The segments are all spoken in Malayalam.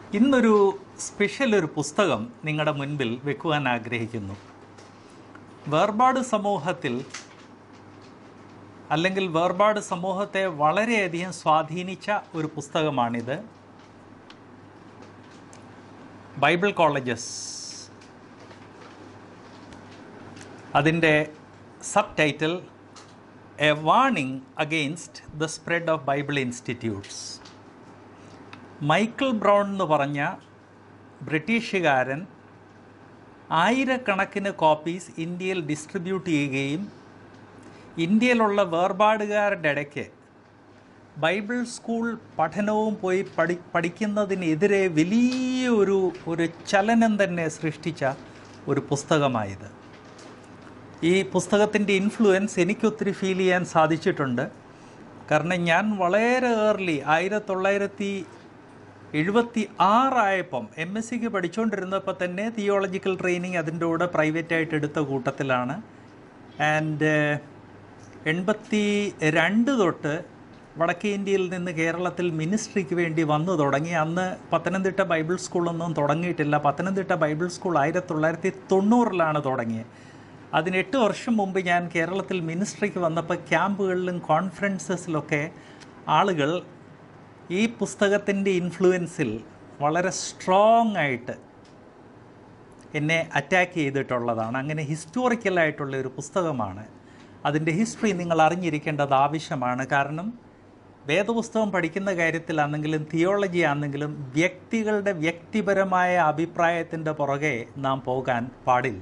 ഇന്നൊരു സ്പെഷ്യൽ ഒരു പുസ്തകം നിങ്ങളുടെ മുൻപിൽ വെക്കുവാൻ ആഗ്രഹിക്കുന്നു. വേർപാട് സമൂഹത്തിൽ അല്ലെങ്കിൽ വേർപാട് സമൂഹത്തെ വളരെയധികം സ്വാധീനിച്ച ഒരു പുസ്തകമാണിത്. ബൈബിൾ കോളേജസ്, അതിൻ്റെ subtitle a warning against the spread of Bible institutes. Michael Brown എന്ന് പറഞ്ഞ ബ്രിട്ടീഷുകാരൻ ആയിരക്കണക്കിന് കോപ്പീസ് ഇന്ത്യയിൽ ഡിസ്ട്രിബ്യൂട്ട് ചെയ്യുകയും ഇന്ത്യയിലുള്ള വേർപാടുകാരുടെ ഇടയ്ക്ക് ബൈബിൾ സ്കൂൾ പഠനവും പോയി പഠിക്കുന്നതിനെതിരെ വലിയൊരു ചലനം തന്നെ സൃഷ്ടിച്ച ഒരു പുസ്തകമായത്. ഈ പുസ്തകത്തിൻ്റെ ഇൻഫ്ലുവൻസ് എനിക്കൊത്തിരി ഫീൽ ചെയ്യാൻ സാധിച്ചിട്ടുണ്ട്. കാരണം ഞാൻ വളരെ ഏർലി 1976 MSc പഠിച്ചുകൊണ്ടിരുന്നപ്പോൾ തന്നെ തിയോളജിക്കൽ ട്രെയിനിങ് അതിൻ്റെ കൂടെ പ്രൈവറ്റായിട്ട് എടുത്ത കൂട്ടത്തിലാണ്. ആൻഡ് 82 തൊട്ട് വടക്കേ ഇന്ത്യയിൽ നിന്ന് കേരളത്തിൽ മിനിസ്ട്രിക്ക് വേണ്ടി വന്നു തുടങ്ങി. അന്ന് പത്തനംതിട്ട ബൈബിൾ സ്കൂളൊന്നും തുടങ്ങിയിട്ടില്ല. പത്തനംതിട്ട ബൈബിൾ സ്കൂൾ 1990 തുടങ്ങിയത്. അതിന് 8 വർഷം മുമ്പ് ഞാൻ കേരളത്തിൽ മിനിസ്ട്രിക്ക് വന്നപ്പോൾ ക്യാമ്പുകളിലും കോൺഫറൻസസിലൊക്കെ ആളുകൾ ഈ പുസ്തകത്തിൻ്റെ ഇൻഫ്ലുവൻസിൽ വളരെ സ്ട്രോങ് ആയിട്ട് എന്നെ അറ്റാക്ക് ചെയ്തിട്ടുള്ളതാണ്. അങ്ങനെ ഹിസ്റ്റോറിക്കലായിട്ടുള്ള ഒരു പുസ്തകമാണ്. അതിൻ്റെ ഹിസ്റ്ററി നിങ്ങൾ അറിഞ്ഞിരിക്കേണ്ടത് ആവശ്യമാണ്. കാരണം വേദപുസ്തകം പഠിക്കുന്ന കാര്യത്തിലാണെങ്കിലും തിയോളജി ആണെങ്കിലും വ്യക്തികളുടെ വ്യക്തിപരമായ അഭിപ്രായത്തിൻ്റെ പുറകെ നാം പോകാൻ പാടില്ല.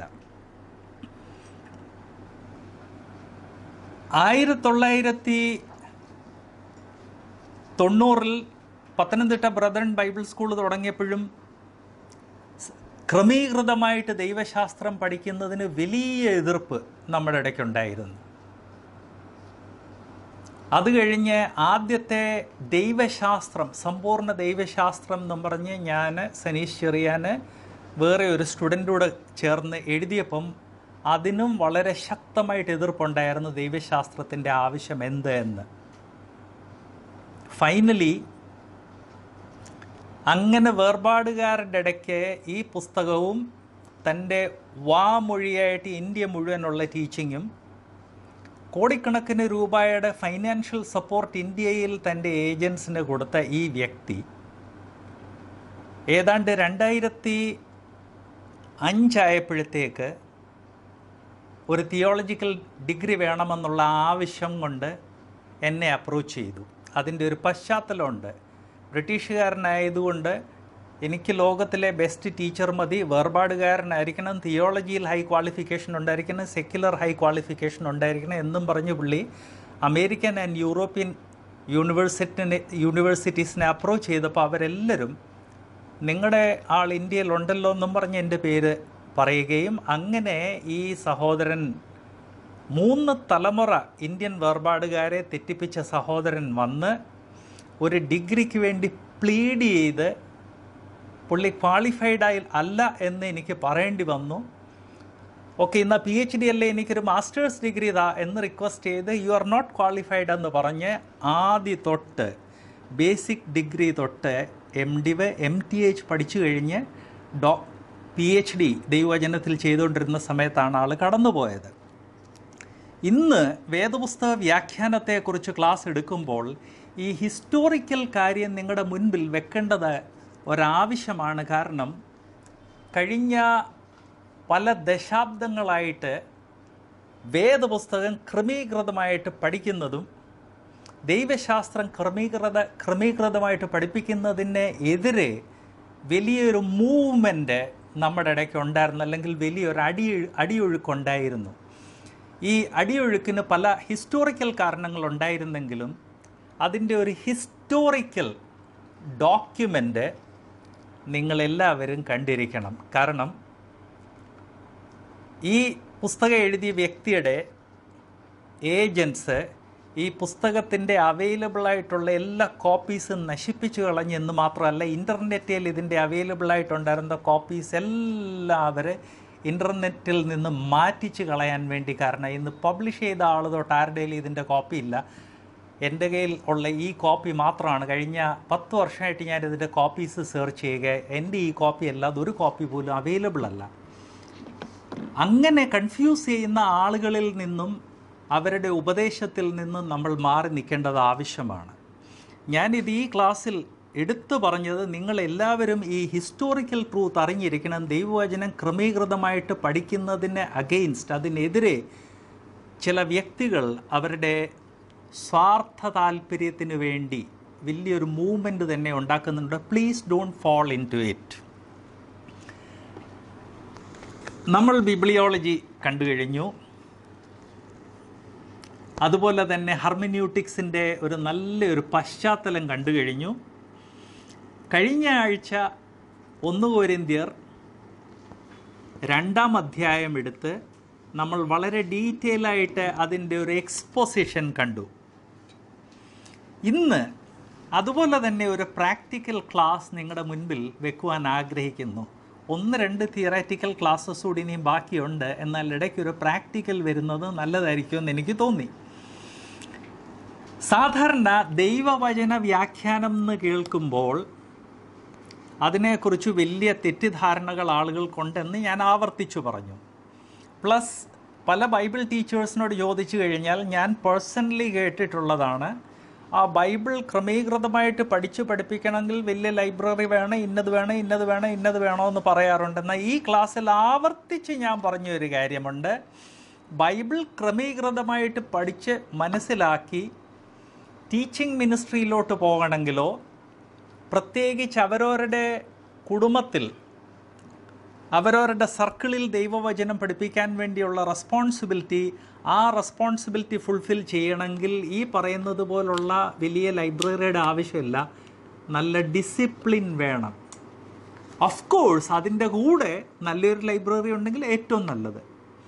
1990 പത്തനംതിട്ട ബ്രദറൻ ബൈബിൾ സ്കൂൾ തുടങ്ങിയപ്പോഴും ക്രമീകൃതമായിട്ട് ദൈവശാസ്ത്രം പഠിക്കുന്നതിന് വലിയ എതിർപ്പ് നമ്മുടെ ഇടയ്ക്കുണ്ടായിരുന്നു. അത് കഴിഞ്ഞ് ആദ്യത്തെ ദൈവശാസ്ത്രം, സമ്പൂർണ്ണ ദൈവശാസ്ത്രം എന്നും പറഞ്ഞ് ഞാൻ, സനീഷ് ചെറിയാൻ, വേറെ ഒരു സ്റ്റുഡൻറ്റോട് ചേർന്ന് എഴുതിയപ്പം അതിനും വളരെ ശക്തമായിട്ട് എതിർപ്പുണ്ടായിരുന്നു. ദൈവശാസ്ത്രത്തിൻ്റെ ആവശ്യം എന്ത് എന്ന്. ഫൈനലി അങ്ങനെ വേർപാടുകാരുടെ ഇടയ്ക്ക് ഈ പുസ്തകവും തൻ്റെ വാമൊഴിയായിട്ട് ഇന്ത്യ മുഴുവനുള്ള ടീച്ചിങ്ങും കോടിക്കണക്കിന് രൂപയുടെ ഫൈനാൻഷ്യൽ സപ്പോർട്ട് ഇന്ത്യയിൽ തൻ്റെ ഏജൻസിന് കൊടുത്ത ഈ വ്യക്തി ഏതാണ്ട് 2005 ഒരു തിയോളജിക്കൽ ഡിഗ്രി വേണമെന്നുള്ള ആവശ്യം കൊണ്ട് എന്നെ അപ്രോച്ച് ചെയ്തു. അതിൻ്റെ ഒരു പശ്ചാത്തലമുണ്ട്. ബ്രിട്ടീഷുകാരനായതുകൊണ്ട് എനിക്ക് ലോകത്തിലെ ബെസ്റ്റ് ടീച്ചർ മതി, വേർപാടുകാരനായിരിക്കണം, തിയോളജിയിൽ ഹൈ ക്വാളിഫിക്കേഷൻ ഉണ്ടായിരിക്കണം, സെക്യുലർ ഹൈ ക്വാളിഫിക്കേഷൻ ഉണ്ടായിരിക്കണം എന്നും പറഞ്ഞ് പുള്ളി അമേരിക്കൻ ആൻഡ് യൂറോപ്യൻ യൂണിവേഴ്സിറ്റീസിനെ അപ്രോച്ച് ചെയ്തപ്പോൾ അവരെല്ലാവരും നിങ്ങളുടെ ആൾ ഇന്ത്യയിലുണ്ടല്ലോ എന്നും പറഞ്ഞ് എൻ്റെ പേര് പറയുകയും അങ്ങനെ ഈ സഹോദരൻ 3 തലമുറ ഇന്ത്യൻ വേർപാടുകാരെ തെറ്റിപ്പിച്ച സഹോദരൻ വന്ന് ഒരു ഡിഗ്രിക്ക് വേണ്ടി പ്ലീഡ് ചെയ്ത് പുള്ളി ക്വാളിഫൈഡ് അല്ല എന്ന് എനിക്ക് പറയേണ്ടി വന്നു. ഓക്കെ, എന്നാൽ PhD അല്ലേ, എനിക്കൊരു മാസ്റ്റേഴ്സ് ഡിഗ്രി ഇതാ എന്ന് റിക്വസ്റ്റ് ചെയ്ത് യു ആർ നോട്ട് ക്വാളിഫൈഡ് എന്ന് പറഞ്ഞ് ആദ്യം തൊട്ട് ബേസിക് ഡിഗ്രി തൊട്ട് MDiv MTH പഠിച്ചു കഴിഞ്ഞ് PhD ദൈവവചനത്തിൽ ചെയ്തുകൊണ്ടിരുന്ന സമയത്താണ് ആൾ കടന്നുപോയത്. ഇന്ന് വേദപുസ്തക വ്യാഖ്യാനത്തെക്കുറിച്ച് ക്ലാസ് എടുക്കുമ്പോൾ ഈ ഹിസ്റ്റോറിക്കൽ കാര്യം നിങ്ങളുടെ മുൻപിൽ വെക്കേണ്ടത് ഒരാവശ്യമാണ്. കാരണം കഴിഞ്ഞ പല ദശാബ്ദങ്ങളായിട്ട് വേദപുസ്തകം ക്രമീകൃതമായിട്ട് പഠിക്കുന്നതും ദൈവശാസ്ത്രം ക്രമീകൃതമായിട്ട് പഠിപ്പിക്കുന്നതിന് എതിരെ വലിയൊരു മൂവ്മെൻറ്റ് നമ്മുടെ ഇടയ്ക്ക് ഉണ്ടായിരുന്നു, അല്ലെങ്കിൽ വലിയൊരു അടിയൊഴുക്കുണ്ടായിരുന്നു. ഈ അടിയൊഴുക്കിന് പല ഹിസ്റ്റോറിക്കൽ കാരണങ്ങളുണ്ടായിരുന്നെങ്കിലും അതിൻ്റെ ഒരു ഹിസ്റ്റോറിക്കൽ ഡോക്യുമെൻ്റ് നിങ്ങളെല്ലാവരും കണ്ടിരിക്കണം. കാരണം ഈ പുസ്തകം എഴുതിയ വ്യക്തിയുടെ ഏജൻസ് ഈ പുസ്തകത്തിൻ്റെ അവൈലബിളായിട്ടുള്ള എല്ലാ കോപ്പീസും നശിപ്പിച്ചു കളഞ്ഞെന്ന് മാത്രമല്ല, ഇൻ്റർനെറ്റിൽ ഇതിൻ്റെ അവൈലബിളായിട്ടുണ്ടായിരുന്ന കോപ്പീസ് എല്ലാം അവർ ഇൻ്റർനെറ്റിൽ നിന്ന് മാറ്റിച്ച് കളയാൻ വേണ്ടി. കാരണം ഇന്ന് പബ്ലിഷ് ചെയ്ത ആൾ തൊട്ട് ആരുടെയും ഇതിൻ്റെ കോപ്പി ഇല്ല. എൻ്റെ കയ്യിൽ ഉള്ള ഈ കോപ്പി മാത്രമാണ്. കഴിഞ്ഞ 10 വർഷമായിട്ട് ഞാനിതിൻ്റെ കോപ്പീസ് സെർച്ച് ചെയ്യുക. എൻ്റെ ഈ കോപ്പി അല്ലാതെ ഒരു കോപ്പി പോലും അവൈലബിൾ അല്ല. അങ്ങനെ കൺഫ്യൂസ് ചെയ്യുന്ന ആളുകളിൽ നിന്നും അവരുടെ ഉപദേശത്തിൽ നിന്നും നമ്മൾ മാറി നിൽക്കേണ്ടത് ആവശ്യമാണ്. ഞാനിത് ഈ ക്ലാസ്സിൽ എടുത്തു പറഞ്ഞത്, നിങ്ങളെല്ലാവരും ഈ ഹിസ്റ്റോറിക്കൽ ട്രൂത്ത് അറിഞ്ഞിരിക്കണം. ദൈവവചനം ക്രമീകൃതമായിട്ട് പഠിക്കുന്നതിന് അഗെയിൻസ്റ്റ്, അതിനെതിരെ ചില വ്യക്തികൾ അവരുടെ സ്വാർത്ഥ താല്പര്യത്തിന് വേണ്ടി വലിയൊരു മൂവ്മെൻറ്റ് തന്നെ ഉണ്ടാക്കുന്നുണ്ട്. Please don't fall into it. നമ്മൾ ബിബ്ലിയോളജി കണ്ടു കഴിഞ്ഞു. അതുപോലെ തന്നെ ഹെർമെന്യൂട്ടിക്സിൻ്റെ ഒരു നല്ലൊരു പശ്ചാത്തലം കണ്ടു കഴിഞ്ഞു. കഴിഞ്ഞ ആഴ്ച 1 കൊരിന്ത്യർ 2-ാം അധ്യായം എടുത്ത് നമ്മൾ വളരെ ഡീറ്റെയിലായിട്ട് അതിൻ്റെ ഒരു എക്സ്പോസിഷൻ കണ്ടു. ഇന്ന് അതുപോലെ തന്നെ ഒരു പ്രാക്ടിക്കൽ ക്ലാസ് നിങ്ങളുടെ മുൻപിൽ വെക്കുവാൻ ആഗ്രഹിക്കുന്നു. 1-2 തിയറാറ്റിക്കൽ ക്ലാസ്സസ് കൂടി ഇനിയും ബാക്കിയുണ്ട്. എന്നാൽ ഇടയ്ക്കൊരു പ്രാക്ടിക്കൽ വരുന്നത് നല്ലതായിരിക്കുമെന്ന് എനിക്ക് തോന്നി. സാധാരണ ദൈവവചന വ്യാഖ്യാനം എന്ന് കേൾക്കുമ്പോൾ അതിനെക്കുറിച്ച് വലിയ തെറ്റിദ്ധാരണകൾ ആളുകൾക്കുണ്ടെന്ന് ഞാൻ ആവർത്തിച്ചു പറഞ്ഞു. പ്ലസ് പല ബൈബിൾ ടീച്ചേഴ്സിനോട് ചോദിച്ചു കഴിഞ്ഞാൽ ഞാൻ പേഴ്സണലി കേട്ടിട്ടുള്ളതാണ്, ആ ബൈബിൾ ക്രമീകൃതമായിട്ട് പഠിപ്പിക്കണമെങ്കിൽ വലിയ ലൈബ്രറി വേണം, ഇന്നത് വേണം, ഇന്നത് വേണം, ഇന്നത് വേണമെന്ന് പറയാറുണ്ട്. എന്നാൽ ഈ ക്ലാസ്സിൽ ആവർത്തിച്ച് ഞാൻ പറഞ്ഞൊരു കാര്യമുണ്ട്, ബൈബിൾ ക്രമീകൃതമായിട്ട് പഠിച്ച് മനസ്സിലാക്കി ടീച്ചിങ് മിനിസ്ട്രിയിലോട്ട് പോകണമെങ്കിലോ, പ്രത്യേകിച്ച് അവരവരുടെ കുടുംബത്തിൽ അവരവരുടെ സർക്കിളിൽ ദൈവവചനം പഠിപ്പിക്കാൻ വേണ്ടിയുള്ള ആ റെസ്പോൺസിബിലിറ്റി ഫുൾഫിൽ ചെയ്യണമെങ്കിൽ ഈ പറയുന്നത് പോലുള്ള വലിയ ലൈബ്രറിയുടെ ആവശ്യമില്ല. നല്ല ഡിസിപ്ലിൻ വേണം. ഓഫ് കോഴ്സ് അതിൻ്റെ കൂടെ നല്ലൊരു ലൈബ്രറി ഉണ്ടെങ്കിൽ ഏറ്റവും നല്ലത്.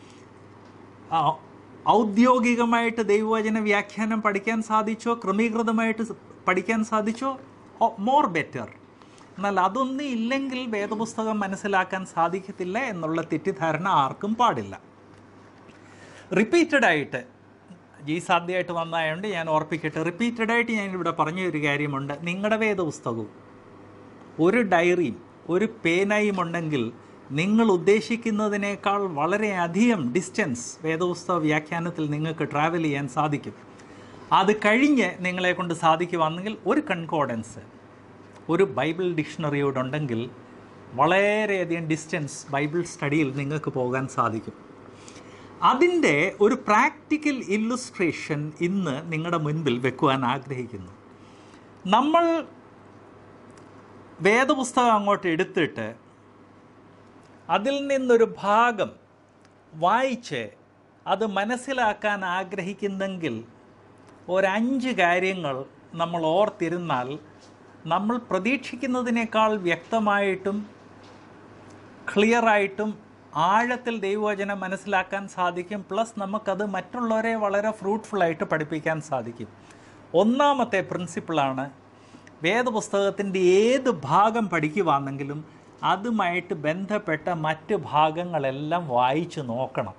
ഔദ്യോഗികമായിട്ട് ദൈവവചന വ്യാഖ്യാനം പഠിക്കാൻ സാധിച്ചോ, ക്രമീകൃതമായിട്ട് പഠിക്കാൻ സാധിച്ചോ, മോർ ബെറ്റർ. എന്നാൽ അതൊന്നും ഇല്ലെങ്കിൽ വേദപുസ്തകം മനസ്സിലാക്കാൻ സാധിക്കത്തില്ല എന്നുള്ള തെറ്റിദ്ധാരണ ആർക്കും പാടില്ല. റിപ്പീറ്റഡായിട്ട് സാധ്യമായിട്ട് വന്നതായതുകൊണ്ട് ഞാൻ ഓർപ്പിക്കട്ടെ, റിപ്പീറ്റഡായിട്ട് ഞാനിവിടെ പറഞ്ഞ ഒരു കാര്യമുണ്ട്. നിങ്ങളുടെ വേദപുസ്തകവും ഒരു ഡയറിയും ഒരു പേനയും ഉണ്ടെങ്കിൽ നിങ്ങൾ ഉദ്ദേശിക്കുന്നതിനേക്കാൾ വളരെയധികം ഡിസ്റ്റൻസ് വേദപുസ്തക വ്യാഖ്യാനത്തിൽ നിങ്ങൾക്ക് ട്രാവൽ ചെയ്യാൻ സാധിക്കും. അത് കഴിഞ്ഞ് നിങ്ങളെ കൊണ്ട് സാധിക്കുവാണെങ്കിൽ ഒരു കൺകോർഡൻസ്, ഒരു ബൈബിൾ ഡിക്ഷണറിയോടുണ്ടെങ്കിൽ വളരെയധികം ഡിസ്റ്റൻസ് ബൈബിൾ സ്റ്റഡിയിൽ നിങ്ങൾക്ക് പോകാൻ സാധിക്കും. അതിൻ്റെ ഒരു പ്രാക്ടിക്കൽ ഇല്ലുസ്ട്രേഷൻ ഇന്ന് നിങ്ങളുടെ മുൻപിൽ വെക്കുവാൻ ആഗ്രഹിക്കുന്നു. നമ്മൾ വേദപുസ്തകം അങ്ങോട്ട് എടുത്തിട്ട് അതിൽ നിന്നൊരു ഭാഗം വായിച്ച് അത് മനസ്സിലാക്കാൻ ആഗ്രഹിക്കുന്നെങ്കിൽ 5 കാര്യങ്ങൾ നമ്മൾ ഓർത്തിരുന്നാൽ നമ്മൾ പ്രതീക്ഷിക്കുന്നതിനേക്കാൾ വ്യക്തമായിട്ടും ക്ലിയറായിട്ടും ആഴത്തിൽ ദൈവവചനം മനസ്സിലാക്കാൻ സാധിക്കും. പ്ലസ് നമുക്കത് മറ്റുള്ളവരെ വളരെ ഫ്രൂട്ട്ഫുള്ളായിട്ട് പഠിപ്പിക്കാൻ സാധിക്കും. ഒന്നാമത്തെ പ്രിൻസിപ്പിളാണ്, വേദപുസ്തകത്തിൻ്റെ ഏത് ഭാഗം പഠിക്കുവാണെങ്കിലും അതുമായിട്ട് ബന്ധപ്പെട്ട മറ്റ് ഭാഗങ്ങളെല്ലാം വായിച്ച് നോക്കണം.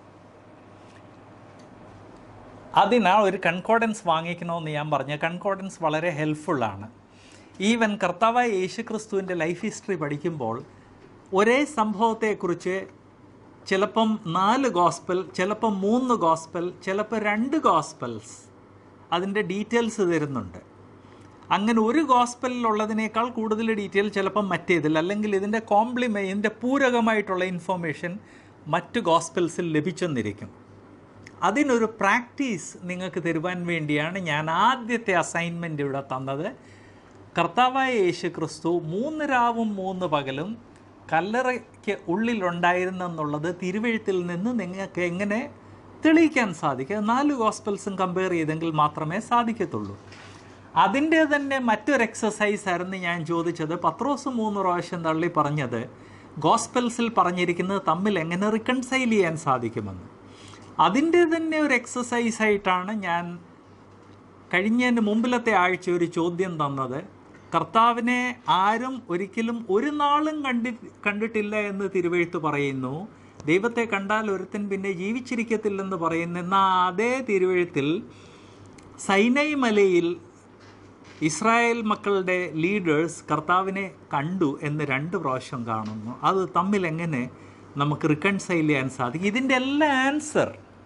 അതിനാ ഒരു കൺകോർഡൻസ് വാങ്ങിക്കണമെന്ന് ഞാൻ പറഞ്ഞു. കൺകോർഡൻസ് വളരെ ഹെൽപ്ഫുള്ളാണ്. ഈവൻ കർത്താവായ യേശുക്രിസ്തുവിൻ്റെ ലൈഫ് ഹിസ്റ്ററി പഠിക്കുമ്പോൾ ഒരേ സംഭവത്തെക്കുറിച്ച് ചിലപ്പം 4 ഗോസ്പൽ, ചിലപ്പം 3 ഗോസ്പൽ, ചിലപ്പോൾ 2 ഗോസ്പൽസ് അതിൻ്റെ ഡീറ്റെയിൽസ് തരുന്നുണ്ട്. അങ്ങനെ ഒരു ഗോസ്പലിലുള്ളതിനേക്കാൾ കൂടുതൽ ഡീറ്റെയിൽ ചിലപ്പം മറ്റേതിൽ, അല്ലെങ്കിൽ ഇതിൻ്റെ പൂരകമായിട്ടുള്ള ഇൻഫോർമേഷൻ മറ്റ് ഗോസ്പൽസിൽ ലഭിച്ചെന്നിരിക്കും. അതിനൊരു പ്രാക്ടീസ് നിങ്ങൾക്ക് തരുവാൻ വേണ്ടിയാണ് ഞാൻ ആദ്യത്തെ അസൈൻമെൻറ്റ് ഇവിടെ തന്നത്. കർത്താവായ യേശു ക്രിസ്തു 3 രാവും 3 പകലും കല്ലറയ്ക്ക് ഉള്ളിലുണ്ടായിരുന്നെന്നുള്ളത് തിരുവെഴുത്തിൽ നിന്ന് നിങ്ങൾക്ക് എങ്ങനെ തെളിയിക്കാൻ സാധിക്കുക? 4 ഗോസ്പൽസും കമ്പയർ ചെയ്തെങ്കിൽ മാത്രമേ സാധിക്കത്തുള്ളൂ. അതിൻ്റെ തന്നെ മറ്റൊരു എക്സസൈസ് ആയിരുന്നു ഞാൻ ചോദിച്ചത്. പത്രോസ് 3 പ്രാവശ്യം തള്ളി പറഞ്ഞത് ഗോസ്പൽസിൽ പറഞ്ഞിരിക്കുന്നത് തമ്മിൽ എങ്ങനെ റിക്കൺസൈൽ ചെയ്യാൻ സാധിക്കുമെന്ന്. അതിൻ്റെ തന്നെ ഒരു എക്സസൈസായിട്ടാണ് ഞാൻ കഴിഞ്ഞതിന് മുമ്പിലത്തെ ആഴ്ച ഒരു ചോദ്യം തന്നത്. കർത്താവിനെ ആരും ഒരിക്കലും ഒരു നാളും കണ്ടിട്ടില്ല എന്ന് തിരുവെഴുത്ത് പറയുന്നു. ദൈവത്തെ കണ്ടാൽ ഒരുത്തൻ പിന്നെ ജീവിച്ചിരിക്കത്തില്ലെന്ന് പറയുന്നു. എന്നാൽ അതേ തിരുവെഴുത്തിൽ സൈനൈ മലയിൽ ഇസ്രായേൽ മക്കളുടെ ലീഡേഴ്സ് കർത്താവിനെ കണ്ടു എന്ന് 2 പ്രാവശ്യം കാണുന്നു. അത് തമ്മിൽ എങ്ങനെ നമുക്ക് റിക്കൺസൈൽ ചെയ്യാൻ സാധിക്കും? ഇതിൻ്റെ എല്ലാ answer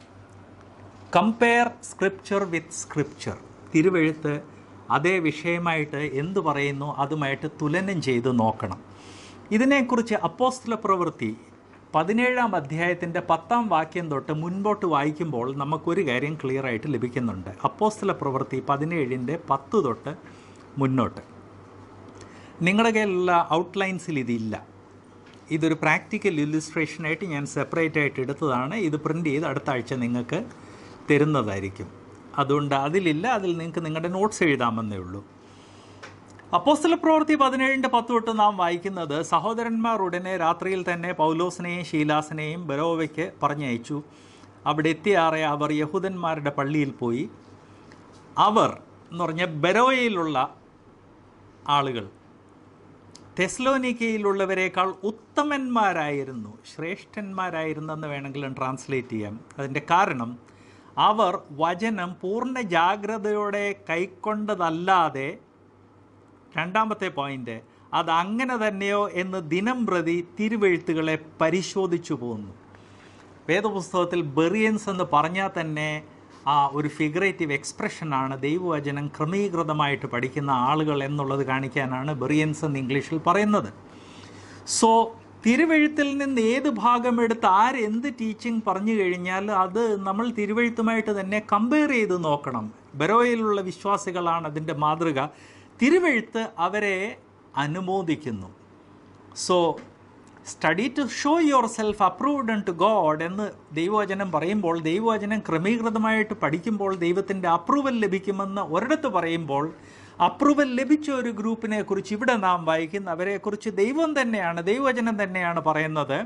compare scripture with scripture. തിരുവെഴുത്ത് അതേ വിഷയമായിട്ട് എന്തു പറയുന്നു അതുമായിട്ട് തുലനം ചെയ്ത് നോക്കണം. ഇതിനെക്കുറിച്ച് അപ്പോസ്തല പ്രവൃത്തി 17-ാം അധ്യായത്തിൻ്റെ 10-ാം വാക്യം തൊട്ട് മുൻപോട്ട് വായിക്കുമ്പോൾ നമുക്കൊരു കാര്യം ക്ലിയറായിട്ട് ലഭിക്കുന്നുണ്ട്. അപ്പോസ്തല പ്രവൃത്തി 17-10 തൊട്ട് മുന്നോട്ട്. നിങ്ങളുടെ കയ്യിലുള്ള ഔട്ട്ലൈൻസിൽ ഇതില്ല. ഇതൊരു പ്രാക്ടിക്കൽ ഇല്ലുസ്ട്രേഷനായിട്ട് ഞാൻ സെപ്പറേറ്റ് ആയിട്ട് എടുത്തതാണ്. ഇത് പ്രിൻ്റ് ചെയ്ത് അടുത്ത ആഴ്ച നിങ്ങൾക്ക് തരുന്നതായിരിക്കും. അതുകൊണ്ട് അതിലില്ല. അതിൽ നിങ്ങൾക്ക് നിങ്ങളുടെ നോട്ട്സ് എഴുതാമെന്നേ ഉള്ളൂ. അപ്പോസ്തല പ്രവൃത്തി 17-10 തൊട്ട് നാം വായിക്കുന്നത്, സഹോദരന്മാർ ഉടനെ രാത്രിയിൽ തന്നെ പൗലോസിനെയും ശീലാസിനെയും ബെരോവയ്ക്ക് പറഞ്ഞയച്ചു. അവിടെ എത്തിയാറെ അവർ യഹൂദന്മാരുടെ പള്ളിയിൽ പോയി. അവർ എന്ന് പറഞ്ഞാൽ ബെരോയയിലുള്ള ആളുകൾ തെസ്സലോനിക്കയിലുള്ളവരെക്കാൾ ഉത്തമന്മാരായിരുന്നു, ശ്രേഷ്ഠന്മാരായിരുന്നെന്ന് വേണമെങ്കിലും ട്രാൻസ്ലേറ്റ് ചെയ്യാം. അതിൻ്റെ കാരണം അവർ വചനം പൂർണ്ണ ജാഗ്രതയോടെ കൈക്കൊണ്ടതല്ലാതെ, രണ്ടാമത്തെ പോയിൻ്റ്, അത് അങ്ങനെ തന്നെയോ എന്ന് ദിനം പ്രതി തിരുവെഴുത്തുകളെ പരിശോധിച്ചു പോകുന്നു. വേദപുസ്തകത്തിൽ ബെറിയൻസ് എന്ന് പറഞ്ഞാൽ തന്നെ ആ ഒരു ഫിഗറേറ്റീവ് എക്സ്പ്രഷനാണ്. ദൈവവചനം ക്രമീകൃതമായിട്ട് പഠിക്കുന്ന ആളുകൾ എന്നുള്ളത് കാണിക്കാനാണ് ബെറിയൻസ് എന്ന് ഇംഗ്ലീഷിൽ പറയുന്നത്. സോ തിരുവെഴുത്തിൽ നിന്ന് ഏത് ഭാഗം എടുത്ത് ആരെന്ത് ടീച്ചിങ് പറഞ്ഞു കഴിഞ്ഞാൽ അത് നമ്മൾ തിരുവെഴുത്തുമായിട്ട് തന്നെ കമ്പയർ ചെയ്ത് നോക്കണം. ബെരോയിലുള്ള വിശ്വാസികളാണ് അതിൻ്റെ മാതൃക. തിരുവെഴുത്ത് അവരെ അനുമോദിക്കുന്നു. So study to show yourself approved unto God എന്ന് ദൈവവചനം പറയുമ്പോൾ, ദൈവവചനം ക്രമീകൃതമായിട്ട് പഠിക്കുമ്പോൾ ദൈവത്തിൻ്റെ അപ്രൂവൽ ലഭിക്കുമെന്ന് ഒരിടത്ത് പറയുമ്പോൾ, അപ്രൂവൽ ലഭിച്ച ഒരു ഗ്രൂപ്പിനെ കുറിച്ച് ഇവിടെ നാം വായിക്കുന്ന അവരെക്കുറിച്ച് ദൈവം തന്നെയാണ്, ദൈവവചനം തന്നെയാണ് പറയുന്നത്.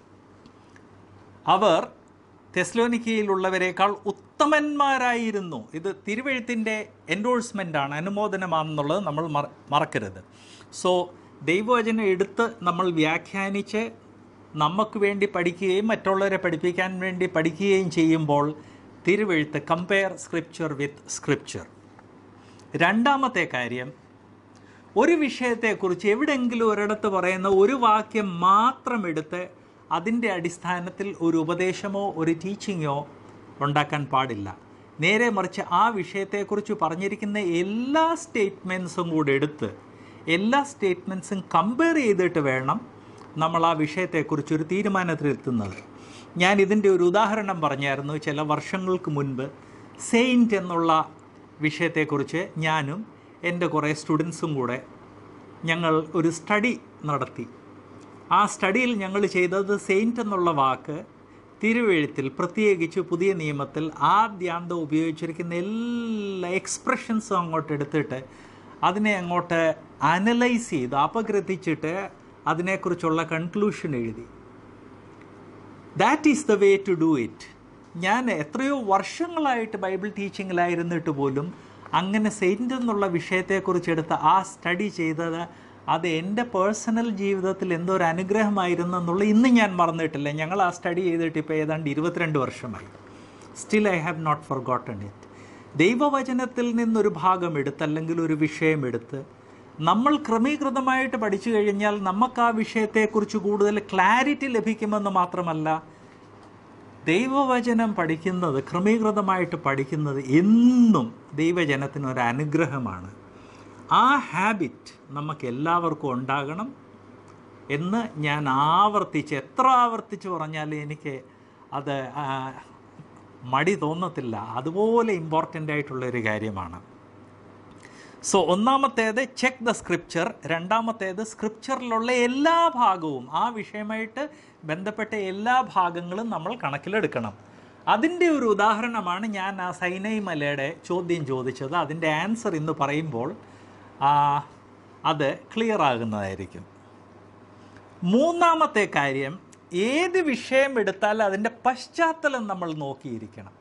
അവർ തെസ്സലോനിക്കയിലുള്ളവരെക്കാൾ ഉത്തമന്മാരായിരുന്നു. ഇത് തിരുവെഴുത്തിൻ്റെ എൻഡോഴ്സ്മെൻ്റാണ്, അനുമോദനമാണെന്നുള്ളത് നമ്മൾ മറക്കരുത്. സോ ദൈവവചനം എടുത്ത് നമ്മൾ വ്യാഖ്യാനിച്ച് നമുക്ക് വേണ്ടി പഠിക്കുകയും മറ്റുള്ളവരെ പഠിപ്പിക്കാൻ വേണ്ടി പഠിക്കുകയും ചെയ്യുമ്പോൾ തിരുവെഴുത്ത് കമ്പയർ സ്ക്രിപ്ചർ വിത്ത് സ്ക്രിപ്ചർ. രണ്ടാമത്തെ കാര്യം, ഒരു വിഷയത്തെക്കുറിച്ച് എവിടെയെങ്കിലും ഒരിടത്ത് പറയുന്ന ഒരു വാക്യം മാത്രം എടുത്ത് അതിൻ്റെ അടിസ്ഥാനത്തിൽ ഒരു ഉപദേശമോ ഒരു ടീച്ചിങ്ങോ ഉണ്ടാക്കാൻ പാടില്ല. നേരെ മറിച്ച് ആ വിഷയത്തെക്കുറിച്ച് പറഞ്ഞിരിക്കുന്ന എല്ലാ സ്റ്റേറ്റ്മെൻറ്റ്സും കൂടെ എടുത്ത് എല്ലാ സ്റ്റേറ്റ്മെൻറ്റ്സും കമ്പയർ ചെയ്തിട്ട് വേണം നമ്മൾ ആ വിഷയത്തെക്കുറിച്ചൊരു തീരുമാനത്തിലെത്തുന്നത്. ഞാൻ ഇതിൻ്റെ ഒരു ഉദാഹരണം പറഞ്ഞായിരുന്നു ചില വർഷങ്ങൾക്ക് മുൻപ്. സെയിൻറ്റ് എന്നുള്ള വിഷയത്തെക്കുറിച്ച് ഞാനും എൻ്റെ കുറേ സ്റ്റുഡൻസും കൂടെ ഞങ്ങൾ ഒരു സ്റ്റഡി നടത്തി. ആ സ്റ്റഡിയിൽ ഞങ്ങൾ ചെയ്തത് സെയിൻറ്റ് എന്നുള്ള വാക്ക് തിരുവെഴുത്തിൽ, പ്രത്യേകിച്ച് പുതിയ നിയമത്തിൽ ആദ്യാന്തം ഉപയോഗിച്ചിരിക്കുന്ന എല്ലാ എക്സ്പ്രഷൻസും അങ്ങോട്ട് എടുത്തിട്ട് അതിനെ അങ്ങോട്ട് അനലൈസ് ചെയ്ത് അപഗ്രഥിച്ചിട്ട് അതിനെക്കുറിച്ചുള്ള കൺക്ലൂഷൻ എഴുതി. That is the way to do it. ഞാൻ എത്രയോ വർഷങ്ങളായിട്ട് ബൈബിൾ ടീച്ചിങ്ങിലായിരുന്നിട്ട് പോലും അങ്ങനെ സെയിൻറ്റ് എന്നുള്ള വിഷയത്തെക്കുറിച്ചെടുത്ത് ആ സ്റ്റഡി ചെയ്തത് അത് എൻ്റെ പേഴ്സണൽ ജീവിതത്തിൽ എന്തോ ഒരു അനുഗ്രഹമായിരുന്നു എന്നുള്ള ഇന്ന് ഞാൻ മറന്നിട്ടില്ല. ഞങ്ങൾ ആ സ്റ്റഡി ചെയ്തിട്ട് ഇപ്പോൾ ഏതാണ്ട് 22 വർഷമായി. Still I have not forgotten it. ദൈവവചനത്തിൽ നിന്നൊരു ഭാഗം എടുത്ത് അല്ലെങ്കിൽ ഒരു വിഷയം എടുത്ത് നമ്മൾ ക്രമീകൃതമായിട്ട് പഠിച്ചു കഴിഞ്ഞാൽ നമുക്ക് ആ വിഷയത്തെക്കുറിച്ച് കൂടുതൽ ക്ലാരിറ്റി ലഭിക്കുമെന്ന് മാത്രമല്ല, ദൈവവചനം പഠിക്കുന്നത്, ക്രമീകൃതമായിട്ട് പഠിക്കുന്നത് എന്നും ദൈവജനത്തിനൊരു അനുഗ്രഹമാണ്. ആ ഹാബിറ്റ് നമുക്ക് എല്ലാവർക്കും ഉണ്ടാകണം എന്ന് ഞാൻ എത്ര ആവർത്തിച്ച് പറഞ്ഞാലും എനിക്ക് അത് മടി തോന്നത്തില്ല. അതുപോലെ ഇമ്പോർട്ടൻ്റ് ആയിട്ടുള്ളൊരു കാര്യമാണ്. സോ ഒന്നാമത്തേത് ചെക്ക് ദ സ്ക്രിപ്ചർ. രണ്ടാമത്തേത് സ്ക്രിപ്ചറിലുള്ള എല്ലാ ഭാഗവും, ആ വിഷയമായിട്ട് ബന്ധപ്പെട്ട എല്ലാ ഭാഗങ്ങളും നമ്മൾ കണക്കിലെടുക്കണം. അതിൻ്റെ ഒരു ഉദാഹരണമാണ് ഞാൻ ആ സൈനൈ മലയുടെ ചോദ്യം ചോദിച്ചത്. അതിൻ്റെ ആൻസർ ഇന്ന് പറയുമ്പോൾ അത് ക്ലിയർ ആകുന്നതായിരിക്കും. മൂന്നാമത്തെ കാര്യം, ഏത് വിഷയം എടുത്താൽ അതിൻ്റെ പശ്ചാത്തലം നമ്മൾ നോക്കിയിരിക്കണം.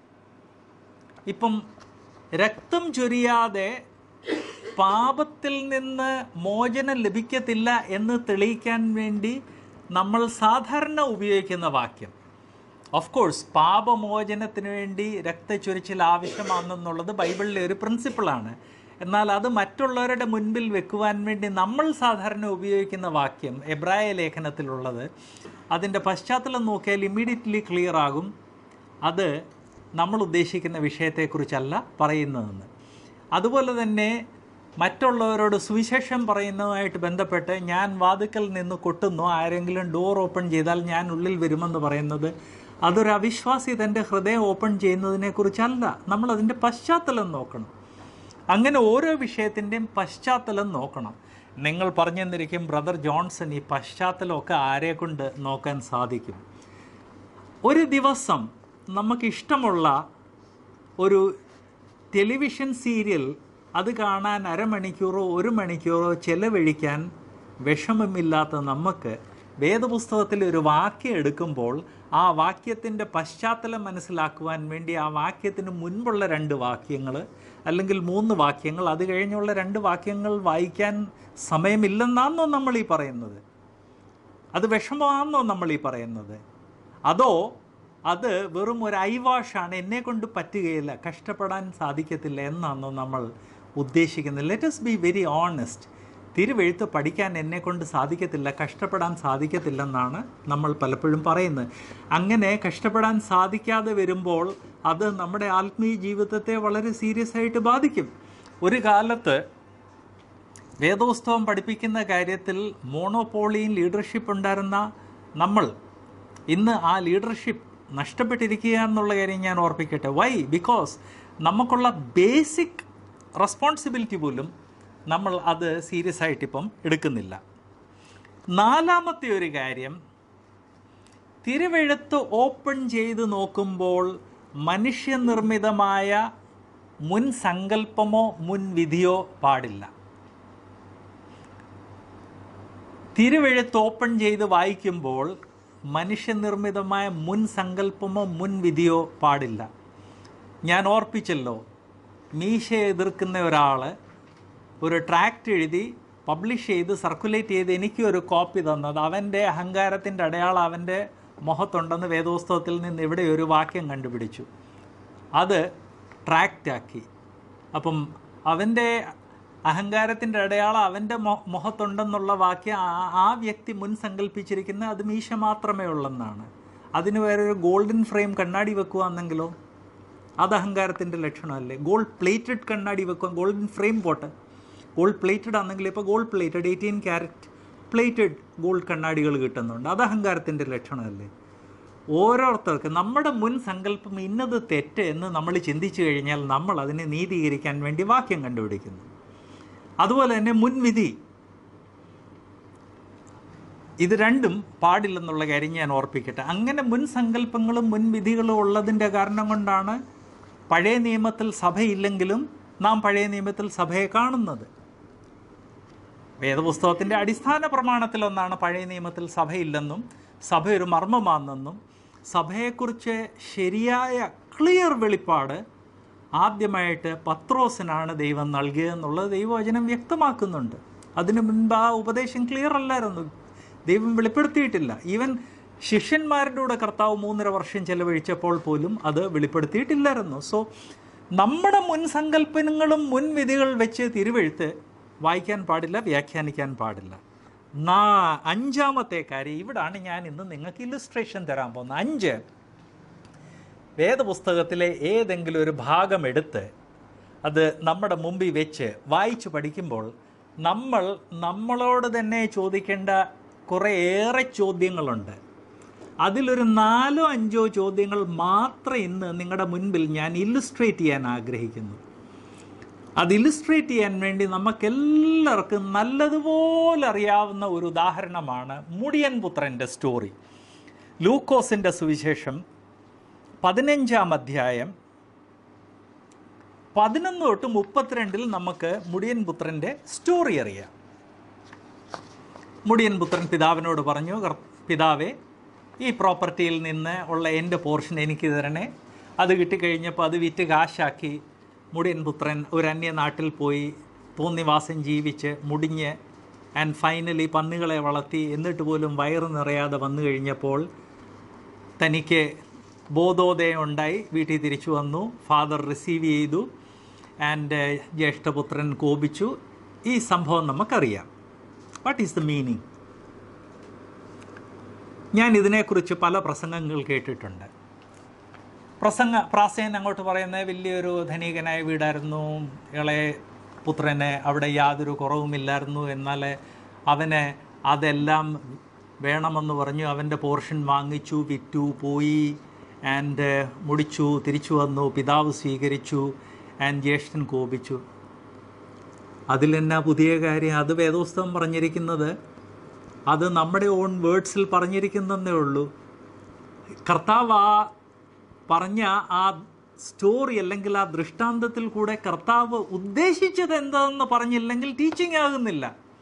ഇപ്പം രക്തം ചൊരിയാതെ പാപത്തിൽ നിന്ന് മോചനം ലഭിക്കത്തില്ല എന്ന് തെളിയിക്കാൻ വേണ്ടി നമ്മൾ സാധാരണ ഉപയോഗിക്കുന്ന വാക്യം, ഓഫ് കോഴ്സ് പാപമോചനത്തിന് വേണ്ടി രക്തച്ചൊരിച്ചിൽ ആവശ്യമാണെന്നുള്ളത് ബൈബിളിലെ ഒരു പ്രിൻസിപ്പിളാണ്. എന്നാൽ അത് മറ്റുള്ളവരുടെ മുൻപിൽ വെക്കുവാൻ വേണ്ടി നമ്മൾ സാധാരണ ഉപയോഗിക്കുന്ന വാക്യം എബ്രായ ലേഖനത്തിലുള്ളത്, അതിൻ്റെ പശ്ചാത്തലം നോക്കിയാൽ ഇമ്മീഡിയറ്റ്ലി ക്ലിയർ ആകും അത് നമ്മൾ ഉദ്ദേശിക്കുന്ന വിഷയത്തെക്കുറിച്ചല്ല പറയുന്നതെന്ന്. അതുപോലെ തന്നെ മറ്റുള്ളവരോട് സുവിശേഷം പറയുന്നതുമായിട്ട് ബന്ധപ്പെട്ട് ഞാൻ വാതിക്കൽ നിന്ന് കൊട്ടുന്നു, ആരെങ്കിലും ഡോർ ഓപ്പൺ ചെയ്താൽ ഞാൻ ഉള്ളിൽ വരുമെന്ന് പറയുന്നത് അതൊരു അവിശ്വാസി തൻ്റെ ഹൃദയം ഓപ്പൺ ചെയ്യുന്നതിനെക്കുറിച്ചല്ല. നമ്മളതിൻ്റെ പശ്ചാത്തലം നോക്കണം. അങ്ങനെ ഓരോ വിഷയത്തിൻ്റെയും പശ്ചാത്തലം നോക്കണം. നിങ്ങൾ പറഞ്ഞു തന്നിരിക്കും, ബ്രദർ ജോൺസൺ, ഈ പശ്ചാത്തലമൊക്കെ ആരെക്കൊണ്ട് നോക്കാൻ സാധിക്കും? ഒരു ദിവസം നമുക്കിഷ്ടമുള്ള ഒരു ടെലിവിഷൻ സീരിയൽ അത് കാണാൻ അരമണിക്കൂറോ 1 മണിക്കൂറോ ചെലവഴിക്കാൻ വിഷമമില്ലാത്ത നമുക്ക് വേദപുസ്തകത്തിൽ ഒരു വാക്യം എടുക്കുമ്പോൾ ആ വാക്യത്തിൻ്റെ പശ്ചാത്തലം മനസ്സിലാക്കുവാൻ വേണ്ടി ആ വാക്യത്തിന് മുൻപുള്ള 2 വാക്യങ്ങൾ അല്ലെങ്കിൽ 3 വാക്യങ്ങൾ, അത് കഴിഞ്ഞുള്ള 2 വാക്യങ്ങൾ വായിക്കാൻ സമയമില്ലെന്നാണോ നമ്മൾ ഈ പറയുന്നത്? അത് വിഷമമാണെന്നോ നമ്മൾ ഈ പറയുന്നത്? അതോ അത് വെറും ഒരു ഐവാഷാണ്, എന്നെക്കൊണ്ട് പറ്റുകയില്ല, കഷ്ടപ്പെടാൻ സാധിക്കത്തില്ല എന്നാണോ നമ്മൾ ഉദ്ദേശിക്കുന്നത്? Let us be very honest. തിരുവെഴുത്ത് പഠിക്കാൻ എന്നെക്കൊണ്ട് സാധിക്കത്തില്ല, കഷ്ടപ്പെടാൻ സാധിക്കത്തില്ലെന്നാണ് നമ്മൾ പലപ്പോഴും പറയുന്നത്. അങ്ങനെ കഷ്ടപ്പെടാൻ സാധിക്കാതെ വരുമ്പോൾ അത് നമ്മുടെ ആത്മീയ ജീവിതത്തെ വളരെ സീരിയസ് ആയിട്ട് ബാധിക്കും. ഒരു കാലത്ത് വേദപുസ്തകം പഠിപ്പിക്കുന്ന കാര്യത്തിൽ മോണോപോളിയും ലീഡർഷിപ്പ് ഉണ്ടായിരുന്ന നമ്മൾ ഇന്ന് ആ ലീഡർഷിപ്പ് നഷ്ടപ്പെട്ടിരിക്കുക എന്നുള്ള കാര്യം ഞാൻ ഓർപ്പിക്കട്ടെ. വൈ? ബിക്കോസ് നമുക്കുള്ള ബേസിക് റെസ്പോൺസിബിലിറ്റി പോലും നമ്മൾ അത് സീരിയസ് ആയിട്ടിപ്പം എടുക്കുന്നില്ല. 4-മത്തെ ഒരു കാര്യം, തിരുവെഴുത്ത് ഓപ്പൺ ചെയ്ത് നോക്കുമ്പോൾ മനുഷ്യനിർമ്മിതമായ മുൻ സങ്കല്പമോ മുൻവിധിയോ പാടില്ല. തിരുവെഴുത്ത് ഓപ്പൺ ചെയ്ത് വായിക്കുമ്പോൾ മനുഷ്യനിർമ്മിതമായ മുൻ സങ്കല്പമോ മുൻവിധിയോ പാടില്ല. ഞാൻ ഓർപ്പിച്ചല്ലോ, മീശ എതിർക്കുന്ന ഒരാൾ ഒരു ട്രാക്റ്റ് എഴുതി പബ്ലിഷ് ചെയ്ത് സർക്കുലേറ്റ് ചെയ്ത് എനിക്ക് ഒരു കോപ്പി തന്നത് അവൻ്റെ അഹങ്കാരത്തിൻ്റെ അടയാളം അവൻ്റെ മുഖത്തുണ്ടെന്ന് വേദപുസ്തകത്തിൽ നിന്ന് ഇവിടെ ഒരു വാക്യം കണ്ടുപിടിച്ചു, അത് ട്രാക്റ്റാക്കി. അപ്പം അവൻ്റെ അഹങ്കാരത്തിൻ്റെ അടയാളം അവൻ്റെ മുഖത്തുണ്ടെന്നുള്ള വാക്യം ആ വ്യക്തി മുൻ സങ്കല്പിച്ചിരിക്കുന്നത് അത് മീശ മാത്രമേ ഉള്ളെന്നാണ്. അതിന് വേറൊരു ഗോൾഡൻ ഫ്രെയിം കണ്ണാടി വെക്കുകയാണെങ്കിലോ അത് അഹങ്കാരത്തിൻ്റെ ലക്ഷണമല്ലേ? ഗോൾഡ് പ്ലേറ്റഡ് കണ്ണാടി വെക്കുക, ഗോൾഡൻ ഫ്രെയിം പോട്ടെ, ഗോൾഡ് പ്ലേറ്റഡ് ആണെങ്കിൽ ഇപ്പോൾ gold plated 18 carat plated gold കണ്ണാടികൾ കിട്ടുന്നുണ്ട്, അത് അഹങ്കാരത്തിൻ്റെ ലക്ഷണമല്ലേ? ഓരോരുത്തർക്ക് നമ്മുടെ മുൻ സങ്കല്പം ഇന്നത് തെറ്റ് എന്ന് നമ്മൾ ചിന്തിച്ചു കഴിഞ്ഞാൽ നമ്മൾ അതിനെ നീതീകരിക്കാൻ വേണ്ടി വാക്യം കണ്ടുപിടിക്കുന്നു. അതുപോലെ തന്നെ മുൻവിധി, ഇത് രണ്ടും പാടില്ലെന്നുള്ള കാര്യം ഞാൻ ഓർപ്പിക്കട്ടെ. അങ്ങനെ മുൻ സങ്കല്പങ്ങളും മുൻവിധികളും ഉള്ളതിൻ്റെ കാരണം കൊണ്ടാണ് പഴയ നിയമത്തിൽ സഭയില്ലെങ്കിലും നാം പഴയ നിയമത്തിൽ സഭയെ കാണുന്നത്. വേദപുസ്തകത്തിൻ്റെ അടിസ്ഥാന പ്രമാണത്തിലൊന്നാണ് പഴയ നിയമത്തിൽ സഭയില്ലെന്നും സഭ ഒരു മർമ്മമാണെന്നും സഭയെക്കുറിച്ച് ശരിയായ ക്ലിയർ വെളിപ്പാട് ആദ്യമായിട്ട് പത്രോസിനാണ് ദൈവം നൽകിയതെന്നുള്ളത് ദൈവവചനം വ്യക്തമാക്കുന്നുണ്ട്. അതിനു മുൻപ് ആ ഉപദേശം ക്ലിയർ അല്ലായിരുന്നു, ദൈവം വെളിപ്പെടുത്തിയിട്ടില്ല. ഈവൻ ശിഷ്യന്മാരുടെ കൂടെ കർത്താവ് 3.5 വർഷം ചെലവഴിച്ചപ്പോൾ പോലും അത് വെളിപ്പെടുത്തിയിട്ടില്ലായിരുന്നു. സോ നമ്മുടെ മുൻ സങ്കല്പങ്ങളും മുൻവിധികൾ വെച്ച് തിരുവെഴുത്ത് വായിക്കാൻ പാടില്ല, വ്യാഖ്യാനിക്കാൻ പാടില്ല. 5-മത്തെ കാര്യം, ഇവിടാണ് ഞാൻ ഇന്ന് നിങ്ങൾക്ക് ഇല്ലുസ്ട്രേഷൻ തരാൻ പോകുന്നത്. 5, വേദപുസ്തകത്തിലെ ഏതെങ്കിലും ഒരു ഭാഗം എടുത്ത് അത് നമ്മുടെ മുമ്പിൽ വെച്ച് വായിച്ച് പഠിക്കുമ്പോൾ നമ്മൾ നമ്മളോട് തന്നെ ചോദിക്കേണ്ട കുറേയേറെ ചോദ്യങ്ങളുണ്ട്. അതിലൊരു 4-5 ചോദ്യങ്ങൾ മാത്രം ഇന്ന് നിങ്ങളുടെ മുൻപിൽ ഞാൻ ഇല്ലുസ്ട്രേറ്റ് ചെയ്യാൻ ആഗ്രഹിക്കുന്നു. അത് ഇല്ലുസ്ട്രേറ്റ് ചെയ്യാൻ വേണ്ടി നമുക്കെല്ലാവർക്കും നല്ലതുപോലെ അറിയാവുന്ന ഒരു ഉദാഹരണമാണ് മുടിയൻ പുത്രൻ്റെ സ്റ്റോറി. ലൂക്കോസിൻ്റെ സുവിശേഷം 15-ാം അധ്യായം 11 തൊട്ട് 32 നമുക്ക് മുടിയൻ പുത്രൻ്റെ സ്റ്റോറി അറിയാം. മുടിയൻ പുത്രൻ പിതാവിനോട് പറഞ്ഞു, പിതാവേ, ഈ പ്രോപ്പർട്ടിയിൽ നിന്ന് ഉള്ള എൻ്റെ പോർഷൻ എനിക്ക് തരണേ. അത് കിട്ടിക്കഴിഞ്ഞപ്പോൾ അത് വിറ്റ് കാശാക്കി മുടിയൻ പുത്രൻ ഒരു അന്യനാട്ടിൽ പോയി തോന്നിവാസം ജീവിച്ച് മുടിഞ്ഞ് ആൻഡ് ഫൈനലി പന്നികളെ വളർത്തി എന്നിട്ട് പോലും വയറ് നിറയാതെ വന്നു കഴിഞ്ഞപ്പോൾ തനിക്ക് ബോധോദയം ഉണ്ടായി, വീട്ടിൽ തിരിച്ചു വന്നു, ഫാദർ റിസീവ് ചെയ്തു, ആൻഡ് ജ്യേഷ്ഠപുത്രൻ കോപിച്ചു. ഈ സംഭവം നമുക്കറിയാം. What is the meaning? ഞാൻ ഇതിനെക്കുറിച്ച് പല പ്രസംഗങ്ങൾ കേട്ടിട്ടുണ്ട്. പ്രാസേൻ അങ്ങോട്ട് പറയുന്നത് വലിയൊരു ധനികനായ വീടായിരുന്നു, ഇളയ പുത്രന് അവിടെ യാതൊരു കുറവുമില്ലായിരുന്നു, എന്നാൽ അവന് അതെല്ലാം വേണമെന്ന് പറഞ്ഞു. അവൻ്റെ പോർഷൻ വാങ്ങിച്ചു, വിറ്റു, പോയി, ആൻഡ് മുടിച്ചു, തിരിച്ചു വന്നു, പിതാവ് സ്വീകരിച്ചു, ആൻഡ് ജ്യേഷ്ഠൻ കോപിച്ചു. അതിലെന്നാ പുതിയ കാര്യം? അത് വേദോസ്തവം പറഞ്ഞിരിക്കുന്നത്, അത് നമ്മുടെ ഓൺ വേർഡ്സിൽ പറഞ്ഞിരിക്കുന്നതേ ഉള്ളൂ. കർത്താവ് ആ പറഞ്ഞ ആ സ്റ്റോറി അല്ലെങ്കിൽ ആ ദൃഷ്ടാന്തത്തിൽ കൂടെ കർത്താവ് ഉദ്ദേശിച്ചത് എന്താണെന്ന് പറഞ്ഞില്ലെങ്കിൽ ടീച്ചിങ് ആകുന്നില്ല.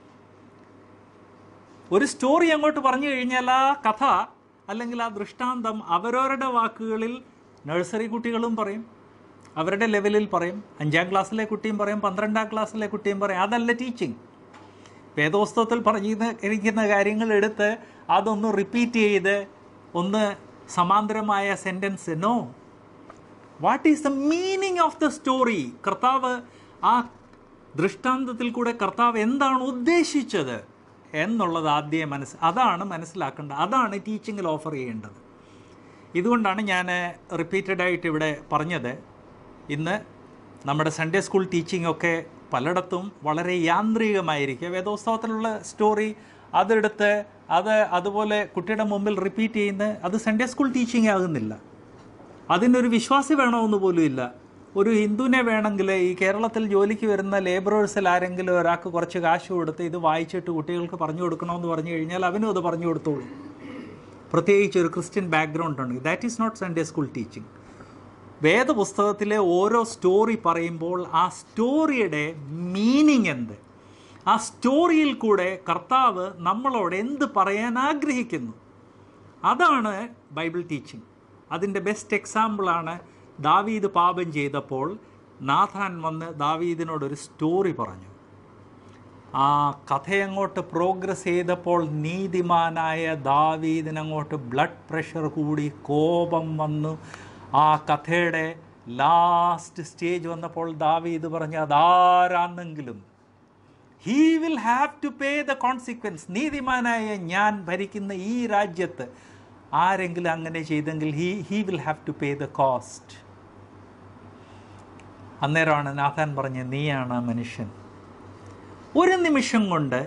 ഒരു സ്റ്റോറി അങ്ങോട്ട് പറഞ്ഞു കഴിഞ്ഞാൽ ആ കഥ അല്ലെങ്കിൽ ആ ദൃഷ്ടാന്തം അവരവരുടെ വാക്കുകളിൽ നഴ്സറി കുട്ടികളും പറയും, അവരുടെ ലെവലിൽ പറയും, 5ാം ക്ലാസ്സിലെ കുട്ടിയും പറയും, 12ാം ക്ലാസ്സിലെ കുട്ടിയും പറയും. അതല്ല ടീച്ചിങ്. വേദോസ്തവത്തിൽ പറഞ്ഞിരിക്കുന്ന കാര്യങ്ങൾ എടുത്ത് അതൊന്ന് റിപ്പീറ്റ് ചെയ്ത് ഒന്ന് സമാന്തരമായ sentence. No, what is the meaning of the story? കർത്താവ് ആ ദൃഷ്ടാന്തത്തിൽ കൂടെ കർത്താവ് എന്താണ് ഉദ്ദേശിച്ചത് എന്നുള്ളത് ആദ്യം അതാണ് മനസ്സിലാക്കേണ്ടത്. അതാണ് ടീച്ചിങ്ങിൽ ഓഫർ ചെയ്യേണ്ടത്. ഇതുകൊണ്ടാണ് ഞാൻ റിപ്പീറ്റഡായിട്ട് ഇവിടെ പറഞ്ഞത്, ഇന്ന് നമ്മുടെ സൺഡേ സ്കൂൾ ടീച്ചിങ് ഒക്കെ പലയിടത്തും വളരെ യാന്ത്രികമായിരിക്കുക. വേദോസ്തവത്തിലുള്ള സ്റ്റോറി അതെടുത്ത് അതുപോലെ കുട്ടിയുടെ മുമ്പിൽ റിപ്പീറ്റ് ചെയ്യുന്ന അത് സൺഡേ സ്കൂൾ ടീച്ചിങ് ആകുന്നില്ല. അതിനൊരു വിശ്വാസി വേണമെന്ന് പോലും ഇല്ല. ഒരു ഹിന്ദുവിനെ വേണമെങ്കിൽ ഈ കേരളത്തിൽ ജോലിക്ക് വരുന്ന ലേബറേഴ്സിൽ ആരെങ്കിലും ഒരാൾക്ക് കുറച്ച് കാശ് കൊടുത്ത് ഇത് വായിച്ചിട്ട് കുട്ടികൾക്ക് പറഞ്ഞു കൊടുക്കണമെന്ന് പറഞ്ഞു കഴിഞ്ഞാൽ അവനും അത് പറഞ്ഞു കൊടുത്തോളൂ. പ്രത്യേകിച്ച് ഒരു ക്രിസ്ത്യൻ ബാക്ക്ഗ്രൗണ്ട് ഉണ്ട്. That is not Sunday school teaching. വേദപുസ്തകത്തിലെ ഓരോ സ്റ്റോറി പറയുമ്പോൾ ആ സ്റ്റോറിയുടെ മീനിങ് എന്ത്, ആ സ്റ്റോറിയിൽ കൂടെ കർത്താവ് നമ്മളോട് എന്ത് പറയാൻ ആഗ്രഹിക്കുന്നു, അതാണ് ബൈബിൾ ടീച്ചിങ്. അതിൻ്റെ ബെസ്റ്റ് എക്സാമ്പിളാണ് ദാവീദ് പാപം ചെയ്തപ്പോൾ നാഥാൻ വന്ന് ദാവീദിനോടൊരു സ്റ്റോറി പറഞ്ഞു. ആ കഥയങ്ങോട്ട് പ്രോഗ്രസ് ചെയ്തപ്പോൾ നീതിമാനായ ദാവീദിനങ്ങോട്ട് ബ്ലഡ് പ്രഷർ കൂടി, കോപം വന്നു. ആ കഥയുടെ ലാസ്റ്റ് സ്റ്റേജ് വന്നപ്പോൾ ദാവീദ് പറഞ്ഞു, അതാരാണെങ്കിലും he will have to pay the consequence. നീതിമാനായ ഞാൻ ഭരിക്കുന്ന ഈ രാജ്യത്ത് ആരെങ്കിലും അങ്ങനെ ചെയ്തെങ്കിൽ he will have to pay the cost. അന്നേരമാണ് നാഥാൻ പറഞ്ഞത്, നീയാണ് മനുഷ്യൻ. ഒരു നിമിഷം കൊണ്ട്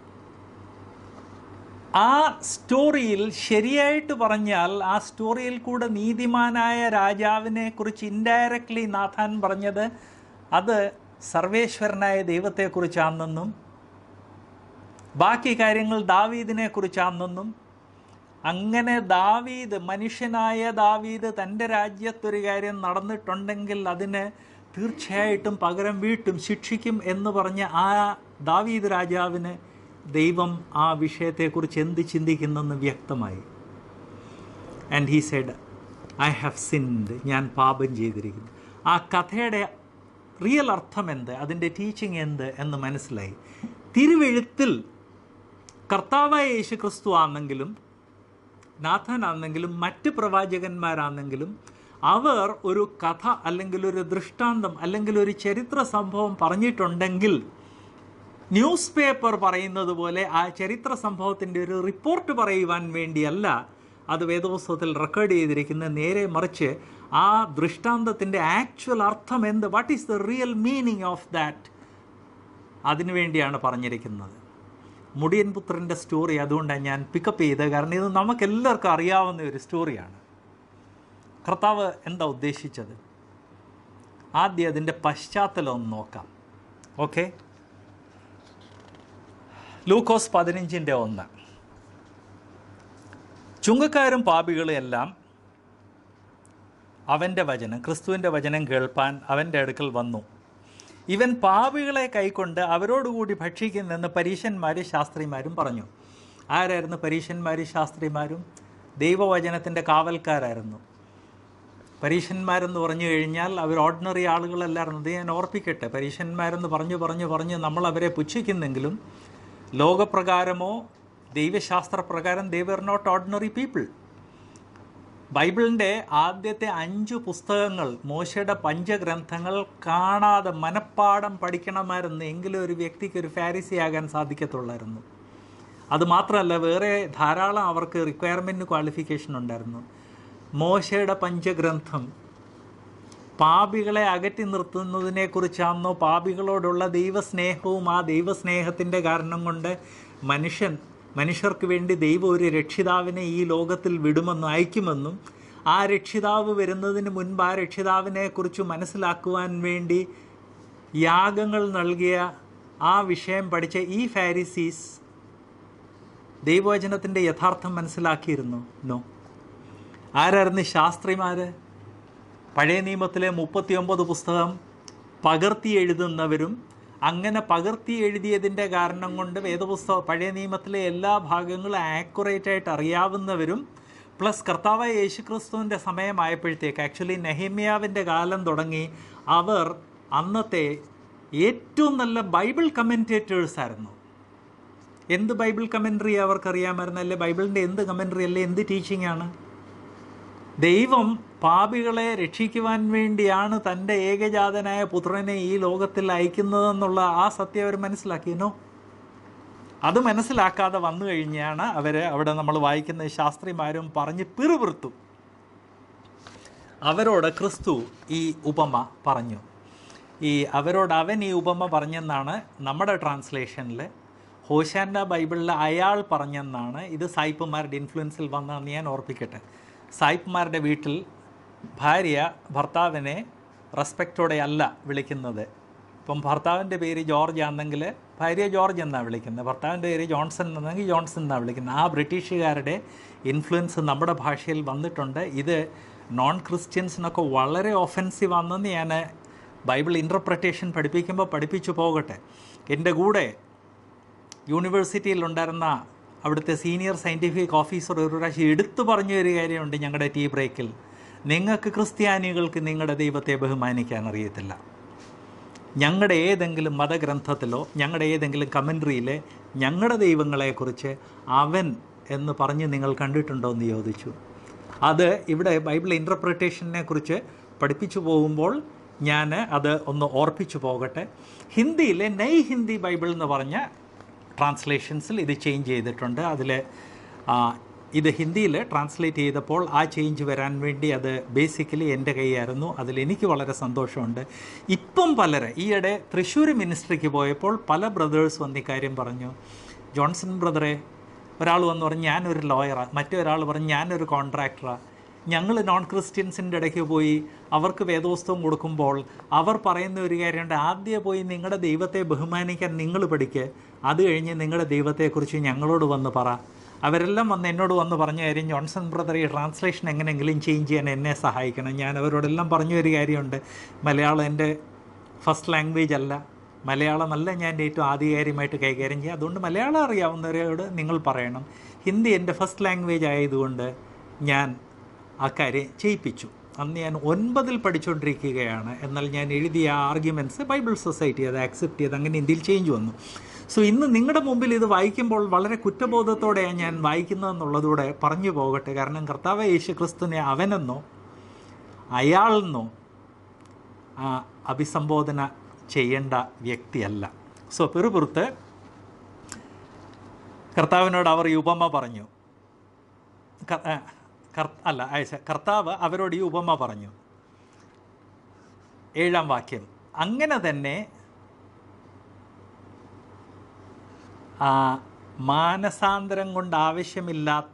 ആ സ്റ്റോറിയിൽ ശരിയായിട്ട് പറഞ്ഞാൽ ആ സ്റ്റോറിയിൽ കൂടെ നീതിമാനായ രാജാവിനെ കുറിച്ച് ഇൻഡയറക്ട്ലി നാഥാൻ പറഞ്ഞത് അത് സർവേശ്വരനായ ദൈവത്തെക്കുറിച്ചാണെന്നും ബാക്കി കാര്യങ്ങൾ ദാവീദിനെ കുറിച്ചാണെന്നും, അങ്ങനെ ദാവീദ്, മനുഷ്യനായ ദാവീദ് തൻ്റെ രാജ്യത്തൊരു കാര്യം നടന്നിട്ടുണ്ടെങ്കിൽ അതിന് തീർച്ചയായിട്ടും പകരം വീട്ടും ശിക്ഷിക്കും എന്ന് പറഞ്ഞ ആ ദാവീദ് രാജാവിന് ദൈവം ആ വിഷയത്തെക്കുറിച്ച് എന്ത് ചിന്തിക്കുന്നെന്ന് വ്യക്തമായി. And he said, I have sinned, ഞാൻ പാപം ചെയ്തിരിക്കുന്നു. ആ കഥയുടെ റിയൽ അർത്ഥം എന്ത്, അതിൻ്റെ ടീച്ചിങ് എന്ത് എന്ന് മനസ്സിലായി. തിരുവെഴുത്തിൽ കർത്താവായ യേശു ക്രിസ്തു ആണെങ്കിലും നാഥാനാണെങ്കിലും മറ്റ് പ്രവാചകന്മാരാണെങ്കിലും അവർ ഒരു കഥ അല്ലെങ്കിൽ ഒരു ദൃഷ്ടാന്തം അല്ലെങ്കിൽ ഒരു ചരിത്ര സംഭവം പറഞ്ഞിട്ടുണ്ടെങ്കിൽ ന്യൂസ് പേപ്പർ പറയുന്നത് പോലെ ആ ചരിത്ര സംഭവത്തിൻ്റെ ഒരു റിപ്പോർട്ട് പറയുവാൻ വേണ്ടിയല്ല അത് വേദപുസ്തകത്തിൽ റെക്കോർഡ് ചെയ്തിരിക്കുന്നത്. നേരെ മറിച്ച് ആ ദൃഷ്ടാന്തത്തിൻ്റെ ആക്ച്വൽ അർത്ഥം എന്ത്, what is the real meaning of that, അതിനുവേണ്ടിയാണ് പറഞ്ഞിരിക്കുന്നത്. മുടിയൻ പുത്രൻ്റെ സ്റ്റോറി അതുകൊണ്ടാണ് ഞാൻ പിക്കപ്പ് ചെയ്തത്. കാരണം ഇത് നമുക്കെല്ലാവർക്കും അറിയാവുന്ന ഒരു സ്റ്റോറിയാണ്. കർത്താവ് എന്താ ഉദ്ദേശിച്ചത്? ആദ്യം അതിൻ്റെ പശ്ചാത്തലം ഒന്ന് നോക്കാം. ഓക്കെ, ലൂക്കോസ് 15:1. ചുങ്കക്കാരും പാപികളും എല്ലാം അവൻ്റെ വചനം, ക്രിസ്തുവിൻ്റെ വചനം കേൾപ്പാൻ അവൻ്റെ അടുക്കൽ വന്നു. ഇവൻ പാപികളെ കൈക്കൊണ്ട് അവരോടുകൂടി ഭക്ഷിക്കുന്നെന്ന് പരീശന്മാരും ശാസ്ത്രിമാരും പറഞ്ഞു. ആരായിരുന്നു പരീശന്മാരും ശാസ്ത്രിമാരും? ദൈവവചനത്തിൻ്റെ കാവൽക്കാരായിരുന്നു. പരീശന്മാരെന്ന് പറഞ്ഞു കഴിഞ്ഞാൽ അവർ ഓർഡിനറി ആളുകളല്ലായിരുന്നു. അത് ഞാൻ ഓർപ്പിക്കട്ടെ. പരീശന്മാരെന്ന് പറഞ്ഞു നമ്മളവരെ പുച്ഛിക്കുന്നെങ്കിലും ലോകപ്രകാരമോ ദൈവശാസ്ത്രപ്രകാരം they were not ordinary people. ബൈബിളിൻ്റെ ആദ്യത്തെ 5 പുസ്തകങ്ങൾ, മോശയുടെ പഞ്ചഗ്രന്ഥങ്ങൾ കാണാതെ മനപ്പാഠം പഠിക്കണമായിരുന്നു എങ്കിലും ഒരു വ്യക്തിക്ക് ഒരു ഫാരിസി ആകാൻ സാധിക്കത്തുള്ളായിരുന്നു. അതുമാത്രമല്ല, വേറെ ധാരാളം അവർക്ക് റിക്വയർമെൻറ്റ് ക്വാളിഫിക്കേഷൻ ഉണ്ടായിരുന്നു. മോശയുടെ പഞ്ചഗ്രന്ഥം പാപികളെ അകറ്റി നിർത്തുന്നതിനെക്കുറിച്ചാണെന്നോ പാപികളോടുള്ള ദൈവസ്നേഹവും ആ ദൈവസ്നേഹത്തിൻ്റെ കാരണം കൊണ്ട് മനുഷ്യർക്ക് വേണ്ടി ദൈവം ഒരു രക്ഷിതാവിനെ ഈ ലോകത്തിൽ വിടുമെന്നും അയക്കുമെന്നും ആ രക്ഷിതാവ് വരുന്നതിന് മുൻപ് ആ രക്ഷിതാവിനെക്കുറിച്ച് മനസ്സിലാക്കുവാൻ വേണ്ടി യാഗങ്ങൾ നൽകിയ ആ വിഷയം പഠിച്ച ഈ ഫാരിസീസ് ദൈവവചനത്തിൻ്റെ യഥാർത്ഥം മനസ്സിലാക്കിയിരുന്നു? നോ. ആരായിരുന്നു ശാസ്ത്രിമാർ? പഴയ നിയമത്തിലെ 39 പുസ്തകം പകർത്തി എഴുതുന്നവരും അങ്ങനെ പകർത്തി എഴുതിയതിൻ്റെ കാരണം കൊണ്ട് പഴയ നിയമത്തിലെ എല്ലാ ഭാഗങ്ങളും ആക്യുറേറ്റായിട്ട് അറിയാവുന്നവരും പ്ലസ് കർത്താവായ യേശുക്രിസ്തുവിൻ്റെ സമയമായപ്പോഴത്തേക്ക് ആക്ച്വലി നെഹമ്യാവിൻ്റെ കാലം തുടങ്ങി അവർ അന്നത്തെ ഏറ്റവും നല്ല ബൈബിൾ കമൻറ്റേറ്റേഴ്സായിരുന്നു. എന്ത് ബൈബിൾ കമൻട്രി അവർക്കറിയാമായിരുന്നു? അല്ലേ ബൈബിളിൻ്റെ എന്ത് കമൻട്രി അല്ലേ എന്ത് ടീച്ചിങ്ങാണ്? ദൈവം പാപികളെ രക്ഷിക്കുവാൻ വേണ്ടിയാണ് തൻ്റെ ഏകജാതനായ പുത്രനെ ഈ ലോകത്തിൽ അയക്കുന്നതെന്നുള്ള ആ സത്യം അവർ മനസ്സിലാക്കിയെന്നോ? അത് മനസ്സിലാക്കാതെ വന്നു കഴിഞ്ഞാണ് അവിടെ നമ്മൾ വായിക്കുന്ന ശാസ്ത്രിമാരും പറഞ്ഞ് പിറുപിറുത്തു. അവരോട് ക്രിസ്തു ഈ ഉപമ പറഞ്ഞു. അവരോട് അവൻ ഈ ഉപമ പറഞ്ഞെന്നാണ് നമ്മുടെ ട്രാൻസ്ലേഷനിൽ. ഹോശാന്ന ബൈബിളിൽ അയാൾ പറഞ്ഞെന്നാണ്. ഇത് സായിപ്പുമാരുടെ ഇൻഫ്ലുവൻസിൽ വന്നതെന്ന് ഞാൻ ഓർപ്പിക്കട്ടെ. സായിപ്പുമാരുടെ വീട്ടിൽ ഭാര്യ ഭർത്താവിനെ റെസ്പെക്റ്റോടെ അല്ല വിളിക്കുന്നത്. ഇപ്പം ഭർത്താവിൻ്റെ പേര് ജോർജ് ആണെങ്കിൽ ഭാര്യ ജോർജ് എന്നാണ് വിളിക്കുന്നത്, ഭർത്താവിൻ്റെ പേര് ജോൺസൺ എന്നെങ്കിൽ ജോൺസൺ എന്നാണ് വിളിക്കുന്നത്. ആ ബ്രിട്ടീഷുകാരുടെ ഇൻഫ്ലുവൻസ് നമ്മുടെ ഭാഷയിൽ വന്നിട്ടുണ്ട്. ഇത് നോൺ ക്രിസ്ത്യൻസിനൊക്കെ വളരെ ഒഫെൻസീവ് ആണെന്ന് ഞാൻ ബൈബിൾ ഇൻ്റർപ്രിട്ടേഷൻ പഠിപ്പിക്കുമ്പോൾ പഠിപ്പിച്ചു പോകട്ടെ. എൻ്റെ കൂടെ യൂണിവേഴ്സിറ്റിയിലുണ്ടായിരുന്ന അവിടുത്തെ സീനിയർ സയൻറ്റിഫിക് ഓഫീസർ ഒരു പ്രാവശ്യം എടുത്തു പറഞ്ഞ ഒരു കാര്യമുണ്ട് ഞങ്ങളുടെ ടീ ബ്രേക്കിൽ: നിങ്ങൾക്ക് ക്രിസ്ത്യാനികൾക്ക് നിങ്ങളുടെ ദൈവത്തെ ബഹുമാനിക്കാൻ അറിയത്തില്ല. ഞങ്ങളുടെ ഏതെങ്കിലും മതഗ്രന്ഥത്തിലോ ഞങ്ങളുടെ ഏതെങ്കിലും കമൻട്രിയിലെ ഞങ്ങളുടെ ദൈവങ്ങളെക്കുറിച്ച് അവൻ എന്ന് പറഞ്ഞ് നിങ്ങൾ കണ്ടിട്ടുണ്ടോ എന്ന് ചോദിച്ചു. അത് ഇവിടെ ബൈബിൾ ഇൻ്റർപ്രിട്ടേഷനെ കുറിച്ച് പഠിപ്പിച്ചു പോകുമ്പോൾ ഞാൻ അത് ഒന്ന് ഓർപ്പിച്ചു പോകട്ടെ. ഹിന്ദിയിലെ നൈ ഹിന്ദി ബൈബിൾ എന്ന് പറഞ്ഞ ട്രാൻസ്ലേഷൻസിൽ ഇത് ചേഞ്ച് ചെയ്തിട്ടുണ്ട്. ഇത് ഹിന്ദിയിൽ ട്രാൻസ്ലേറ്റ് ചെയ്തപ്പോൾ ആ ചേഞ്ച് വരാൻ വേണ്ടി അത് ബേസിക്കലി എൻ്റെ കൈയായിരുന്നു. അതിലെനിക്ക് വളരെ സന്തോഷമുണ്ട്. ഇപ്പം ഈയിടെ തൃശ്ശൂർ മിനിസ്ട്രിക്ക് പോയപ്പോൾ പല ബ്രദേഴ്സ് വന്ന് ഇക്കാര്യം പറഞ്ഞു. ജോൺസൺ ബ്രദറെ, ഒരാൾ വന്ന് പറഞ്ഞു ഞാനൊരു ലോയറാണ്, മറ്റൊരാൾ പറഞ്ഞു ഞാനൊരു കോൺട്രാക്ടറാണ്. ഞങ്ങൾ നോൺ ക്രിസ്ത്യൻസിൻ്റെ ഇടയ്ക്ക് പോയി അവർക്ക് വേദോസ്തവം കൊടുക്കുമ്പോൾ അവർ പറയുന്ന ഒരു കാര്യമുണ്ട്: ആദ്യം പോയി നിങ്ങളുടെ ദൈവത്തെ ബഹുമാനിക്കാൻ നിങ്ങൾ പഠിക്കുക, അത് കഴിഞ്ഞ് നിങ്ങളുടെ ദൈവത്തെക്കുറിച്ച് ഞങ്ങളോട് വന്ന് പറ. അവരെല്ലാം വന്ന് എന്നോട് വന്ന് പറഞ്ഞ കാര്യം: ജോൺസൺ ബ്രദർ, ഈ ട്രാൻസ്ലേഷൻ എങ്ങനെയെങ്കിലും ചേഞ്ച് ചെയ്യാൻ എന്നെ സഹായിക്കണം. ഞാൻ അവരോടെല്ലാം പറഞ്ഞൊരു കാര്യമുണ്ട്: മലയാളം എൻ്റെ ഫസ്റ്റ് ലാംഗ്വേജ് അല്ല, മലയാളമല്ല ഞാൻ ഏറ്റവും ആധികാരികമായിട്ട് കൈകാര്യം ചെയ്യുക. അതുകൊണ്ട് മലയാളം അറിയാവുന്നവരോട് നിങ്ങൾ പറയണം. ഹിന്ദി എൻ്റെ ഫസ്റ്റ് ലാംഗ്വേജ് ആയതുകൊണ്ട് ഞാൻ ആ കാര്യം ചെയ്യിപ്പിച്ചു. അന്ന് ഞാൻ 9ൽ പഠിച്ചുകൊണ്ടിരിക്കുകയാണ്. എന്നാൽ ഞാൻ എഴുതിയ ആർഗ്യുമെൻറ്റ്സ് ബൈബിൾ സൊസൈറ്റി അത് ആക്സെപ്റ്റ് ചെയ്ത് അങ്ങനെ ഇന്ത്യയിൽ ചേഞ്ച് വന്നു. സോ ഇന്ന് നിങ്ങളുടെ മുമ്പിൽ ഇത് വായിക്കുമ്പോൾ വളരെ കുറ്റബോധത്തോടെയാണ് ഞാൻ വായിക്കുന്നതെന്നുള്ളതൂടെ പറഞ്ഞു പോകട്ടെ. കാരണം കർത്താവ് യേശു ക്രിസ്തുവിനെ അവനെന്നോ അയാളെന്നോ അഭിസംബോധന ചെയ്യേണ്ട വ്യക്തിയല്ല. സോ പിറുപിറുത്ത് കർത്താവിനോട് അവർ ഈ ഉപമ പറഞ്ഞു. കർത്താവ് അവരോട് ഈ ഉപമ പറഞ്ഞു. 7-ാം വാക്യം: അങ്ങനെ തന്നെ മാനസാന്തരം കൊണ്ട് ആവശ്യമില്ലാത്ത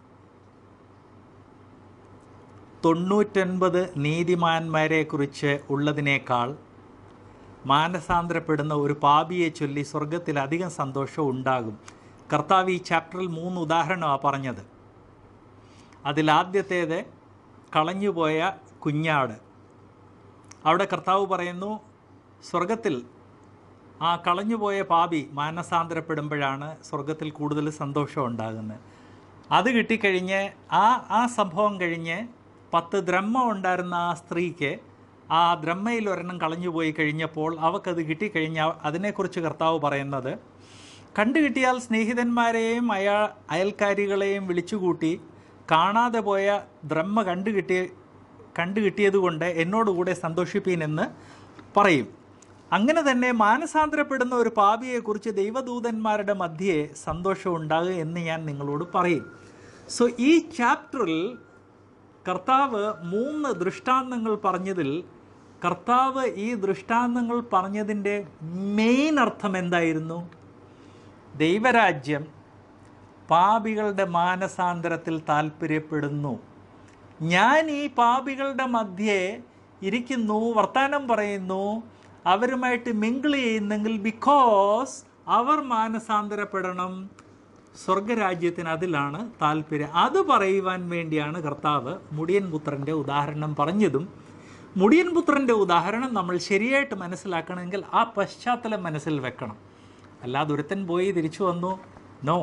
99 നീതിമാന്മാരെക്കുറിച്ച് ഉള്ളതിനേക്കാൾ മാനസാന്തരപ്പെടുന്ന ഒരു പാപിയെ ചൊല്ലി സ്വർഗത്തിൽ അധികം സന്തോഷം ഉണ്ടാകും. കർത്താവ് ഈ ചാപ്റ്ററിൽ 3 ഉദാഹരണമാണ് പറഞ്ഞത്. അതിലാദ്യത്തേത് കളഞ്ഞുപോയ കുഞ്ഞാട്. അവിടെ കർത്താവ് പറയുന്നു സ്വർഗത്തിൽ ആ കളഞ്ഞുപോയ പാപി മാനസാന്തരപ്പെടുമ്പോഴാണ് സ്വർഗത്തിൽ കൂടുതൽ സന്തോഷം ഉണ്ടാകുന്നത്. അത് കിട്ടിക്കഴിഞ്ഞ് ആ സംഭവം കഴിഞ്ഞ് 10 ദ്രഹ്മ ഉണ്ടായിരുന്ന ആ സ്ത്രീക്ക് ആ ദ്രഹ്മയിൽ ഒരെണ്ണം കളഞ്ഞുപോയി കഴിഞ്ഞപ്പോൾ അവൾക്കത് കിട്ടിക്കഴിഞ്ഞാൽ അതിനെക്കുറിച്ച് കർത്താവ് പറയുന്നത്: കണ്ടുകിട്ടിയാൽ സ്നേഹിതന്മാരെയും അയൽക്കാരികളെയും വിളിച്ചുകൂട്ടി കാണാതെ പോയ ദ്രഹ്മ കണ്ടുകിട്ടിയതുകൊണ്ട് എന്നോടുകൂടെ സന്തോഷിപ്പീനെന്ന് പറയും. അങ്ങനെ തന്നെ മാനസാന്തരപ്പെടുന്ന ഒരു പാപിയെക്കുറിച്ച് ദൈവദൂതന്മാരുടെ മധ്യേ സന്തോഷം ഉണ്ടാകുക എന്ന് ഞാൻ നിങ്ങളോട് പറയും. സോ ഈ ചാപ്റ്ററിൽ കർത്താവ് 3 ദൃഷ്ടാന്തങ്ങൾ പറഞ്ഞതിൽ കർത്താവ് ഈ ദൃഷ്ടാന്തങ്ങൾ പറഞ്ഞതിൻ്റെ മെയിൻ അർത്ഥം എന്തായിരുന്നു? ദൈവരാജ്യം പാപികളുടെ മാനസാന്തരത്തിൽ താല്പര്യപ്പെടുന്നു. ഞാൻ ഈ പാപികളുടെ മധ്യേ ഇരിക്കുന്നു, വർത്തമാനം പറയുന്നു, അവരുമായിട്ട് മിങ്കിൾ ചെയ്യുന്നെങ്കിൽ ബിക്കോസ് അവർ മാനസാന്തരപ്പെടണം. സ്വർഗരാജ്യത്തിന് അതിലാണ് താല്പര്യം. അത് പറയുവാൻ വേണ്ടിയാണ് കർത്താവ് മുടിയൻ പുത്രൻ്റെ ഉദാഹരണം പറഞ്ഞതും. മുടിയൻ പുത്രൻ്റെ ഉദാഹരണം നമ്മൾ ശരിയായിട്ട് മനസ്സിലാക്കണമെങ്കിൽ ആ പശ്ചാത്തലം മനസ്സിൽ വെക്കണം. അല്ലാതെ ഒരുത്തൻ പോയി തിരിച്ചു വന്നു, നോ.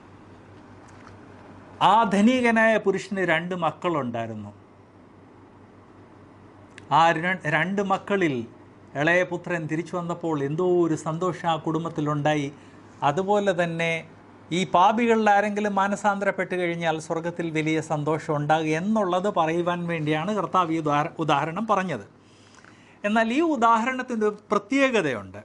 ആ ധനികനായ പുരുഷന് 2 മക്കളുണ്ടായിരുന്നു. ആ 2 മക്കളിൽ ഇളയ പുത്രൻ തിരിച്ചു വന്നപ്പോൾ എന്തോ ഒരു സന്തോഷം ആ കുടുംബത്തിലുണ്ടായി. അതുപോലെ തന്നെ ഈ പാപികളിൽ ആരെങ്കിലും മാനസാന്തരപ്പെട്ട് കഴിഞ്ഞാൽ സ്വർഗത്തിൽ വലിയ സന്തോഷം ഉണ്ടാകും എന്നുള്ളത് പറയുവാൻ വേണ്ടിയാണ് കർത്താവ് ഈ ഉദാഹരണം പറഞ്ഞത്. എന്നാൽ ഈ ഉദാഹരണത്തിൻ്റെ ഒരു പ്രത്യേകതയുണ്ട്.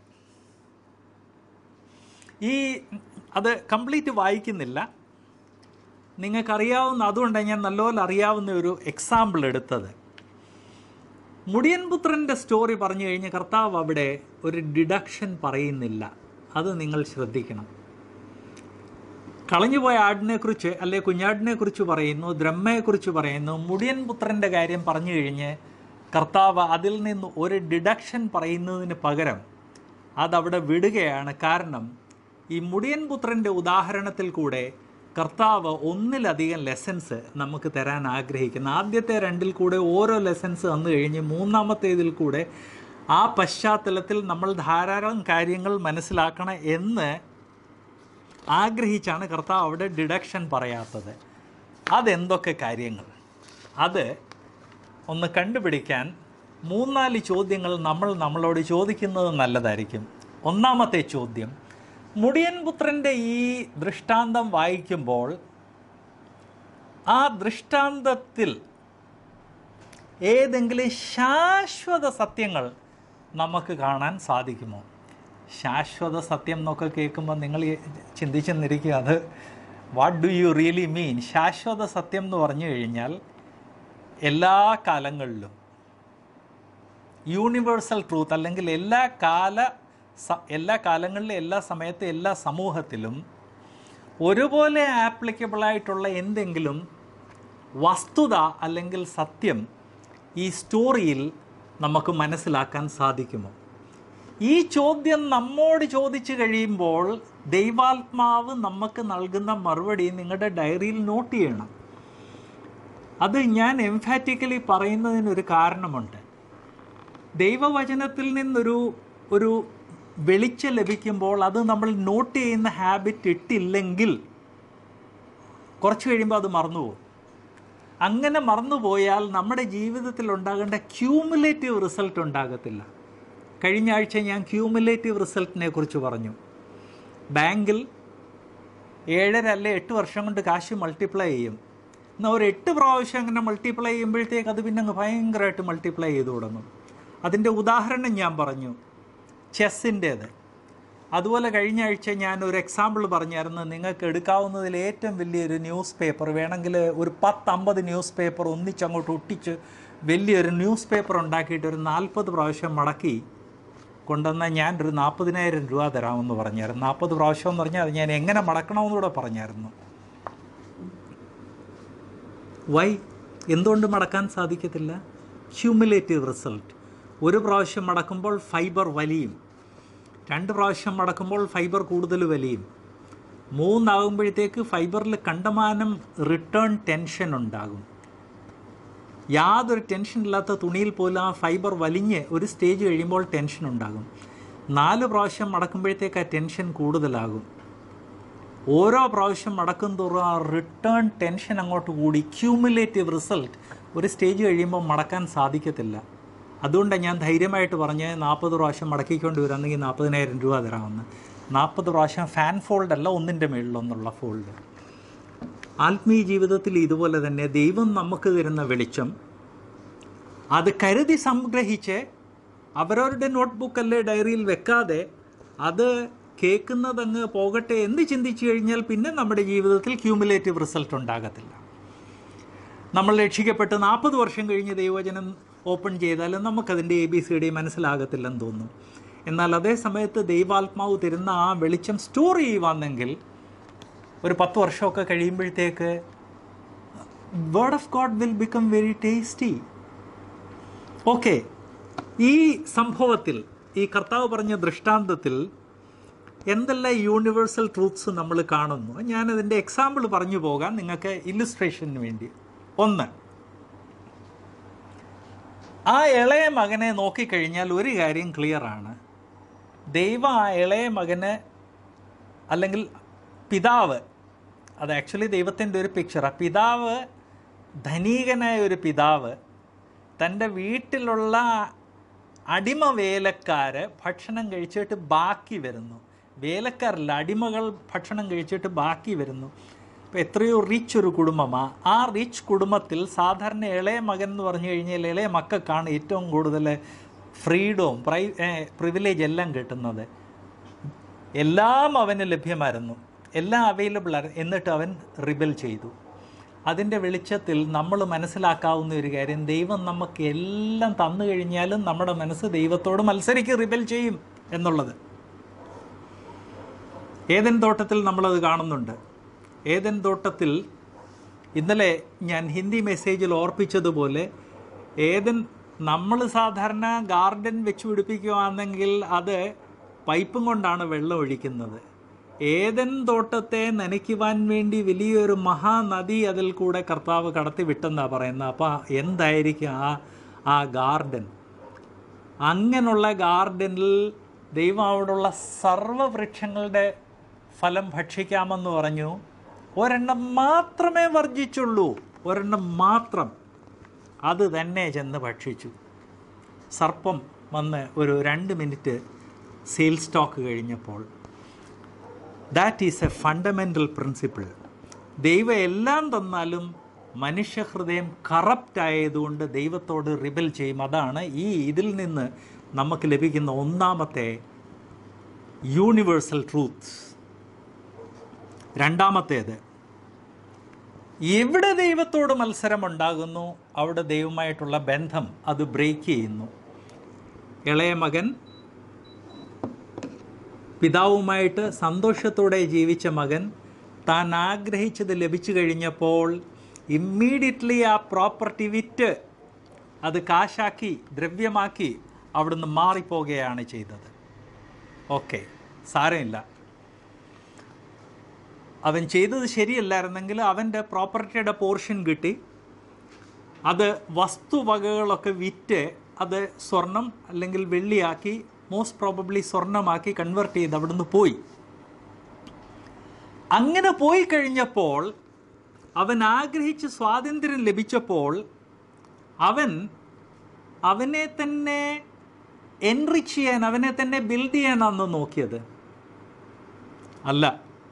അത് കംപ്ലീറ്റ് വായിക്കുന്നില്ല, നിങ്ങൾക്കറിയാവുന്ന, അതുകൊണ്ടാണ് ഞാൻ നല്ലപോലെ അറിയാവുന്ന ഒരു എക്സാമ്പിൾ എടുത്തത്. മുടിയൻ പുത്രൻ്റെ സ്റ്റോറി പറഞ്ഞു കഴിഞ്ഞ് കർത്താവ് അവിടെ ഒരു ഡിഡക്ഷൻ പറയുന്നില്ല. അത് നിങ്ങൾ ശ്രദ്ധിക്കണം. കളഞ്ഞുപോയ ആടിനെക്കുറിച്ച് അല്ലെ കുഞ്ഞാടിനെക്കുറിച്ച് പറയുന്നു, ദ്രഹ്മയെക്കുറിച്ച് പറയുന്നു. മുടിയൻ പുത്രൻ്റെ കാര്യം പറഞ്ഞു കഴിഞ്ഞ് കർത്താവ് അതിൽ നിന്ന് ഒരു ഡിഡക്ഷൻ പറയുന്നതിന് പകരം അതവിടെ വിടുകയാണ്. കാരണം ഈ മുടിയൻ പുത്രൻ്റെ ഉദാഹരണത്തിൽ കൂടെ കർത്താവ് 1ലധികം ലെസൺസ് നമുക്ക് തരാൻ ആഗ്രഹിക്കുന്നു. ആദ്യത്തെ 2ൽ കൂടെ ഓരോ ലെസൺസ് വന്നു കഴിഞ്ഞ് 3ാമത്തേതിൽ കൂടെ ആ പശ്ചാത്തലത്തിൽ നമ്മൾ ധാരാളം കാര്യങ്ങൾ മനസ്സിലാക്കണം എന്ന് ആഗ്രഹിച്ചാണ് കർത്താവ് അവിടെ ഡിഡക്ഷൻ പറയാത്തത്. അതെന്തൊക്കെ കാര്യങ്ങൾ? അത് ഒന്ന് കണ്ടുപിടിക്കാൻ 3-4 ചോദ്യങ്ങൾ നമ്മളോട് ചോദിക്കുന്നത് നല്ലതായിരിക്കും. 1ാമത്തെ ചോദ്യം, മുടിയൻ പുത്രൻ്റെ ഈ ദൃഷ്ടാന്തം വായിക്കുമ്പോൾ ആ ദൃഷ്ടാന്തത്തിൽ ഏതെങ്കിലും ശാശ്വത സത്യങ്ങൾ നമുക്ക് കാണാൻ സാധിക്കുമോ? ശാശ്വത സത്യം എന്നൊക്കെ കേൾക്കുമ്പോൾ നിങ്ങൾ ചിന്തിച്ചെന്നിരിക്കുക, അത് what do you really mean? ശാശ്വത സത്യം എന്ന് പറഞ്ഞു കഴിഞ്ഞാൽ എല്ലാ കാലങ്ങളിലും യൂണിവേഴ്സൽ ട്രൂത്ത്, അല്ലെങ്കിൽ എല്ലാ കാലങ്ങളിലും എല്ലാ സമയത്തും എല്ലാ സമൂഹത്തിലും ഒരുപോലെ ആപ്ലിക്കബിളായിട്ടുള്ള എന്തെങ്കിലും വസ്തുത അല്ലെങ്കിൽ സത്യം ഈ സ്റ്റോറിയിൽ നമുക്ക് മനസ്സിലാക്കാൻ സാധിക്കുമോ? ഈ ചോദ്യം നമ്മോട് ചോദിച്ചു കഴിയുമ്പോൾ ദൈവാത്മാവ് നമുക്ക് നൽകുന്ന മറുപടി നിങ്ങളുടെ ഡയറിയിൽ നോട്ട് ചെയ്യണം. അത് ഞാൻ എംഫാറ്റിക്കലി പറയുന്നതിനൊരു കാരണമുണ്ട്. ദൈവവചനത്തിൽ നിന്നൊരു വെളിച്ചം ലഭിക്കുമ്പോൾ അത് നമ്മൾ നോട്ട് ചെയ്യുന്ന ഹാബിറ്റ് ഇട്ടില്ലെങ്കിൽ കുറച്ച് കഴിയുമ്പോൾ അത് മറന്നുപോകും. അങ്ങനെ മറന്നുപോയാൽ നമ്മുടെ ജീവിതത്തിൽ ഉണ്ടാകേണ്ട ക്യൂമുലേറ്റീവ് റിസൾട്ട് ഉണ്ടാകത്തില്ല. കഴിഞ്ഞ ആഴ്ച ഞാൻ ക്യൂമുലേറ്റീവ് റിസൾട്ടിനെ കുറിച്ച് പറഞ്ഞു. ബാങ്കിൽ 7 അല്ലെ 8 വർഷം കൊണ്ട് കാശ് മൾട്ടിപ്ലൈ ചെയ്യും. എന്നാൽ ഒരു 8 പ്രാവശ്യം അങ്ങനെ മൾട്ടിപ്ലൈ ചെയ്യുമ്പോഴത്തേക്ക് അത് പിന്നെ അങ്ങ് ഭയങ്കരമായിട്ട് മൾട്ടിപ്ലൈ ചെയ്ത് തുടങ്ങും. അതിൻ്റെ ഉദാഹരണം ഞാൻ പറഞ്ഞു, ചെസ്സിൻ്റേത്. അതുപോലെ കഴിഞ്ഞ ആഴ്ച ഞാൻ ഒരു എക്സാമ്പിൾ പറഞ്ഞായിരുന്നു. നിങ്ങൾക്ക് എടുക്കാവുന്നതിൽ ഏറ്റവും വലിയൊരു ന്യൂസ് പേപ്പർ വേണമെങ്കിൽ ഒരു 10-50 ന്യൂസ് പേപ്പർ ഒന്നിച്ചങ്ങോട്ട് ഒട്ടിച്ച് വലിയൊരു ന്യൂസ് പേപ്പർ ഉണ്ടാക്കിയിട്ട് ഒരു 40 പ്രാവശ്യം മടക്കി കൊണ്ടുവന്നാൽ ഞാനൊരു 40,000 രൂപ തരാമെന്ന് പറഞ്ഞായിരുന്നു. 40 പ്രാവശ്യം എന്ന് പറഞ്ഞാൽ അത് ഞാൻ എങ്ങനെ മടക്കണമെന്നുകൂടെ പറഞ്ഞായിരുന്നു. എന്തുകൊണ്ട് മടക്കാൻ സാധിക്കത്തില്ല? Cumulative result. 1 പ്രാവശ്യം മടക്കുമ്പോൾ ഫൈബർ വലിയും, 2 പ്രാവശ്യം മടക്കുമ്പോൾ ഫൈബർ കൂടുതൽ വലിയും, 3 ആകുമ്പോഴത്തേക്ക് ഫൈബറിൽ കണ്ടമാനം റിട്ടേൺ ടെൻഷൻ ഉണ്ടാകും. യാതൊരു ടെൻഷൻ ഇല്ലാത്ത തുണിയിൽ പോലും ആ ഫൈബർ വലിഞ്ഞ് ഒരു സ്റ്റേജ് കഴിയുമ്പോൾ ടെൻഷൻ ഉണ്ടാകും. 4 പ്രാവശ്യം മടക്കുമ്പോഴത്തേക്ക് ആ ടെൻഷൻ കൂടുതലാകും. ഓരോ പ്രാവശ്യം മടക്കും തോറും ആ റിട്ടേൺ ടെൻഷൻ അങ്ങോട്ട് കൂടി ക്യൂമുലേറ്റീവ് റിസൾട്ട് ഒരു സ്റ്റേജ് കഴിയുമ്പോൾ മടക്കാൻ സാധിക്കത്തില്ല. അതുകൊണ്ടാണ് ഞാൻ ധൈര്യമായിട്ട് പറഞ്ഞ് 40 പ്രാവശ്യം മടക്കിക്കൊണ്ട് വരാമെങ്കിൽ 40,000 രൂപ തരാമെന്ന്. 40 പ്രാവശ്യം ഫാൻ ഫോൾഡ് അല്ല, ഒന്നിൻ്റെ മുകളിലൊന്നുള്ള ഫോൾഡ്. ആത്മീയ ജീവിതത്തിൽ ഇതുപോലെ തന്നെ ദൈവം നമുക്ക് തരുന്ന വെളിച്ചം അത് കരുതി സംഗ്രഹിച്ച് അവരവരുടെ നോട്ട്ബുക്കല്ലേ ഡയറിയിൽ വെക്കാതെ അത് കേൾക്കുന്നതങ്ങ് പോകട്ടെ എന്ന് ചിന്തിച്ചു കഴിഞ്ഞാൽ പിന്നെ നമ്മുടെ ജീവിതത്തിൽ ക്യൂമുലേറ്റീവ് റിസൾട്ട് ഉണ്ടാകത്തില്ല. നമ്മൾ രക്ഷിക്കപ്പെട്ട് 40 വർഷം കഴിഞ്ഞ് ദൈവവചനം ഓപ്പൺ ചെയ്താലും നമുക്കതിൻ്റെ ABCD മനസ്സിലാകത്തില്ലെന്ന് തോന്നും. എന്നാൽ അതേ സമയത്ത് ദൈവാത്മാവ് തരുന്ന ആ വെളിച്ചം സ്റ്റോർ ചെയ്യുവാണെങ്കിൽ ഒരു 10 വർഷമൊക്കെ കഴിയുമ്പോഴത്തേക്ക് word of God will become very tasty. Okay, ഈ സംഭവത്തിൽ ഈ കർത്താവ് പറഞ്ഞ ദൃഷ്ടാന്തത്തിൽ എന്തെല്ലാം യൂണിവേഴ്സൽ ട്രൂത്ത്സ് നമ്മൾ കാണുന്നു? ഞാനതിൻ്റെ എക്സാമ്പിൾ പറഞ്ഞു പോകാം നിങ്ങൾക്ക് ഇല്ലുസ്ട്രേഷന് വേണ്ടി. ഒന്ന്, ആ ഇളയ മകനെ നോക്കിക്കഴിഞ്ഞാൽ ഒരു കാര്യം ക്ലിയറാണ്. ദൈവം ആ ഇളയ മകന്, അല്ലെങ്കിൽ പിതാവ്, അത് ആക്ച്വലി ദൈവത്തിൻ്റെ ഒരു പിക്ചറാണ്. പിതാവ്, ധനികനായ ഒരു പിതാവ് തൻ്റെ വീട്ടിലുള്ള അടിമ വേലക്കാർ ഭക്ഷണം കഴിച്ചിട്ട് ബാക്കി വരുന്നു. വേലക്കാരല്ല, അടിമകൾ ഭക്ഷണം കഴിച്ചിട്ട് ബാക്കി വരുന്നു. അപ്പോൾ എത്രയോ റിച്ച് ഒരു കുടുംബമാണ്. ആ റിച്ച് കുടുംബത്തിൽ സാധാരണ ഇളയ മകൻ എന്ന് പറഞ്ഞു കഴിഞ്ഞാൽ ഇളയ മക്കൾക്കാണ് ഏറ്റവും കൂടുതൽ ഫ്രീഡവും പ്രിവിലേജ് എല്ലാം കിട്ടുന്നത്. എല്ലാം അവന് ലഭ്യമായിരുന്നു, എല്ലാം അവൈലബിൾ ആയിരുന്നു. എന്നിട്ട് അവൻ റിബൽ ചെയ്തു. അതിൻ്റെ വെളിച്ചത്തിൽ നമ്മൾ മനസ്സിലാക്കാവുന്ന ഒരു കാര്യം, ദൈവം നമുക്ക് എല്ലാം തന്നു കഴിഞ്ഞാലും നമ്മുടെ മനസ്സ് ദൈവത്തോട് മത്സരിക്ക് റിബൽ ചെയ്യും എന്നുള്ളത്. ഏദൻ തോട്ടത്തിൽ നമ്മളത് കാണുന്നുണ്ട്. ഏദൻ തോട്ടത്തിൽ ഇന്നലെ ഞാൻ ഹിന്ദി മെസ്സേജിൽ ഓർപ്പിച്ചതുപോലെ, നമ്മൾ സാധാരണ ഗാർഡൻ വെച്ച് പിടിപ്പിക്കുകയാണെങ്കിൽ അത് പൈപ്പും കൊണ്ടാണ് വെള്ളം ഒഴിക്കുന്നത്. ഏദൻ തോട്ടത്തെ നനയ്ക്കുവാൻ വേണ്ടി വലിയൊരു മഹാനദി അതിൽ കൂടെ കർത്താവ് കടത്തി വിട്ടെന്നാണ് പറയുന്നത്. അപ്പോൾ എന്തായിരിക്കും ആ ഗാർഡൻ? അങ്ങനെയുള്ള ഗാർഡനിൽ ദൈവം അവിടെയുള്ള സർവ്വവൃക്ഷങ്ങളുടെ ഫലം ഭക്ഷിക്കാമെന്ന് പറഞ്ഞു. ഒരെണ്ണം മാത്രമേ വർജിച്ചുള്ളൂ, ഒരെണ്ണം മാത്രം. അത് തന്നെ ചെന്ന് ഭക്ഷിച്ചു. സർപ്പം വന്ന് ഒരു 2 മിനിറ്റ് സെയിൽസ് ടോക്ക് കഴിഞ്ഞപ്പോൾ. That is a fundamental principle. ദൈവം എല്ലാം തന്നാലും മനുഷ്യഹൃദയം കറപ്റ്റ് ആയതുകൊണ്ട് ദൈവത്തോട് റിബൽ ചെയ്യും. അതാണ് ഇതിൽ നിന്ന് നമുക്ക് ലഭിക്കുന്ന ഒന്നാമത്തെ യൂണിവേഴ്സൽ ട്രൂത്ത്. രണ്ടാമത്തേത്, എവിടെ ദൈവത്തോട് മത്സരമുണ്ടാകുന്നു അവിടെ ദൈവമായിട്ടുള്ള ബന്ധം അത് ബ്രേക്ക് ചെയ്യുന്നു. ഇളയ മകൻ പിതാവുമായിട്ട് സന്തോഷത്തോടെ ജീവിച്ച മകൻ താൻ ആഗ്രഹിച്ചത് ലഭിച്ചു കഴിഞ്ഞപ്പോൾ ഇമ്മീഡിയറ്റ്ലി ആ പ്രോപ്പർട്ടി വിറ്റ് അത് കാശാക്കി ദ്രവ്യമാക്കി അവിടുന്ന് മാറിപ്പോകുകയാണ് ചെയ്തത്. ഓക്കെ, സാരമില്ല, അവൻ ചെയ്തത് ശരിയല്ലായിരുന്നെങ്കിൽ അവൻ്റെ പ്രോപ്പർട്ടിയുടെ പോർഷൻ കിട്ടി. അത് വസ്തുവകകളൊക്കെ വിറ്റ് അത് സ്വർണം അല്ലെങ്കിൽ വെള്ളിയാക്കി, മോസ്റ്റ് പ്രോബബ്ലി സ്വർണ്ണമാക്കി കൺവെർട്ട് ചെയ്ത് അവിടുന്ന് പോയി. അങ്ങനെ പോയി കഴിഞ്ഞപ്പോൾ അവൻ ആഗ്രഹിച്ച് സ്വാതന്ത്ര്യം ലഭിച്ചപ്പോൾ അവനെ തന്നെ എൻറിച്ച് ചെയ്യാൻ, അവനെ തന്നെ ബിൽഡ് ചെയ്യാനാണ് നോക്കിയത്. അല്ല,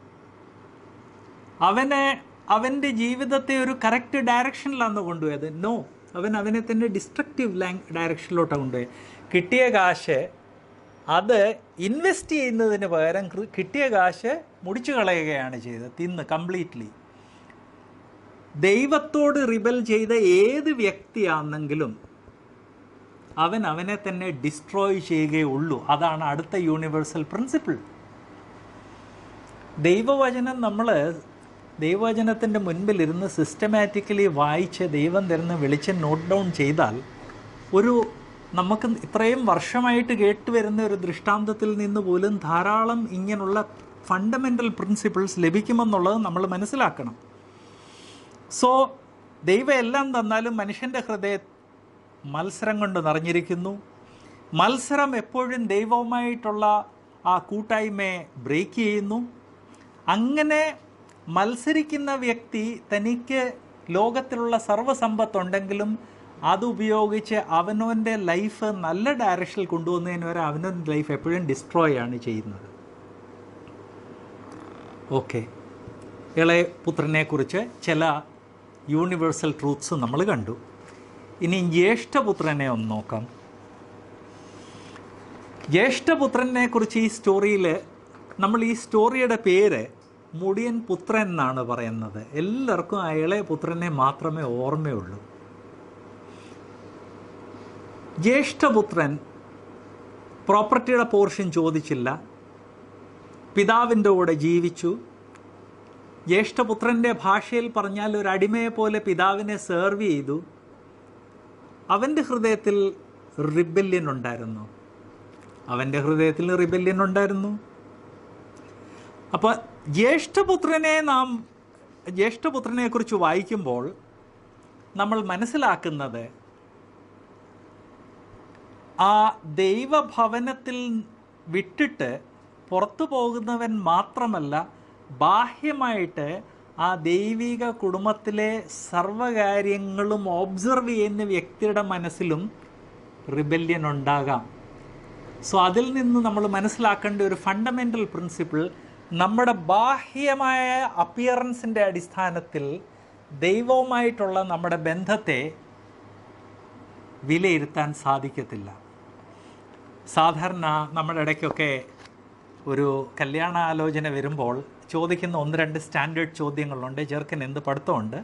അവൻ്റെ ജീവിതത്തെ ഒരു കറക്റ്റ് ഡയറക്ഷനിലാണ് കൊണ്ടുപോയത്. നോ, അവനെ തന്നെ ഡിസ്ട്രക്റ്റീവ് ഡയറക്ഷനിലോട്ടാണ് കൊണ്ടുപോയത്. കിട്ടിയ കാശ് അത് ഇൻവെസ്റ്റ് ചെയ്യുന്നതിന് പകരം കിട്ടിയ കാശ് മുടിച്ചു കളയുകയാണ് ചെയ്തത്, തിന്ന് കംപ്ലീറ്റ്ലി. ദൈവത്തോട് റിബൽ ചെയ്ത ഏത് വ്യക്തിയാണെങ്കിലും അവനെ തന്നെ ഡിസ്ട്രോയ് ചെയ്യുകയുള്ളൂ. അതാണ് അടുത്ത യൂണിവേഴ്സൽ പ്രിൻസിപ്പിൾ. ദൈവവചനത്തിൻ്റെ മുൻപിലിരുന്ന് സിസ്റ്റമാറ്റിക്കലി വായിച്ച് ദൈവം തരുന്ന വെളിച്ചം നോട്ട് ഡൗൺ ചെയ്താൽ നമുക്ക് ഇത്രയും വർഷമായിട്ട് കേട്ടുവരുന്ന ഒരു ദൃഷ്ടാന്തത്തിൽ നിന്ന് പോലും ധാരാളം ഇങ്ങനെയുള്ള ഫണ്ടമെൻ്റൽ പ്രിൻസിപ്പിൾസ് ലഭിക്കുമെന്നുള്ളത് നമ്മൾ മനസ്സിലാക്കണം. സോ ദൈവം എല്ലാം തന്നാലും മനുഷ്യൻ്റെ ഹൃദയം മത്സരം കൊണ്ട് നിറഞ്ഞിരിക്കുന്നു. മത്സരം എപ്പോഴും ദൈവവുമായിട്ടുള്ള ആ കൂട്ടായ്മയെ ബ്രേക്ക് ചെയ്യുന്നു. അങ്ങനെ മത്സരിക്കുന്ന വ്യക്തി തനിക്ക് ലോകത്തിലുള്ള സർവ്വസമ്പത്തുണ്ടെങ്കിലും അതുപയോഗിച്ച് അവനവൻ്റെ ലൈഫ് നല്ല ഡയറക്ഷനിൽ കൊണ്ടുവന്നതിന് വരെ അവനവൻ്റെ ലൈഫ് എപ്പോഴും ഡിസ്ട്രോയ് ആണ് ചെയ്യുന്നത്. ഓക്കെ, ഇളയ പുത്രനെക്കുറിച്ച് ചില യൂണിവേഴ്സൽ ട്രൂത്ത്സ് നമ്മൾ കണ്ടു. ഇനി ജ്യേഷ്ഠപുത്രനെ ഒന്ന് നോക്കാം. ജ്യേഷ്ഠപുത്രനെക്കുറിച്ച് ഈ സ്റ്റോറിയിൽ നമ്മൾ ഈ സ്റ്റോറിയുടെ പേര് മുടിയൻ പുത്രൻ എന്നാണ് പറയുന്നത്. എല്ലാവർക്കും ആ ഇളയ പുത്രനെ മാത്രമേ ഓർമ്മയുള്ളൂ. ജ്യേഷ്ഠപുത്രൻ പ്രോപ്പർട്ടിയുടെ പോർഷൻ ചോദിച്ചില്ല, പിതാവിൻ്റെ കൂടെ ജീവിച്ചു. ജ്യേഷ്ഠപുത്രൻ്റെ ഭാഷയിൽ പറഞ്ഞാൽ ഒരു അടിമയെ പോലെ പിതാവിനെ സെർവ് ചെയ്തു. അവൻ്റെ ഹൃദയത്തിൽ റിബല്യൻ ഉണ്ടായിരുന്നു. അപ്പോൾ ജ്യേഷ്ഠപുത്രനെക്കുറിച്ച് വായിക്കുമ്പോൾ നമ്മൾ മനസ്സിലാക്കുന്നത് ആ ദൈവഭവനത്തിൽ വിട്ടിട്ട് പുറത്തു പോകുന്നവൻ മാത്രമല്ല, ബാഹ്യമായിട്ട് ആ ദൈവിക കുടുംബത്തിലെ സർവ്വകാര്യങ്ങളും ഒബ്സർവ് ചെയ്യുന്ന വ്യക്തിയുടെ മനസ്സിലും റിബല്യൻ ഉണ്ടാകാം. സോ അതിൽ നിന്ന് നമ്മൾ മനസ്സിലാക്കേണ്ട ഒരു ഫണ്ടമെൻ്റൽ പ്രിൻസിപ്പിൾ, നമ്മുടെ ബാഹ്യമായ അപ്പിയറൻസിൻ്റെ അടിസ്ഥാനത്തിൽ ദൈവവുമായിട്ടുള്ള നമ്മുടെ ബന്ധത്തെ വിലയിരുത്താൻ സാധിക്കത്തില്ല. സാധാരണ നമ്മുടെ ഇടയ്ക്കൊക്കെ ഒരു കല്യാണ ആലോചന വരുമ്പോൾ ചോദിക്കുന്ന 1-2 സ്റ്റാൻഡേർഡ് ചോദ്യങ്ങളുണ്ട്. ചെറുക്കൻ എന്ത് പഠിത്തമുണ്ട്,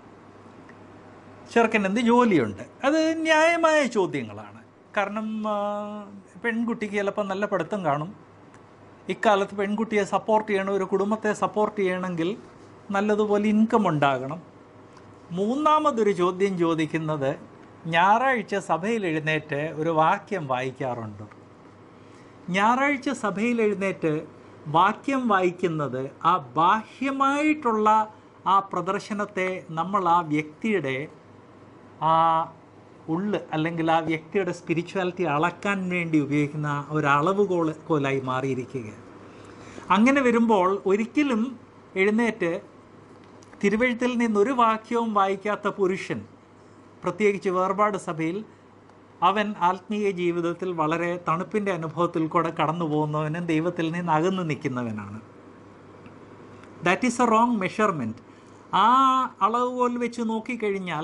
ചെറുക്കൻ എന്ത് ജോലിയുണ്ട്. അത് ന്യായമായ ചോദ്യങ്ങളാണ്. കാരണം പെൺകുട്ടിക്ക് ചിലപ്പോൾ നല്ല പഠിത്തം കാണും. ഇക്കാലത്ത് പെൺകുട്ടിയെ സപ്പോർട്ട് ചെയ്യണം, ഒരു കുടുംബത്തെ സപ്പോർട്ട് ചെയ്യണമെങ്കിൽ നല്ലതുപോലെ ഇൻകം ഉണ്ടാകണം. മൂന്നാമതൊരു ചോദ്യം ചോദിക്കുന്നത്, ഞായറാഴ്ച സഭയിൽ എഴുന്നേറ്റ് ഒരു വാക്യം വായിക്കാറുണ്ട്. ഞായറാഴ്ച സഭയിൽ എഴുന്നേറ്റ് വാക്യം വായിക്കുന്നത് ആ ബാഹ്യമായിട്ടുള്ള ആ പ്രദർശനത്തെ നമ്മൾ ആ വ്യക്തിയുടെ ആ അല്ലെങ്കിൽ ആ വ്യക്തിയുടെ സ്പിരിച്വാലിറ്റി അളക്കാൻ വേണ്ടി ഉപയോഗിക്കുന്ന ഒരളവുകോലായി മാറിയിരിക്കുക. അങ്ങനെ വരുമ്പോൾ ഒരിക്കലും എഴുന്നേറ്റ് തിരുവെഴുത്തിൽ നിന്നൊരു വാക്യവും വായിക്കാത്ത പുരുഷൻ, പ്രത്യേകിച്ച് വേർപാട് സഭയിൽ, അവൻ ആത്മീയ ജീവിതത്തിൽ വളരെ തണുപ്പിൻ്റെ അനുഭവത്തിൽ കൂടെ കടന്നു പോകുന്നവനും ദൈവത്തിൽ നിന്ന് അകന്നു നിൽക്കുന്നവനാണ്. That is a wrong measurement. ആ അളവുകോൽ വെച്ച് നോക്കിക്കഴിഞ്ഞാൽ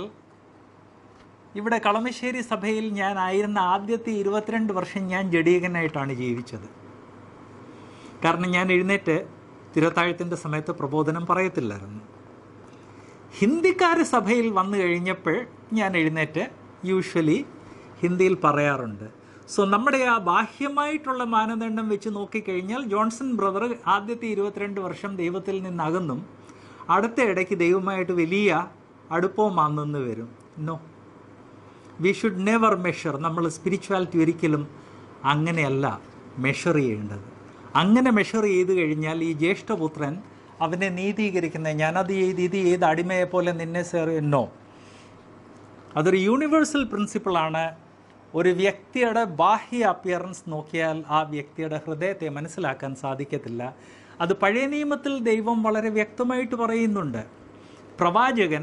ഇവിടെ കളമശ്ശേരി സഭയിൽ ഞാൻ ആയിരുന്ന ആദ്യത്തെ 22 വർഷം ഞാൻ ജഡീകനായിട്ടാണ് ജീവിച്ചത്. കാരണം ഞാൻ എഴുന്നേറ്റ് തിരുത്താഴത്തിൻ്റെ സമയത്ത് പ്രബോധനം പറയത്തില്ലായിരുന്നു. ഹിന്ദിക്കാർ സഭയിൽ വന്നു കഴിഞ്ഞപ്പോൾ ഞാൻ എഴുന്നേറ്റ് യൂഷ്വലി ഹിന്ദിയിൽ പറയാറുണ്ട്. സോ നമ്മുടെ ആ ബാഹ്യമായിട്ടുള്ള മാനദണ്ഡം വെച്ച് നോക്കിക്കഴിഞ്ഞാൽ ജോൺസൺ ബ്രദർ ആദ്യത്തെ 22 വർഷം ദൈവത്തിൽ നിന്നകന്നും അടുത്ത ഇടയ്ക്ക് ദൈവമായിട്ട് വലിയ അടുപ്പവുമാണെന്ന് വരും. No, we should never measure. നമ്മൾ സ്പിരിച്വാലിറ്റി ഒരിക്കലും അങ്ങനെയല്ല മെഷർ ചെയ്യേണ്ടത്. അങ്ങനെ മെഷർ ചെയ്ത് കഴിഞ്ഞാൽ ഈ ജ്യേഷ്ഠപുത്രൻ അവനെ നീതീകരിക്കുന്ന, ഞാനത് ചെയ്ത് ഇത് ചെയ്ത് അടിമയെ പോലെ നിന്നെ എന്നോ, അതൊരു യൂണിവേഴ്സൽ പ്രിൻസിപ്പിളാണ്. ഒരു വ്യക്തിയുടെ ബാഹ്യ അപ്പിയറൻസ് നോക്കിയാൽ ആ വ്യക്തിയുടെ ഹൃദയത്തെ മനസ്സിലാക്കാൻ സാധിക്കത്തില്ല. അത് പഴയ നിയമത്തിൽ ദൈവം വളരെ വ്യക്തമായിട്ട് പറയുന്നുണ്ട്. പ്രവാചകൻ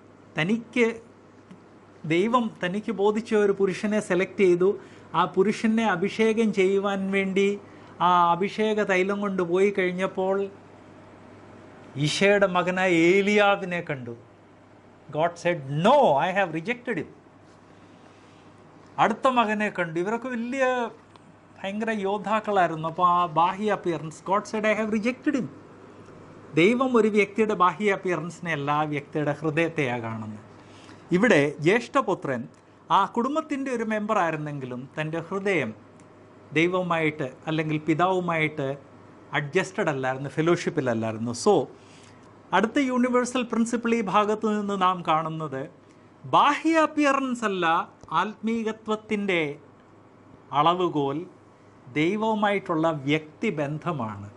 ദൈവം തനിക്ക് ബോധിച്ച ഒരു പുരുഷനെ സെലക്ട് ചെയ്തു. ആ പുരുഷനെ അഭിഷേകം ചെയ്യുവാൻ വേണ്ടി ആ അഭിഷേക തൈലം കൊണ്ട് പോയി കഴിഞ്ഞപ്പോൾ ഈശയുടെ മകനായ ഏലിയാവിനെ കണ്ടു. God said, no, I have rejected him. അടുത്ത മകനെ കണ്ടു. ഇവരൊക്കെ ഭയങ്കര യോദ്ധാക്കളായിരുന്നു. അപ്പോൾ ആ ബാഹ്യ appearance, God said, I have rejected him. ദൈവം ഒരു വ്യക്തിയുടെ ബാഹ്യ അപ്പിയറൻസിനെ അല്ല, ആ വ്യക്തിയുടെ ഹൃദയത്തെയാണ് കാണുന്നത്. ഇവിടെ ജ്യേഷ്ഠപുത്രൻ ആ കുടുംബത്തിൻ്റെ ഒരു മെമ്പർ ആയിരുന്നെങ്കിലും തൻ്റെ ഹൃദയം ദൈവവുമായിട്ട് അല്ലെങ്കിൽ പിതാവുമായിട്ട് അഡ്ജസ്റ്റഡ് അല്ലായിരുന്നു, ഫെലോഷിപ്പിലല്ലായിരുന്നു. സോ അടുത്ത യൂണിവേഴ്സൽ പ്രിൻസിപ്പിൾ ഈ ഭാഗത്തു നിന്ന് നാം കാണുന്നത് ബാഹ്യ അപ്പിയറൻസ് അല്ല, ആത്മീകത്വത്തിൻ്റെ അളവുകോൽ ദൈവവുമായിട്ടുള്ള വ്യക്തിബന്ധമാണ്.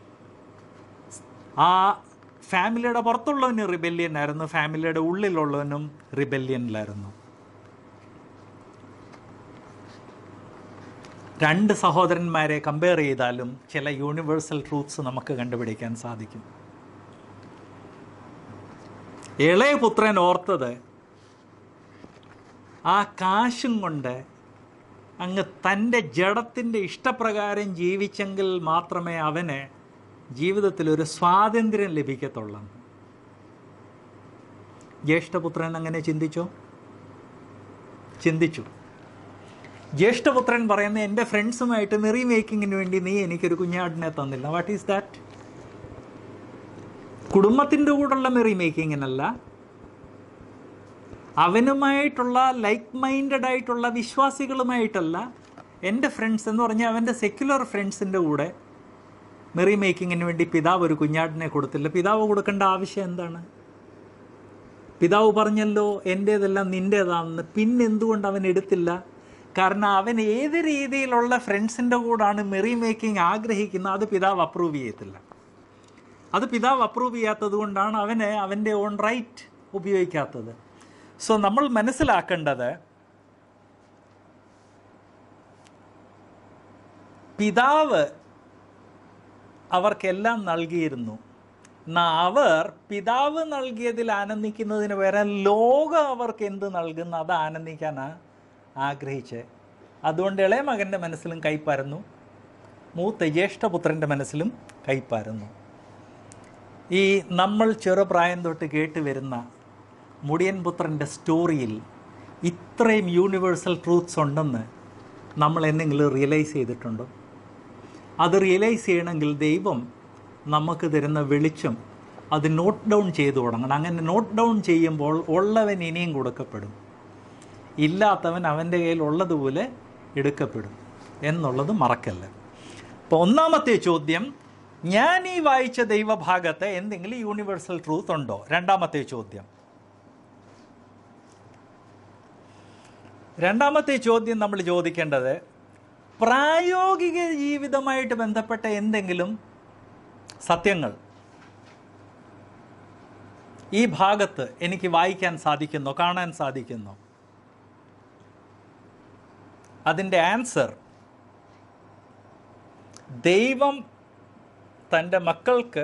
ആ ഫാമിലിയുടെ പുറത്തുള്ളവന് റിബല്യൻ ആയിരുന്നു, ഫാമിലിയുടെ ഉള്ളിലുള്ളവനും റിബല്യനിലായിരുന്നു. 2 സഹോദരന്മാരെ കമ്പയർ ചെയ്താലും ചില യൂണിവേഴ്സൽ ട്രൂത്ത്സ് നമുക്ക് കണ്ടുപിടിക്കാൻ സാധിക്കും. ഇളയ പുത്രൻ ഓർത്തത് ആ കാശും കൊണ്ട് അങ്ങ് തൻ്റെ ജഡത്തിൻ്റെ ഇഷ്ടപ്രകാരം ജീവിച്ചെങ്കിൽ മാത്രമേ അവന് ജീവിതത്തിൽ ഒരു സ്വാതന്ത്ര്യം ലഭിക്കത്തുള്ളൂ. ജ്യേഷ്ഠപുത്രൻ അങ്ങനെ ചിന്തിച്ചു. ജ്യേഷ്ഠപുത്രൻ പറയുന്ന എൻ്റെ ഫ്രണ്ട്സുമായിട്ട് മെറി മേക്കിങ്ങിന് വേണ്ടി നീ എനിക്കൊരു കുഞ്ഞാടിനെ തന്നില്ല. What is that? കുടുംബത്തിൻ്റെ കൂടെയുള്ള മെറി മേക്കിങ്ങിനല്ല, അവനുമായിട്ടുള്ള ലൈക്ക് മൈൻഡഡ് ആയിട്ടുള്ള വിശ്വാസികളുമായിട്ടല്ല, എൻ്റെ ഫ്രണ്ട്സ് എന്ന് പറഞ്ഞാൽ അവൻ്റെ സെക്യുലർ ഫ്രണ്ട്സിൻ്റെ കൂടെ മെറി മേക്കിങ്ങിന് വേണ്ടി പിതാവ് ഒരു കുഞ്ഞാടിനെ കൊടുത്തില്ല. പിതാവ് കൊടുക്കേണ്ട ആവശ്യം എന്താണ്? പിതാവ് പറഞ്ഞല്ലോ എൻ്റേതെല്ലാം നിൻ്റേതാണെന്ന്. പിന്നെന്തുകൊണ്ട് അവൻ എടുത്തില്ല? കാരണം അവൻ ഏത് രീതിയിലുള്ള ഫ്രണ്ട്സിൻ്റെ കൂടാണ് മെറി മേക്കിംഗ് ആഗ്രഹിക്കുന്നത് അത് പിതാവ് അപ്രൂവ് ചെയ്യത്തില്ല. അത് പിതാവ് അപ്രൂവ് ചെയ്യാത്തത് കൊണ്ടാണ് അവന് അവൻ്റെ ഓൺ റൈറ്റ് ഉപയോഗിക്കാത്തത്. സോ നമ്മൾ മനസ്സിലാക്കേണ്ടത്, പിതാവ് അവർക്കെല്ലാം നൽകിയിരുന്നു. അവർ പിതാവ് നൽകിയതിൽ ആനന്ദിക്കുന്നതിന് പകരം ലോകം അവർക്ക് എന്ത് നൽകുന്നു അത് ആനന്ദിക്കാനാണ് ആഗ്രഹിച്ച്. അതുകൊണ്ട് ഇളയ മകൻ്റെ മനസ്സിലും കൈപ്പാരുന്നു, മൂത്ത ജ്യേഷ്ഠപുത്രൻ്റെ മനസ്സിലും കൈപ്പാരുന്നു. ഈ നമ്മൾ ചെറുപ്രായം തൊട്ട് കേട്ട് വരുന്ന മുടിയൻ പുത്രൻ്റെ സ്റ്റോറിയിൽ ഇത്രയും യൂണിവേഴ്സൽ ട്രൂത്ത്സ് ഉണ്ടെന്ന് നമ്മൾ എന്തെങ്കിലും റിയലൈസ് ചെയ്തിട്ടുണ്ടോ? അത് റിയലൈസ് ചെയ്യണമെങ്കിൽ ദൈവം നമുക്ക് തരുന്ന വെളിച്ചം അത് നോട്ട് ഡൗൺ ചെയ്തു തുടങ്ങണം. അങ്ങനെ നോട്ട് ഡൗൺ ചെയ്യുമ്പോൾ ഉള്ളവൻ ഇനിയും കൊടുക്കപ്പെടും, ഇല്ലാത്തവൻ അവൻ്റെ കയ്യിൽ ഉള്ളതുപോലെ എടുക്കപ്പെടും എന്നുള്ളത് മറക്കല്ല. അപ്പോൾ ഒന്നാമത്തെ ചോദ്യം, ഞാൻ ഈ വായിച്ച ദൈവഭാഗത്ത് എന്തെങ്കിലും യൂണിവേഴ്സൽ ട്രൂത്ത് ഉണ്ടോ? രണ്ടാമത്തെ ചോദ്യം നമ്മൾ ചോദിക്കേണ്ടത്, പ്രായോഗിക ജീവിതമായിട്ട് ബന്ധപ്പെട്ട എന്തെങ്കിലും സത്യങ്ങൾ ഈ ഭാഗത്ത് എനിക്ക് വായിക്കാൻ സാധിക്കുന്നോ, കാണാൻ സാധിക്കുന്നോ? അതിൻ്റെ ആൻസർ, ദൈവം തൻ്റെ മക്കൾക്ക്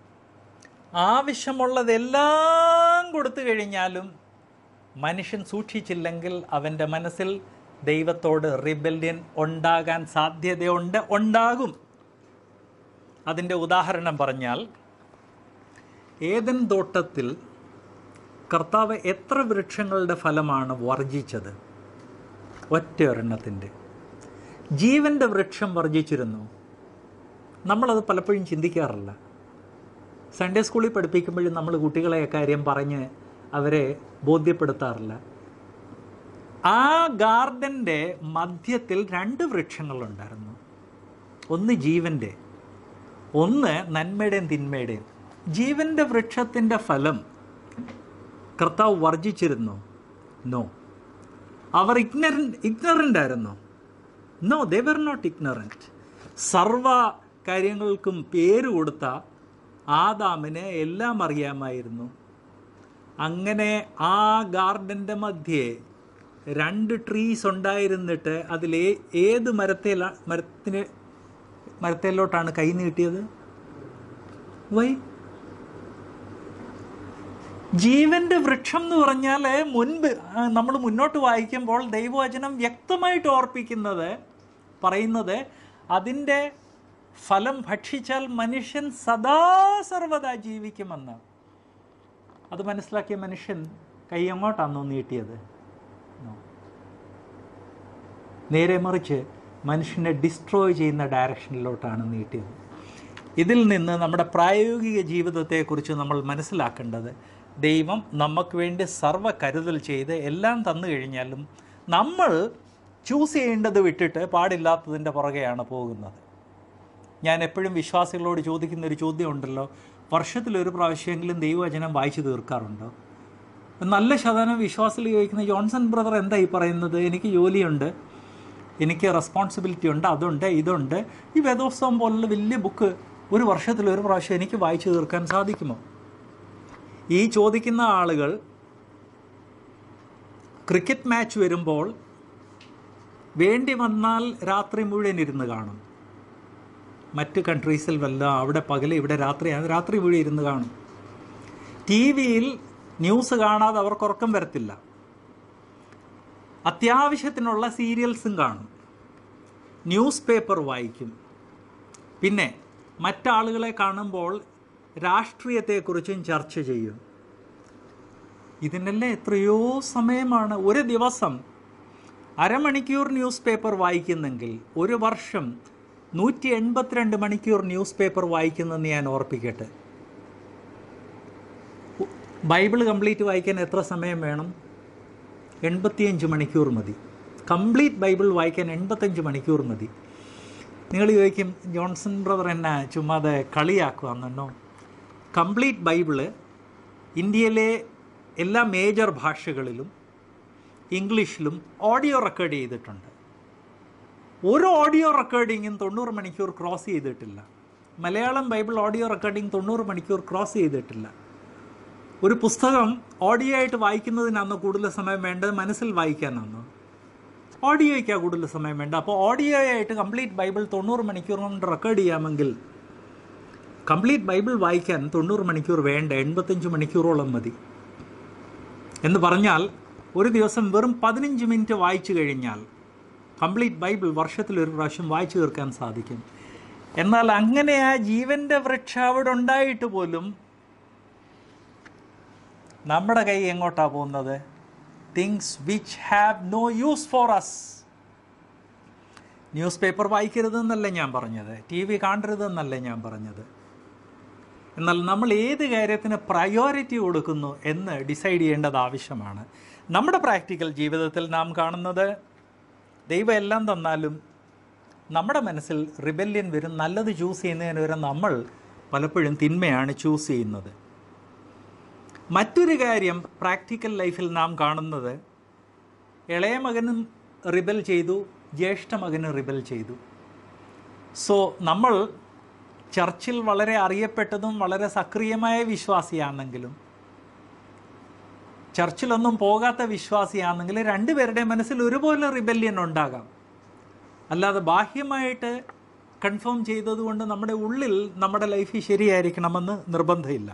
ആവശ്യമുള്ളതെല്ലാം കൊടുത്തു കഴിഞ്ഞാലും മനുഷ്യൻ സൂക്ഷിച്ചില്ലെങ്കിൽ അവൻ്റെ മനസ്സിൽ ദൈവത്തോട് റിബല്യൻ ഉണ്ടാകാൻ ഉണ്ടാകും. അതിൻ്റെ ഉദാഹരണം പറഞ്ഞാൽ, ഏദൻ തോട്ടത്തിൽ കർത്താവ് എത്ര വൃക്ഷങ്ങളുടെ ഫലമാണ് വർജിച്ചത്? ഒറ്റ ഒരെണ്ണത്തിൻ്റെ. ജീവൻ്റെ വൃക്ഷം വർജിച്ചിരുന്നു. നമ്മളത് പലപ്പോഴും ചിന്തിക്കാറില്ല. സൺഡേ സ്കൂളിൽ പഠിപ്പിക്കുമ്പോഴും നമ്മൾ കുട്ടികളെ കാര്യം പറഞ്ഞ് അവരെ ബോധ്യപ്പെടുത്താറില്ല. ആ ഗാർഡൻ്റെ മധ്യത്തിൽ 2 വൃക്ഷങ്ങളുണ്ടായിരുന്നു. ഒന്ന് ജീവൻ്റെ, ഒന്ന് നന്മയുടെയും തിന്മയുടെയും. ജീവൻ്റെ വൃക്ഷത്തിൻ്റെ ഫലം കർത്താവ് വർജിച്ചിരുന്നു? നോ. അവർ ഇഗ്നറൻ്റ് ആയിരുന്നു? No, they were not ignorant. സർവ കാര്യങ്ങൾക്കും പേര് കൊടുത്ത ആദാമിന് എല്ലാം അറിയാമായിരുന്നു. അങ്ങനെ ആ ഗാർഡൻ്റെ മധ്യേ 2 ട്രീസ് ഉണ്ടായിരുന്നിട്ട് അതിൽ ഏത് മരത്തിലോട്ടാണ് കൈ നീട്ടിയത്? വൈ? ജീവൻ്റെ വൃക്ഷം എന്ന് പറഞ്ഞാൽ മുൻപ് നമ്മൾ മുന്നോട്ട് വായിക്കുമ്പോൾ ദൈവവചനം വ്യക്തമായിട്ട് പറയുന്നത് അതിൻ്റെ ഫലം ഭക്ഷിച്ചാൽ മനുഷ്യൻ സർവദാ ജീവിക്കുമെന്ന്. അത് മനസ്സിലാക്കിയ മനുഷ്യൻ കൈ എങ്ങോട്ടാണോ നീട്ടിയത്? നേരെ മറിച്ച് മനുഷ്യനെ ഡിസ്ട്രോയ് ചെയ്യുന്ന ഡയറക്ഷനിലോട്ടാണ് നീട്ടിയത്. ഇതിൽ നിന്ന് നമ്മുടെ പ്രായോഗിക ജീവിതത്തെക്കുറിച്ച് നമ്മൾ മനസ്സിലാക്കേണ്ടത്, ദൈവം നമുക്ക് വേണ്ടി സർവ്വ കരുതൽ ചെയ്ത് എല്ലാം തന്നു കഴിഞ്ഞാലും നമ്മൾ ചൂസ് ചെയ്യേണ്ടത് വിട്ടിട്ട് പാടില്ലാത്തതിൻ്റെ പുറകെയാണ് പോകുന്നത്. ഞാൻ എപ്പോഴും വിശ്വാസികളോട് ചോദിക്കുന്നൊരു ചോദ്യം ഉണ്ടല്ലോ, വർഷത്തിലൊരു പ്രാവശ്യമെങ്കിലും ദൈവവചനം വായിച്ചു തീർക്കാറുണ്ടോ? നല്ല ശതമാനം വിശ്വാസികൾ ചോദിക്കുന്ന, ജോൺസൺ ബ്രദർ എന്താ ഈ പറയുന്നത്? എനിക്ക് ജോലിയുണ്ട്, എനിക്ക് റെസ്പോൺസിബിലിറ്റി ഉണ്ട്, അതുണ്ട്, ഇതുണ്ട്. ഈ വേദോത്സവം പോലുള്ള വലിയ ബുക്ക് ഒരു വർഷത്തിലൊരു പ്രാവശ്യം എനിക്ക് വായിച്ചു തീർക്കാൻ സാധിക്കുമോ? ഈ ചോദിക്കുന്ന ആളുകൾ ക്രിക്കറ്റ് മാച്ച് വരുമ്പോൾ വേണ്ടി വന്നാൽ രാത്രി മുഴുവൻ ഇരുന്ന് കാണും. മറ്റ് കൺട്രീസിൽ അവിടെ പകല് ഇവിടെ രാത്രി മുഴുവൻ ഇരുന്ന് കാണും. TV-യിൽ ന്യൂസ് കാണാതെ അവർക്ക് ഉറക്കം വരത്തില്ല. അത്യാവശ്യത്തിനുള്ള സീരിയൽസും കാണും, ന്യൂസ് പേപ്പർ വായിക്കും. പിന്നെ മറ്റാളുകളെ കാണുമ്പോൾ രാഷ്ട്രീയത്തെക്കുറിച്ചും ചർച്ച ചെയ്യും. ഇതിനെല്ലാം എത്രയോ സമയമാണ്. ഒരു ദിവസം അരമണിക്കൂർ ന്യൂസ് പേപ്പർ വായിക്കുന്നെങ്കിൽ ഒരു വർഷം 182 മണിക്കൂർ ന്യൂസ് പേപ്പർ വായിക്കുന്നെന്ന് ഞാൻ ഓർപ്പിക്കട്ടെ. ബൈബിൾ കംപ്ലീറ്റ് വായിക്കാൻ എത്ര സമയം വേണം? 85 മണിക്കൂർ മതി. കംപ്ലീറ്റ് ബൈബിൾ വായിക്കാൻ 85 മണിക്കൂർ മതി. നിങ്ങൾ ചോദിക്കും, ജോൺസൺ ബ്രദർ എന്നെ ചുമ്മാതെ കളിയാക്കുവാന്നോ? കംപ്ലീറ്റ് ബൈബിള് ഇന്ത്യയിലെ എല്ലാ മേജർ ഭാഷകളിലും ഇംഗ്ലീഷിലും ഓഡിയോ റെക്കോർഡ് ചെയ്തിട്ടുണ്ട്. ഒരു ഓഡിയോ റെക്കോർഡിങ്ങും 90 മണിക്കൂർ ക്രോസ് ചെയ്തിട്ടില്ല. മലയാളം ബൈബിൾ ഓഡിയോ റെക്കോർഡിങ് 90 മണിക്കൂർ ക്രോസ് ചെയ്തിട്ടില്ല. ഒരു പുസ്തകം ഓഡിയോ ആയിട്ട് വായിക്കുന്നതിനാണോ കൂടുതൽ സമയം വേണ്ടത്, മനസ്സിൽ വായിക്കാനാണോ? ഓഡിയോയ്ക്കാണ് കൂടുതൽ സമയം വേണ്ട. അപ്പോൾ ഓഡിയോ ആയിട്ട് കംപ്ലീറ്റ് ബൈബിൾ 90 മണിക്കൂർ കൊണ്ട് റെക്കോർഡ് ചെയ്യാമെങ്കിൽ കംപ്ലീറ്റ് ബൈബിൾ വായിക്കാൻ 90 മണിക്കൂർ വേണ്ട, 85 മണിക്കൂറോളം മതി. എന്ന് പറഞ്ഞാൽ ഒരു ദിവസം വെറും 15 മിനിറ്റ് വായിച്ചു കഴിഞ്ഞാൽ കംപ്ലീറ്റ് ബൈബിൾ വർഷത്തിലൊരു പ്രാവശ്യം വായിച്ചു തീർക്കാൻ സാധിക്കും. എന്നാൽ അങ്ങനെ ആ ജീവൻ്റെ വൃക്ഷം അവിടെ ഉണ്ടായിട്ട് പോലും നമ്മുടെ കൈ എങ്ങോട്ടാണ് പോകുന്നത്? Things which have no use for us. Newspaper വായിക്കരുതെന്നല്ല ഞാൻ പറഞ്ഞത്, TV കാണരുതെന്നല്ല ഞാൻ പറഞ്ഞത്. എന്നാൽ നമ്മൾ ഏത് കാര്യത്തിന് പ്രയോറിറ്റി കൊടുക്കുന്നു എന്ന് ഡിസൈഡ് ചെയ്യേണ്ടത് ആവശ്യമാണ്. നമ്മുടെ പ്രാക്ടിക്കൽ ജീവിതത്തിൽ നാം കാണുന്നത്, ദൈവം എല്ലാം തന്നാലും നമ്മുടെ മനസ്സിൽ റിബല്യൻ വരും. നല്ലത് ചൂസ് ചെയ്യുന്നതിന് വരെ നമ്മൾ പലപ്പോഴും തിന്മയാണ് ചൂസ് ചെയ്യുന്നത്. മറ്റൊരു കാര്യം പ്രാക്ടിക്കൽ ലൈഫിൽ നാം കാണുന്നത്, ഇളയ മകനും റിബൽ ചെയ്തു, ജ്യേഷ്ഠ മകനും റിബൽ ചെയ്തു. സോ നമ്മൾ ചർച്ചിൽ വളരെ അറിയപ്പെട്ടതും വളരെ സക്രിയമായ വിശ്വാസിയാണെങ്കിലും ചർച്ചിലൊന്നും പോകാത്ത വിശ്വാസിയാണെങ്കിൽ രണ്ടുപേരുടെ മനസ്സിൽ ഒരുപോലെ റിബല്യൻ ഉണ്ടാകാം. അല്ലാതെ ബാഹ്യമായിട്ട് കൺഫേം ചെയ്തതുകൊണ്ട് നമ്മുടെ ഉള്ളിൽ നമ്മുടെ ലൈഫ് ശരിയായിരിക്കണമെന്ന് നിർബന്ധമില്ല.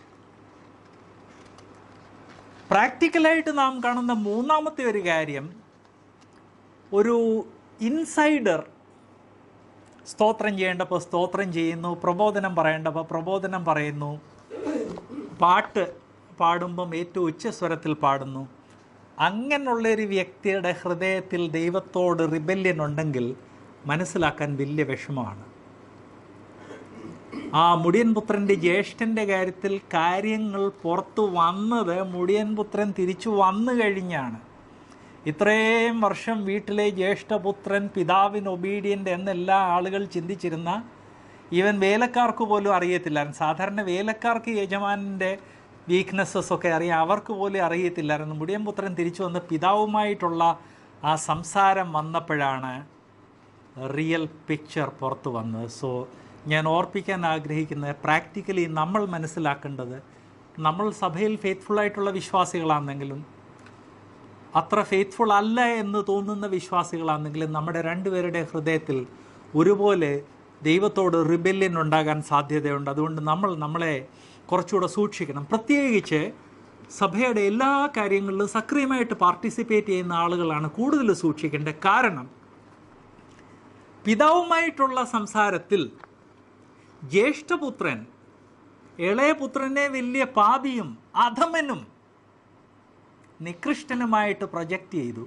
പ്രാക്ടിക്കലായിട്ട് നാം കാണുന്ന മൂന്നാമത്തെ ഒരു കാര്യം, ഒരു ഇൻസൈഡർ സ്തോത്രം ചെയ്യേണ്ടപ്പോൾ സ്തോത്രം ചെയ്യുന്നു, പ്രബോധനം പറയേണ്ടപ്പോൾ പ്രബോധനം പറയുന്നു, പാട്ട് പാടുമ്പം ഏറ്റവും ഉച്ചസ്വരത്തിൽ പാടുന്നു. അങ്ങനെയുള്ളൊരു വ്യക്തിയുടെ ഹൃദയത്തിൽ ദൈവത്തോട് റിബല്യൻ ഉണ്ടെങ്കിൽ മനസ്സിലാക്കാൻ വലിയ വിഷമമാണ്. ആ മുടിയൻ പുത്രൻ്റെ ജ്യേഷ്ഠൻ്റെ കാര്യത്തിൽ കാര്യങ്ങൾ പുറത്തു വന്നത് മുടിയൻ പുത്രൻ തിരിച്ചു വന്നു കഴിഞ്ഞാണ്. ഇത്രയും വർഷം വീട്ടിലെ ജ്യേഷ്ഠപുത്രൻ പിതാവിന് ഒബീഡിയൻ്റ് എന്നെല്ലാ ആളുകൾ ചിന്തിച്ചിരുന്ന, ഈവൻ വേലക്കാർക്ക് പോലും അറിയത്തില്ലായിരുന്നു. സാധാരണ വേലക്കാർക്ക് യജമാനൻ്റെ വീക്ക്നെസ്സസ് ഒക്കെ അറിയാം, അവർക്ക് പോലും അറിയത്തില്ലായിരുന്നു. മുടിയൻ പുത്രൻ തിരിച്ചു വന്ന് പിതാവുമായിട്ടുള്ള ആ സംസാരം വന്നപ്പോഴാണ് റിയൽ പിക്ചർ പുറത്തു വന്നത്. സോ ഞാൻ ഓർപ്പിക്കാൻ ആഗ്രഹിക്കുന്നത്, പ്രാക്ടിക്കലി നമ്മൾ മനസ്സിലാക്കേണ്ടത്, നമ്മൾ സഭയിൽ ഫെയ്ത്ത്ഫുള്ളായിട്ടുള്ള വിശ്വാസികളാണെങ്കിലും അത്ര ഫെയ്ത്ത്ഫുൾ അല്ല എന്ന് തോന്നുന്ന വിശ്വാസികളാണെങ്കിലും നമ്മുടെ രണ്ടുപേരുടെ ഹൃദയത്തിൽ ഒരുപോലെ ദൈവത്തോട് റിബല്യൻ ഉണ്ടാകാൻ സാധ്യതയുണ്ട്. അതുകൊണ്ട് നമ്മളെ കുറച്ചുകൂടെ സൂക്ഷിക്കണം. പ്രത്യേകിച്ച് സഭയുടെ എല്ലാ കാര്യങ്ങളിലും സക്രിയമായിട്ട് പാർട്ടിസിപ്പേറ്റ് ചെയ്യുന്ന ആളുകളാണ് കൂടുതൽ സൂക്ഷിക്കേണ്ടത്. കാരണം പിതാവുമായിട്ടുള്ള സംസാരത്തിൽ ജ്യേഷ്ഠപുത്രൻ ഇളയപുത്രനെ വലിയ പാപിയും അധമനും നികൃഷ്ടനുമായിട്ട് പ്രൊജക്റ്റ് ചെയ്തു.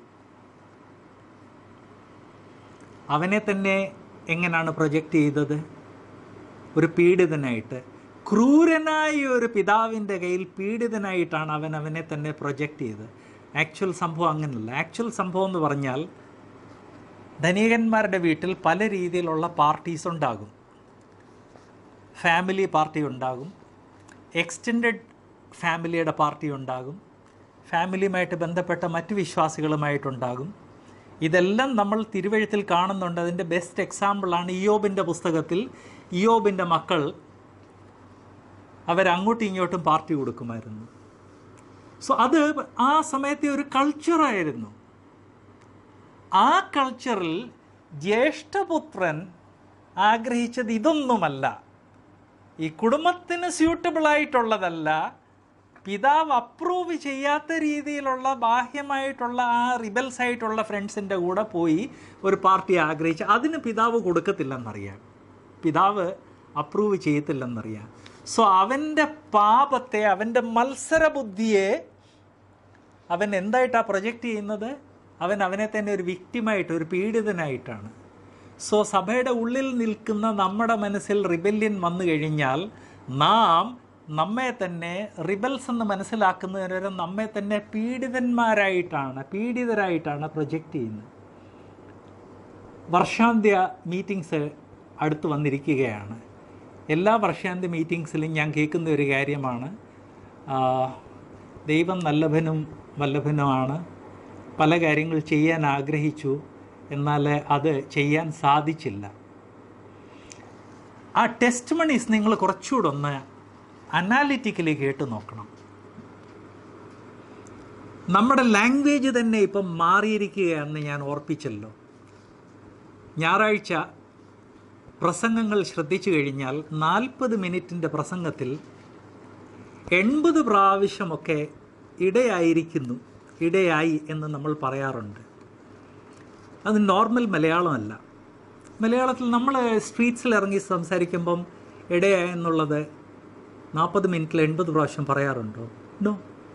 അവനെ തന്നെ എങ്ങനെയാണ് പ്രൊജക്റ്റ് ചെയ്തത്? ഒരു പീഡിതനായിട്ട്, ക്രൂരനായ ഒരു പിതാവിൻ്റെ കയ്യിൽ പീഡിതനായിട്ടാണ് അവനെ തന്നെ പ്രൊജക്റ്റ് ചെയ്തത്. ആക്ച്വൽ സംഭവം അങ്ങനെയല്ല. ആക്ച്വൽ സംഭവം എന്ന് പറഞ്ഞാൽ, ധനികന്മാരുടെ വീട്ടിൽ പല രീതിയിലുള്ള പാർട്ടീസ് ഉണ്ടാകും. ഫാമിലി പാർട്ടി ഉണ്ടാകും, എക്സ്റ്റെൻഡഡ് ഫാമിലിയുടെ പാർട്ടി ഉണ്ടാകും, ഫാമിലിയുമായിട്ട് ബന്ധപ്പെട്ട മറ്റ് വിശ്വാസികളുമായിട്ടുണ്ടാകും. ഇതെല്ലാം നമ്മൾ തിരുവഴുത്തിൽ കാണുന്നുണ്ട്. അതിൻ്റെ ബെസ്റ്റ് എക്സാമ്പിളാണ് ഇയ്യോബിൻ്റെ പുസ്തകത്തിൽ. ഇയ്യോബിൻ്റെ മക്കൾ അവരങ്ങോട്ടും ഇങ്ങോട്ടും പാർട്ടി കൊടുക്കുമായിരുന്നു. സോ അത് ആ സമയത്തെ ഒരു കൾച്ചറായിരുന്നു. ആ കൾച്ചറിൽ ജ്യേഷ്ഠപുത്രൻ ആഗ്രഹിച്ചത് ഇതൊന്നുമല്ല, ഈ കുടുംബത്തിന് സ്യൂട്ടബിളായിട്ടുള്ളതല്ല, പിതാവ് അപ്രൂവ് ചെയ്യാത്ത രീതിയിലുള്ള ബാഹ്യമായിട്ടുള്ള ആ റിബൽസ് ആയിട്ടുള്ള ഫ്രണ്ട്സിൻ്റെ കൂടെ പോയി ഒരു പാർട്ടി ആഗ്രഹിച്ച് അതിന് പിതാവ് കൊടുക്കത്തില്ലെന്നറിയാം, പിതാവ് അപ്രൂവ് ചെയ്യത്തില്ലെന്നറിയാം. സോ അവൻ്റെ പാപത്തെ, അവൻ്റെ മത്സരബുദ്ധിയെ അവൻ എന്തായിട്ടാണ് പ്രൊജക്റ്റ് ചെയ്യുന്നത്? അവൻ അവനെ തന്നെ ഒരു വിക്ടിമായിട്ട്, ഒരു പീഡിതനായിട്ടാണ്. സോ സഭയുടെ ഉള്ളിൽ നിൽക്കുന്ന നമ്മുടെ മനസ്സിൽ റിബല്യൻ വന്നു കഴിഞ്ഞാൽ നാം നമ്മെ തന്നെ റിബൽസ് എന്ന് മനസ്സിലാക്കുന്നവരെ നമ്മെ തന്നെ പീഡിതരായിട്ടാണ് പ്രൊജക്റ്റ് ചെയ്യുന്നത്. വർഷാന്ത്യ മീറ്റിങ്സ് അടുത്ത് വന്നിരിക്കുകയാണ്. എല്ലാ വർഷാന്ത്യ മീറ്റിങ്സിലും ഞാൻ കേൾക്കുന്ന ഒരു കാര്യമാണ്, ദൈവം നല്ലവനും വല്ലഭനുമാണ്, പല കാര്യങ്ങൾ ചെയ്യാൻ ആഗ്രഹിച്ചു, എന്നാൽ അത് ചെയ്യാൻ സാധിച്ചില്ല. ആ ടെസ്റ്റ് മണീസ് നിങ്ങൾ കുറച്ചുകൂടെ ഒന്ന് അനാലിറ്റിക്കലി കേട്ട് നോക്കണം. നമ്മുടെ ലാംഗ്വേജ് തന്നെ ഇപ്പം മാറിയിരിക്കുകയാണെന്ന് ഞാൻ ഓർപ്പിച്ചല്ലോ. ഞായറാഴ്ച പ്രസംഗങ്ങൾ ശ്രദ്ധിച്ചു കഴിഞ്ഞാൽ 40 മിനിറ്റിൻ്റെ പ്രസംഗത്തിൽ 80 പ്രാവശ്യമൊക്കെ ഇടയായി എന്ന് നമ്മൾ പറയാറുണ്ട്. അത് നോർമൽ മലയാളമല്ല. മലയാളത്തിൽ നമ്മൾ സ്ട്രീറ്റ്സിൽ ഇറങ്ങി സംസാരിക്കുമ്പം ഇടയായി എന്നുള്ളത് 40 മിനിറ്റിൽ 80 പ്രാവശ്യം പറയാറുണ്ടോ? നോ.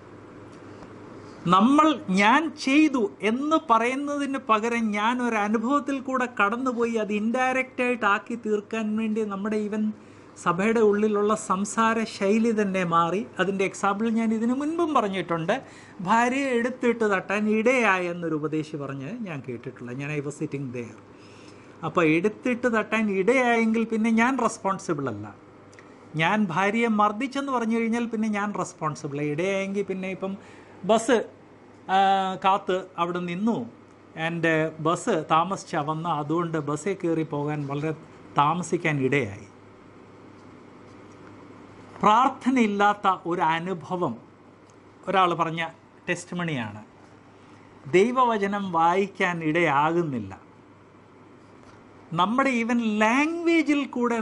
ഞാൻ ചെയ്തു എന്ന് പറയുന്നതിന് പകരം ഞാൻ ഒരു അനുഭവത്തിൽ കൂടെ കടന്നുപോയി അത് ഇൻഡയറക്റ്റായിട്ട് ആക്കി തീർക്കാൻ വേണ്ടി നമ്മുടെ ഈവൻ സഭയുടെ ഉള്ളിലുള്ള സംസാര ശൈലി തന്നെ മാറി. അതിൻ്റെ എക്സാമ്പിൾ ഞാൻ ഇതിനു മുൻപും പറഞ്ഞിട്ടുണ്ട്. ഭാര്യയെ എടുത്തിട്ട് തട്ടാൻ ഇടയായെന്നൊരു ഉപദേശി പറഞ്ഞ് ഞാൻ കേട്ടിട്ടുള്ള. ഞാൻ ഐ വാസ് സിറ്റിംഗ് ദെയർ. അപ്പോൾ എടുത്തിട്ട് തട്ടാൻ ഇടയായെങ്കിൽ പിന്നെ ഞാൻ റെസ്പോൺസിബിൾ അല്ല. ഞാൻ ഭാര്യയെ മർദ്ദിച്ചെന്ന് പറഞ്ഞു കഴിഞ്ഞാൽ പിന്നെ ഞാൻ റെസ്പോൺസിബിൾ. ഇടയായെങ്കിൽ പിന്നെ ഇപ്പം ബസ് കാത്ത് അവിടെ നിന്നു, എൻ്റെ ബസ് താമസിച്ചാൽ വന്ന, അതുകൊണ്ട് ബസ്സിൽ കയറി പോകാൻ വളരെ താമസിക്കാൻ ഇടയായി. പ്രാർത്ഥനയില്ലാത്ത ഒരു അനുഭവം ഒരാൾ പറഞ്ഞ ടെസ്റ്റ് മണിയാണ്. ദൈവവചനം വായിക്കാൻ ഇടയാകുന്നില്ല. നമ്മുടെ ഈവൻ ലാംഗ്വേജിൽ കൂടെ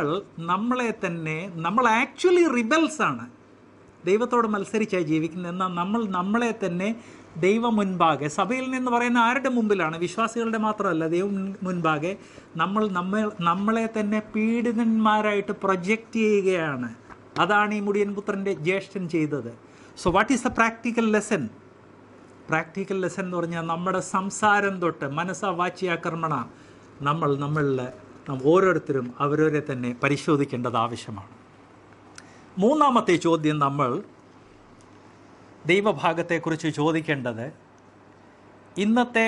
നമ്മൾ ആക്ച്വലി റിബൽസാണ്. ദൈവത്തോട് മത്സരിച്ചായി ജീവിക്കുന്നത്. എന്നാൽ നമ്മളെ തന്നെ ദൈവം മുൻപാകെ, സഭയിൽ നിന്ന് പറയുന്ന ആരുടെ മുമ്പിലാണ്? വിശ്വാസികളുടെ മാത്രമല്ല, ദൈവം മുൻപാകെ നമ്മളെ തന്നെ പീഡിതന്മാരായിട്ട് പ്രൊജക്റ്റ് ചെയ്യുകയാണ്. അതാണ് ഈ മുടിയൻ പുത്രൻ്റെ ജ്യേഷ്ഠൻ ചെയ്തത്. So what is the practical lesson? Practical lesson എന്ന് പറഞ്ഞാൽ നമ്മുടെ സംസാരം തൊട്ട് മനസ്സാ വാച്യ കർമ്മണ നമ്മളിൽ ഓരോരുത്തരും അവരവരെ തന്നെ പരിശോധിക്കേണ്ടത് ആവശ്യമാണ്. മൂന്നാമത്തെ ചോദ്യം നമ്മൾ ദൈവഭാഗത്തെക്കുറിച്ച് ചോദിക്കേണ്ടത്, ഇന്നത്തെ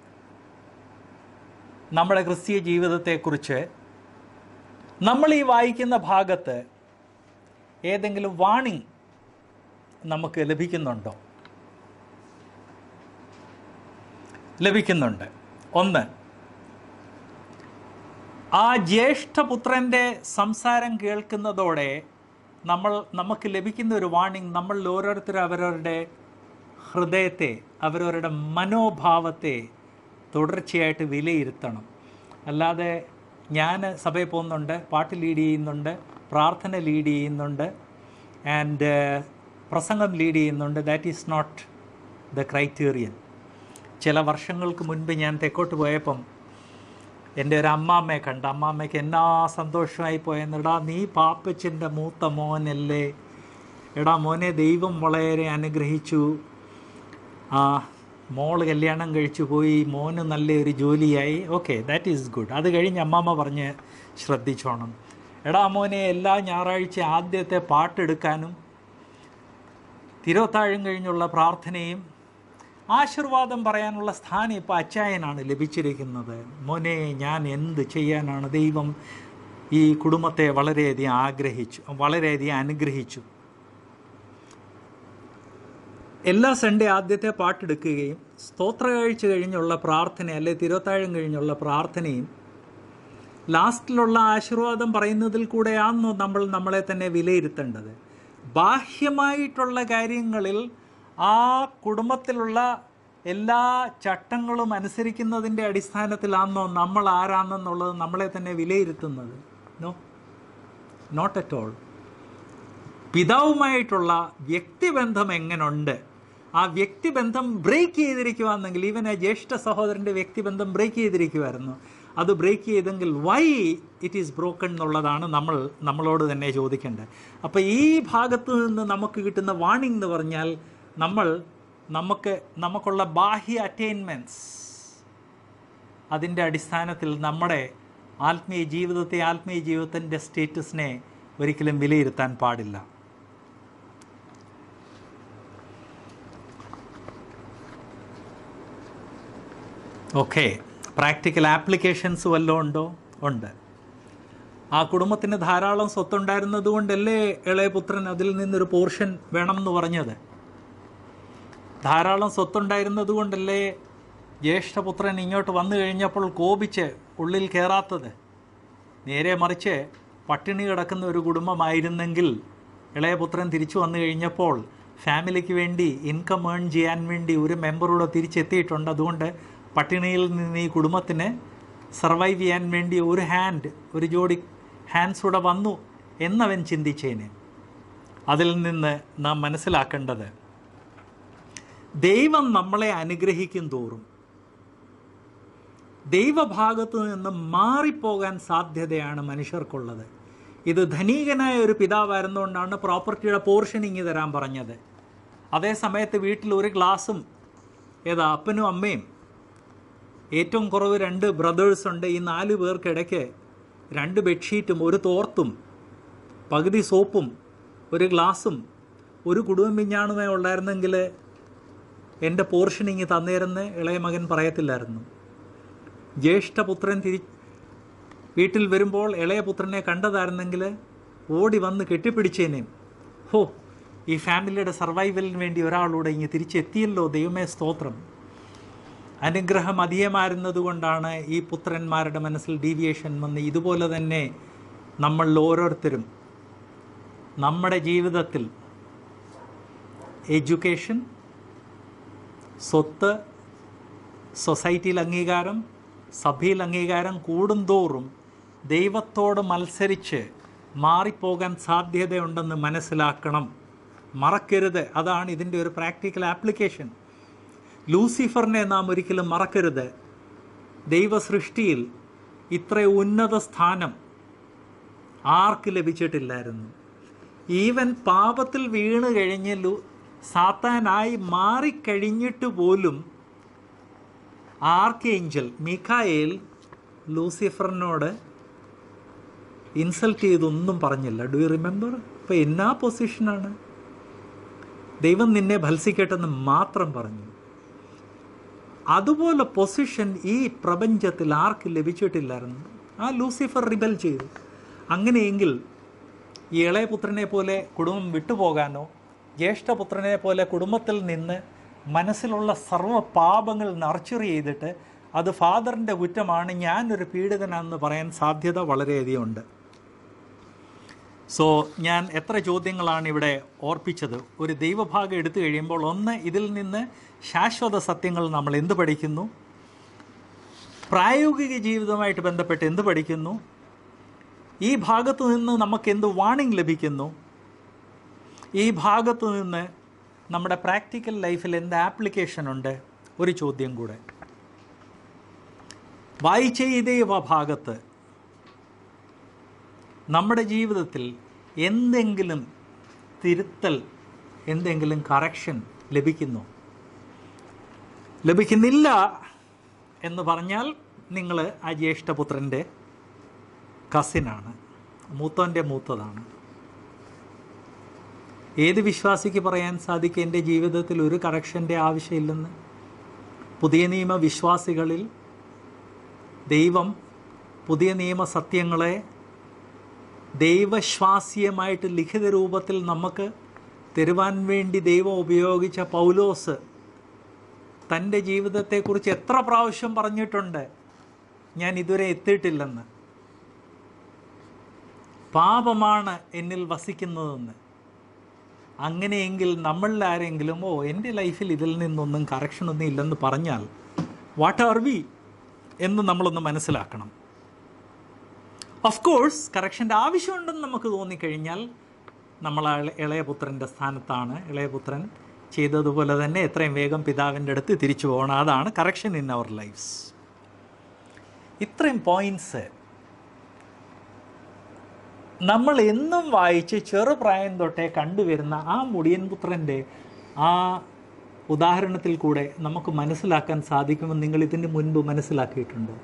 നമ്മുടെ ക്രിസ്തീയ ജീവിതത്തെക്കുറിച്ച് നമ്മൾ ഈ വായിക്കുന്ന ഭാഗത്ത് ഏതെങ്കിലും വാണിംഗ് നമുക്ക് ലഭിക്കുന്നുണ്ടോ? ലഭിക്കുന്നുണ്ട്. ഒന്ന്, ആ ജ്യേഷ്ഠപുത്രൻ്റെ സംസാരം കേൾക്കുന്നതോടെ നമുക്ക് ലഭിക്കുന്ന ഒരു വാണിംഗ്, നമ്മളിൽ ഓരോരുത്തരും അവരവരുടെ ഹൃദയത്തെ, അവരവരുടെ മനോഭാവത്തെ തുടർച്ചയായിട്ട് വിലയിരുത്തണം. അല്ലാതെ ഞാൻ സഭയിൽ പോകുന്നുണ്ട്, പാട്ട് ലീഡ് ചെയ്യുന്നുണ്ട്, പ്രാർത്ഥന ലീഡ് ചെയ്യുന്നുണ്ട്, ആൻഡ് പ്രസംഗം ലീഡ് ചെയ്യുന്നുണ്ട്, that is not the criterion. ചില വർഷങ്ങൾക്ക് മുൻപ് ഞാൻ തെക്കോട്ട് പോയപ്പം എൻ്റെ ഒരു അമ്മാമ്മയെ കണ്ട്. അമ്മാമ്മയ്ക്ക് എന്നാ സന്തോഷമായി പോയെന്നിടാ, നീ പാപ്പച്ചൻ്റെ മൂത്ത മോനല്ലേ, എടാ മോനെ ദൈവം വളരെ അനുഗ്രഹിച്ചു, മോള് കല്യാണം കഴിച്ചു പോയി, മോന് നല്ലൊരു ജോലിയായി, ഓക്കെ ദാറ്റ് ഈസ് ഗുഡ്. അത് കഴിഞ്ഞ് അമ്മാമ്മ പറഞ്ഞ് ശ്രദ്ധിച്ചോണം, എടാ മോനെ എല്ലാ ഞായറാഴ്ച ആദ്യത്തെ പാട്ടെടുക്കാനും തിരുവത്താഴം കഴിഞ്ഞുള്ള പ്രാർത്ഥനയും ആശീർവാദം പറയാനുള്ള സ്ഥാനം ഇപ്പോൾ അച്ചായനാണ് ലഭിച്ചിരിക്കുന്നത്. മോനെ ഞാൻ എന്ത് ചെയ്യാനാണ്, ദൈവം ഈ കുടുംബത്തെ വളരെയധികം അനുഗ്രഹിച്ചു. എല്ലാ സൺഡേ ആദ്യത്തെ പാട്ടെടുക്കുകയും സ്തോത്രകാഴ്ച കഴിഞ്ഞുള്ള പ്രാർത്ഥന അല്ലെ തിരുവത്താഴം കഴിഞ്ഞുള്ള പ്രാർത്ഥനയും ലാസ്റ്റിലുള്ള ആശീർവാദം പറയുന്നതിൽ കൂടെയാണോ നമ്മളെ തന്നെ വിലയിരുത്തേണ്ടത്? ബാഹ്യമായിട്ടുള്ള കാര്യങ്ങളിൽ ആ കുടുംബത്തിലുള്ള എല്ലാ ചട്ടങ്ങളും അനുസരിക്കുന്നതിൻ്റെ അടിസ്ഥാനത്തിലാണോ നമ്മൾ ആരാണെന്നുള്ളത് നമ്മളെ തന്നെ വിലയിരുത്തുന്നത്? No, not at all. പിതാവുമായിട്ടുള്ള വ്യക്തിബന്ധം എങ്ങനെയുണ്ട്? ആ വ്യക്തിബന്ധം ബ്രേക്ക് ചെയ്തിരിക്കുവാണെങ്കിൽ, ഈവൻ ആ ജ്യേഷ്ഠ സഹോദരൻ്റെ വ്യക്തിബന്ധം ബ്രേക്ക് ചെയ്തിരിക്കുമായിരുന്നു. അത് ബ്രേക്ക് ചെയ്തെങ്കിൽ വൈ ഇറ്റ് ഈസ് ബ്രോക്കൺ എന്നുള്ളതാണ് നമ്മളോട് തന്നെ ചോദിക്കേണ്ടത്. അപ്പോൾ ഈ ഭാഗത്ത് നിന്ന് നമുക്ക് കിട്ടുന്ന വാണിംഗ് എന്ന് പറഞ്ഞാൽ, നമ്മൾ നമുക്കുള്ള ബാഹ്യ അറ്റൈൻമെൻറ്റ്സ്, അതിൻ്റെ അടിസ്ഥാനത്തിൽ നമ്മുടെ ആത്മീയ ജീവിതത്തിൻ്റെ സ്റ്റേറ്റസിനെ ഒരിക്കലും വിലയിരുത്താൻ പാടില്ല. ഓക്കെ, പ്രാക്ടിക്കൽ ആപ്ലിക്കേഷൻസ് വല്ലതും ഉണ്ടോ? ഉണ്ട്. ആ കുടുംബത്തിന് ധാരാളം സ്വത്തുണ്ടായിരുന്നത് കൊണ്ടല്ലേ ഇളയപുത്രൻ അതിൽ നിന്നൊരു പോർഷൻ വേണം എന്ന് പറഞ്ഞത്? ധാരാളം സ്വത്തുണ്ടായിരുന്നത് കൊണ്ടല്ലേ ജ്യേഷ്ഠപുത്രൻ ഇങ്ങോട്ട് വന്നു കഴിഞ്ഞപ്പോൾ കോപിച്ച് ഉള്ളിൽ കയറാത്തത്? നേരെ മറിച്ച് പട്ടിണി കിടക്കുന്ന ഒരു കുടുംബമായിരുന്നെങ്കിൽ ഇളയപുത്രൻ തിരിച്ചു വന്നു കഴിഞ്ഞപ്പോൾ ഫാമിലിക്ക് വേണ്ടി ഇൻകം ഏൺ ചെയ്യാൻ വേണ്ടി ഒരു മെമ്പറൂടെ തിരിച്ചെത്തിയിട്ടുണ്ട്. അതുകൊണ്ട് പട്ടിണിയിൽ നിന്ന് ഈ കുടുംബത്തിന് സർവൈവ് ചെയ്യാൻ വേണ്ടി ഒരു ജോഡി ഹാൻഡ്സ് കൂടെ വന്നു എന്നവൻ ചിന്തിച്ചേനെ. അതിൽ നിന്ന് നാം മനസ്സിലാക്കേണ്ടത്, ദൈവം നമ്മളെ അനുഗ്രഹിക്കും തോറും ദൈവഭാഗത്തു നിന്ന് മാറിപ്പോകാൻ സാധ്യതയാണ് മനുഷ്യർക്കുള്ളത്. ഇത് ധനികനായ ഒരു പിതാവായിരുന്നുകൊണ്ടാണ് പ്രോപ്പർട്ടിയുടെ പോർഷനിങ് തരാൻ പറഞ്ഞത്. അതേ സമയത്ത് വീട്ടിൽ ഒരു ഗ്ലാസും അപ്പനും അമ്മയും, ഏറ്റവും കുറവ് 2 ബ്രദേഴ്സ് ഉണ്ട്. ഈ 4 പേർക്കിടയ്ക്ക് 2 ബെഡ്ഷീറ്റും ഒരു തോർത്തും പകുതി സോപ്പും ഒരു ഗ്ലാസും ഒരു കുടുംബം പിഞ്ഞാണുമേ ഉള്ളായിരുന്നെങ്കിൽ എൻ്റെ പോർഷനിങ് തന്നേരെന്ന് ഇളയ മകൻ പറയത്തില്ലായിരുന്നു. ജ്യേഷ്ഠപുത്രൻ വീട്ടിൽ വരുമ്പോൾ ഇളയപുത്രനെ കണ്ടതായിരുന്നെങ്കിൽ ഓടി വന്ന് കെട്ടിപ്പിടിച്ചേനേം. ഈ ഫാമിലിയുടെ സർവൈവലിന് വേണ്ടി ഒരാളൂടെ ഇങ്ങ് തിരിച്ചെത്തിയല്ലോ, ദൈവമേ സ്തോത്രം. അനുഗ്രഹം അധികമായിരുന്നത് കൊണ്ടാണ് ഈ പുത്രന്മാരുടെ മനസ്സിൽ ഡീവിയേഷൻ വന്ന്. ഇതുപോലെ തന്നെ നമ്മൾ ഓരോരുത്തരും നമ്മുടെ ജീവിതത്തിൽ എഡ്യൂക്കേഷൻ, സ്വത്ത്, സൊസൈറ്റിയിൽ അംഗീകാരം, സഭയിൽ അംഗീകാരം കൂടുന്തോറും ദൈവത്തോട് മത്സരിച്ച് മാറിപ്പോകാൻ സാധ്യതയുണ്ടെന്ന് മനസ്സിലാക്കണം. മറക്കരുത്. അതാണ് ഇതിൻ്റെ ഒരു പ്രാക്ടിക്കൽ ആപ്ലിക്കേഷൻ. ലൂസിഫറിനെ നാം ഒരിക്കലും മറക്കരുത്. ദൈവസൃഷ്ടിയിൽ ഇത്ര ഉന്നത സ്ഥാനം ആർക്ക് ലഭിച്ചിട്ടില്ലായിരുന്നു. ഈവൻ പാപത്തിൽ വീണ് കഴിഞ്ഞ് സാത്താനായി മാറിക്കഴിഞ്ഞിട്ട് പോലും ആർക്കേഞ്ചൽ മിഖായേൽ ലൂസിഫറിനോട് ഇൻസൾട്ട് ചെയ്തൊന്നും പറഞ്ഞില്ല. Do you remember? ഇപ്പോൾ എന്നാ പൊസിഷനാണ്? ദൈവം നിന്നെ ഭത്സിക്കട്ടെന്ന് മാത്രം പറഞ്ഞു. അതുപോലെ പൊസിഷൻ ഈ പ്രപഞ്ചത്തിൽ ആർക്ക് ലഭിച്ചിട്ടില്ലായിരുന്നു. ആ ലൂസിഫർ റിബൽ ചെയ്തു. അങ്ങനെയെങ്കിൽ ഈ ഇളയപുത്രനെ പോലെ കുടുംബം വിട്ടുപോകാനോ, ജ്യേഷ്ഠപുത്രനെ പോലെ കുടുംബത്തിൽ നിന്ന് മനസ്സിലുള്ള സർവ്വ പാപങ്ങൾ നർച്ചർ ചെയ്തിട്ട് അത് ഫാദറിൻ്റെ കുറ്റമാണ്, ഞാനൊരു പീഡിതനാണെന്ന് പറയാൻ സാധ്യത വളരെയധികം ഉണ്ട്. ഞാൻ എത്ര ചോദ്യങ്ങളാണ് ഇവിടെ ഓർപ്പിച്ചത്. ഒരു ദൈവഭാഗം എടുത്തു കഴിയുമ്പോൾ, ഒന്ന്, ഇതിൽ നിന്ന് ശാശ്വത സത്യങ്ങൾ നമ്മൾ എന്ത് പഠിക്കുന്നു, പ്രായോഗിക ജീവിതവുമായിട്ട് ബന്ധപ്പെട്ട് എന്ത് പഠിക്കുന്നു, ഈ ഭാഗത്തു നിന്ന് നമുക്ക് എന്ത് വാണിംഗ് ലഭിക്കുന്നു, ഈ ഭാഗത്തു നിന്ന് നമ്മുടെ പ്രാക്ടിക്കൽ ലൈഫിൽ എന്ത് ആപ്ലിക്കേഷൻ ഉണ്ട്. ഒരു ചോദ്യം കൂടെ, വായിച്ച ഇതേ ഭാഗത്ത് നമ്മുടെ ജീവിതത്തിൽ എന്തെങ്കിലും തിരുത്തൽ, എന്തെങ്കിലും കറക്ഷൻ ലഭിക്കുന്നില്ല എന്ന് പറഞ്ഞാൽ നിങ്ങൾ ആ ജ്യേഷ്ഠപുത്രൻ്റെ കസിനാണ്, മൂത്തവൻ്റെ മൂത്തതാണ്. ഏത് വിശ്വാസിക്ക് പറയാൻ സാധിക്കും എൻ്റെ ജീവിതത്തിൽ ഒരു കറക്ഷൻ്റെ ആവശ്യമില്ലെന്ന്? പുതിയ നിയമ വിശ്വാസികളിൽ ദൈവം പുതിയ നിയമ സത്യങ്ങളെ ദൈവശ്വാസീയമായിട്ട് ലിഖിത രൂപത്തിൽ നമുക്ക് തരുവാൻ വേണ്ടി ദൈവം ഉപയോഗിച്ച പൗലോസ് തൻ്റെ ജീവിതത്തെക്കുറിച്ച് എത്ര പ്രാവശ്യം പറഞ്ഞിട്ടുണ്ട്, ഞാൻ ഇതുവരെ എത്തിയിട്ടില്ലെന്ന്, പാപമാണ് എന്നിൽ വസിക്കുന്നതെന്ന്. അങ്ങനെയെങ്കിൽ നമ്മളിൽ ആരെങ്കിലും എൻ്റെ ലൈഫിൽ ഇതിൽ നിന്നൊന്നും കറക്ഷനൊന്നും ഇല്ലെന്ന് പറഞ്ഞാൽ വാട്ട് ആർ വി എന്ന് നമ്മളൊന്ന് മനസ്സിലാക്കണം. ഓഫ് കോഴ്സ് കറക്ഷൻ്റെ ആവശ്യമുണ്ടെന്ന് നമുക്ക് തോന്നിക്കഴിഞ്ഞാൽ നമ്മൾ ഇളയപുത്രൻ്റെ സ്ഥാനത്താണ്. ഇളയപുത്രൻ ചെയ്തതുപോലെ തന്നെ എത്രയും വേഗം പിതാവിൻ്റെ അടുത്ത് തിരിച്ചു പോകണം. അതാണ് കറക്ഷൻ ഇൻ അവർ ലൈഫ്സ്. ഇത്രയും പോയിൻറ്റ്സ് നമ്മൾ എന്നും വായിച്ച് ചെറുപ്രായം തൊട്ടേ കണ്ടുവരുന്ന ആ മുടിയൻ പുത്രൻ്റെ ആ ഉദാഹരണത്തിൽ കൂടെ നമുക്ക് മനസ്സിലാക്കാൻ സാധിക്കുമെന്ന് നിങ്ങൾ ഇതിന് മുൻപ് മനസ്സിലാക്കിയിട്ടുണ്ടോ?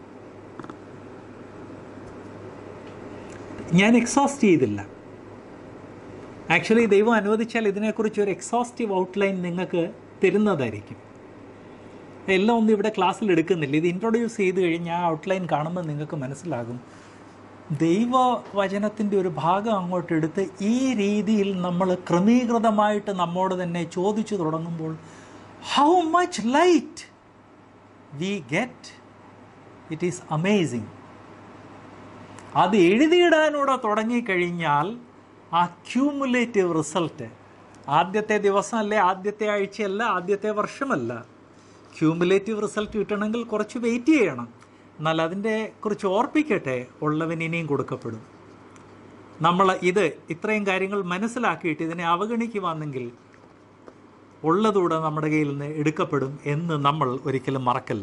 ഞാൻ എക്സോസ്റ്റ് ചെയ്തില്ല. ആക്ച്വലി ദൈവം അനുവദിച്ചാൽ ഇതിനെക്കുറിച്ച് ഒരു എക്സോസ്റ്റീവ് ഔട്ട്ലൈൻ നിങ്ങൾക്ക് തരുന്നതായിരിക്കും. എല്ലാം ഒന്നും ഇവിടെ ക്ലാസ്സിൽ എടുക്കുന്നില്ല. ഇത് ഇൻട്രൊഡ്യൂസ് ചെയ്ത് കഴിഞ്ഞാൽ ആ ഔട്ട്ലൈൻ കാണുമ്പോൾ നിങ്ങൾക്ക് മനസ്സിലാകും. ദൈവവചനത്തിൻ്റെ ഒരു ഭാഗം അങ്ങോട്ട് എടുത്ത് ഈ രീതിയിൽ നമ്മൾ ക്രമീകൃതമായിട്ട് നമ്മോട് തന്നെ ചോദിച്ചു തുടങ്ങുമ്പോൾ how much light we get. It is amazing. അത് എഴുതിയിടാനൂടെ തുടങ്ങിക്കഴിഞ്ഞാൽ ആ ക്യൂമുലേറ്റീവ് റിസൾട്ട് ആദ്യത്തെ ദിവസമല്ല, ആദ്യത്തെ ആഴ്ചയല്ല, ആദ്യത്തെ വർഷമല്ല. ക്യൂമുലേറ്റീവ് റിസൾട്ട് കിട്ടണമെങ്കിൽ കുറച്ച് വെയിറ്റ് ചെയ്യണം. എന്നാൽ അതിൻ്റെ കുറിച്ച് ഓർപ്പിക്കട്ടെ, ഉള്ളവൻ ഇനിയും കൊടുക്കപ്പെടും. നമ്മൾ ഇത്രയും കാര്യങ്ങൾ മനസ്സിലാക്കിയിട്ട് ഇതിനെ അവഗണിക്കുവാണെങ്കിൽ ഉള്ളതൂടെ നമ്മുടെ കയ്യിൽ നിന്ന് എടുക്കപ്പെടും എന്ന് നമ്മൾ ഒരിക്കലും മറക്കല്ല.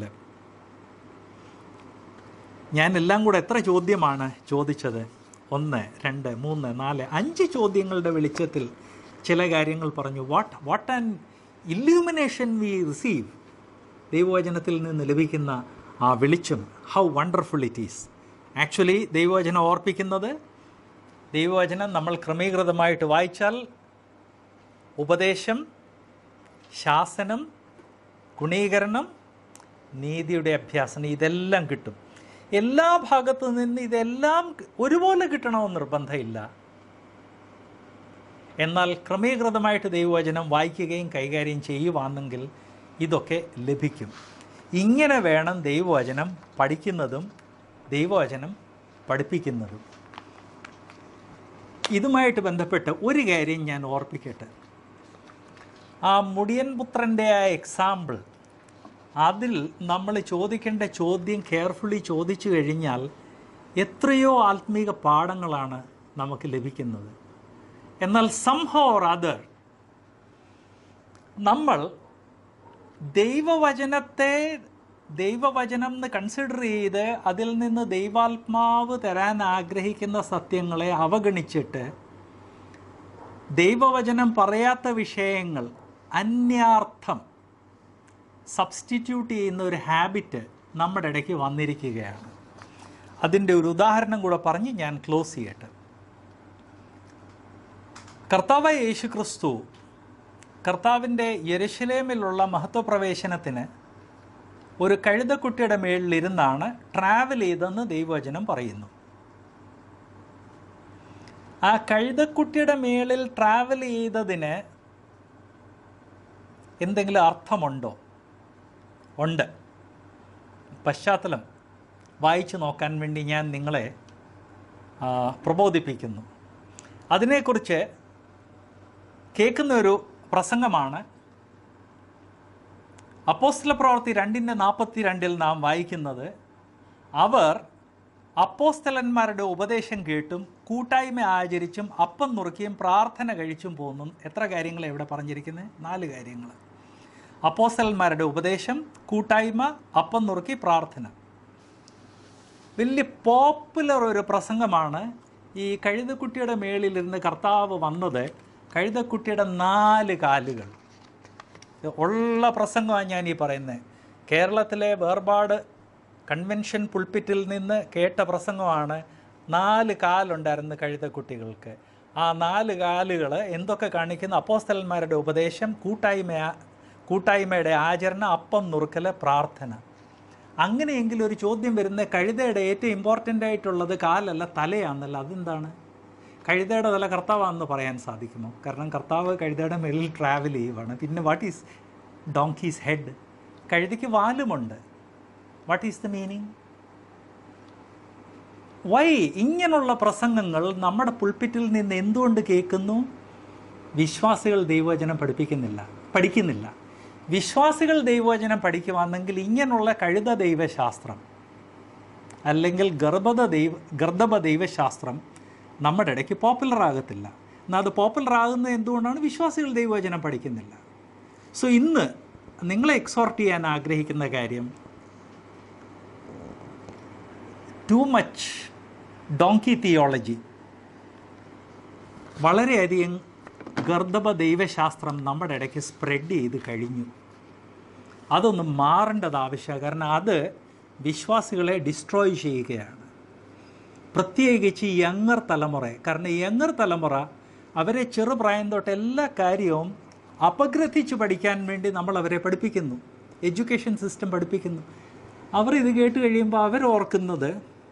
ഞാൻ എല്ലാം കൂടെ എത്ര ചോദ്യമാണ് ചോദിച്ചത്? 1, 2, 3, 4, 5 ചോദ്യങ്ങളുടെ വെളിച്ചത്തിൽ ചില കാര്യങ്ങൾ പറഞ്ഞു. What an illumination we receive. ദൈവവചനത്തിൽ നിന്ന് ലഭിക്കുന്ന ആ വെളിച്ചം, how wonderful it is. Actually ദൈവവചനം ഓർപ്പിക്കുന്നത്, ദൈവവചനം നമ്മൾ ക്രമീകൃതമായിട്ട് വായിച്ചാൽ ഉപദേശം, ശാസനം, ഗുണീകരണം, നീതിയുടെ അഭ്യാസനം ഇതെല്ലാം കിട്ടും. എല്ലാ ഭാഗത്തു നിന്ന് ഇതെല്ലാം ഒരുപോലെ കിട്ടണമെന്ന് നിർബന്ധമില്ല. എന്നാൽ ക്രമീകൃതമായിട്ട് ദൈവവചനം വായിക്കുകയും കൈകാര്യം ചെയ്യുവാണെങ്കിൽ ഇതൊക്കെ ലഭിക്കും. ഇങ്ങനെ വേണം ദൈവവചനം പഠിക്കുന്നതും ദൈവവചനം പഠിപ്പിക്കുന്നതും. ഇതുമായിട്ട് ബന്ധപ്പെട്ട് ഒരു കാര്യം ഞാൻ ഓർപ്പിക്കട്ടെ. ആ മുടിയൻ പുത്രൻ്റെ ആ എക്സാമ്പിൾ, അതിൽ നമ്മൾ ചോദിക്കേണ്ട ചോദ്യം കെയർഫുള്ളി ചോദിച്ചു കഴിഞ്ഞാൽ എത്രയോ ആത്മീക പാഠങ്ങളാണ് നമുക്ക് ലഭിക്കുന്നത്. എന്നാൽ സംഹൗ ഓർ അതർ നമ്മൾ ദൈവവചനം എന്ന് കൺസിഡർ ചെയ്ത് അതിൽ നിന്ന് ദൈവാത്മാവ് തരാൻ ആഗ്രഹിക്കുന്ന സത്യങ്ങളെ അവഗണിച്ചിട്ട് ദൈവവചനം പറയാത്ത വിഷയങ്ങൾ അന്യാർത്ഥം സബ്സ്റ്റിറ്റ്യൂട്ട് ചെയ്യുന്ന ഒരു ഹാബിറ്റ് നമ്മുടെ ഇടയ്ക്ക് വന്നിരിക്കുകയാണ്. അതിൻ്റെ ഒരു ഉദാഹരണം കൂടെ പറഞ്ഞ് ഞാൻ ക്ലോസ് ചെയ്യട്ടെ. കർത്താവായ യേശു ക്രിസ്തു കർത്താവിൻ്റെ യെരുശലേമിലുള്ള മഹത്വപ്രവേശനത്തിന് ഒരു കഴുതക്കുട്ടിയുടെ മേളിലിരുന്നാണ് ട്രാവൽ ചെയ്തെന്ന് ദൈവവചനം പറയുന്നു. ആ കഴുതക്കുട്ടിയുടെ മേളിൽ ട്രാവൽ ചെയ്തതിന് എന്തെങ്കിലും അർത്ഥമുണ്ടോ? ഉണ്ട്. പശ്ചാത്തലം വായിച്ചു നോക്കാൻ വേണ്ടി ഞാൻ നിങ്ങളെ പ്രബോധിപ്പിക്കുന്നു. അതിനെക്കുറിച്ച് കേൾക്കുന്നൊരു പ്രസംഗമാണ് അപ്പോസ്തലപ്രവൃത്തി 2:42 നാം വായിക്കുന്നത്. അവർ അപ്പോസ്തലന്മാരുടെ ഉപദേശം കേട്ടും കൂട്ടായ്മ ആചരിച്ചും അപ്പം നുറുക്കിയും പ്രാർത്ഥന കഴിച്ചും പോന്നും. എത്ര കാര്യങ്ങളാണ് ഇവിടെ പറഞ്ഞിരിക്കുന്നത്? 4 കാര്യങ്ങൾ. അപ്പോസ്തലന്മാരുടെ ഉപദേശം, കൂട്ടായ്മ, അപ്പം നുറുക്കി, പ്രാർത്ഥന. വലിയ പോപ്പുലർ ഒരു പ്രസംഗമാണ്. ഈ കഴുതക്കുട്ടിയുടെ മേളിലിരുന്ന് കർത്താവ് വന്നത് കഴുതക്കുട്ടിയുടെ 4 കാലുകൾ ഉള്ള പ്രസംഗമാണ് ഞാൻ ഈ പറയുന്നത്. കേരളത്തിലെ വേർപാട് കൺവെൻഷൻ പുൾപ്പിറ്റിൽ നിന്ന് കേട്ട പ്രസംഗമാണ്. 4 കാലുണ്ടായിരുന്നു കഴുതക്കുട്ടികൾക്ക്. ആ 4 കാലുകൾ എന്തൊക്കെ കാണിക്കുന്നു? അപ്പോസ്തലന്മാരുടെ ഉപദേശം, കൂട്ടായ്മയുടെ ആചരണം, അപ്പം നുറുക്കൽ, പ്രാർത്ഥന. അങ്ങനെയെങ്കിൽ ഒരു ചോദ്യം വരുന്നത്, കഴുതയുടെ ഏറ്റവും ഇമ്പോർട്ടൻ്റ് ആയിട്ടുള്ളത് കാലല്ല തലയാണെന്നല്ല. അതെന്താണ്? കഴുതയുടെ തല കർത്താവാണെന്ന് പറയാൻ സാധിക്കുമോ? കാരണം കർത്താവ് കഴുതയുടെ മേലിൽ ട്രാവൽ ചെയ്യുവാണ്. പിന്നെ വാട്ട് ഈസ് ഡോങ്കീസ് ഹെഡ്? കഴുതയ്ക്ക് വാലുമുണ്ട്. What is the meaning? Why ഇങ്ങനെയുള്ള പ്രസംഗങ്ങൾ നമ്മുടെ പുൾപ്പിറ്റിൽ നിന്ന് എന്തുകൊണ്ട് കേൾക്കുന്നു? വിശ്വാസികൾ ദൈവവചനം പഠിക്കുന്നില്ല. വിശ്വാസികൾ ദൈവവചനം പഠിക്കുവാണെങ്കിൽ ഇങ്ങനെയുള്ള കഴുത ദൈവശാസ്ത്രം അല്ലെങ്കിൽ ഗർദഭ ദൈവശാസ്ത്രം നമ്മുടെ ഇടയ്ക്ക് പോപ്പുലർ ആകത്തില്ല. എന്നാൽ അത് പോപ്പുലർ ആകുന്നത് എന്തുകൊണ്ടാണ്? വിശ്വാസികൾ ദൈവവചനം പഠിക്കുന്നില്ല. സോ ഇന്ന് നിങ്ങളെ എക്സോർട്ട് ചെയ്യാൻ ആഗ്രഹിക്കുന്ന കാര്യം, ടു മച്ച് ഡോങ്കി തിയോളജി, വളരെയധികം ഗർദഭ ദൈവശാസ്ത്രം നമ്മുടെ ഇടയ്ക്ക് സ്പ്രെഡ് ചെയ്ത് കഴിഞ്ഞു. അതൊന്നും മാറേണ്ടത് ആവശ്യമാണ്. കാരണം അത് വിശ്വാസികളെ ഡിസ്ട്രോയ് ചെയ്യുകയാണ്, പ്രത്യേകിച്ച് യങ്ങർ തലമുറയെ. കാരണം യങ്ങർ തലമുറ അവരെ ചെറുപ്രായം തൊട്ട് എല്ലാ കാര്യവും അപഗ്രഥിച്ച് പഠിക്കാൻ വേണ്ടി നമ്മൾ അവരെ പഠിപ്പിക്കുന്നു, എഡ്യൂക്കേഷൻ സിസ്റ്റം പഠിപ്പിക്കുന്നു. അവർ ഇത് കേട്ട് കഴിയുമ്പോൾ അവരോർക്കുന്നത്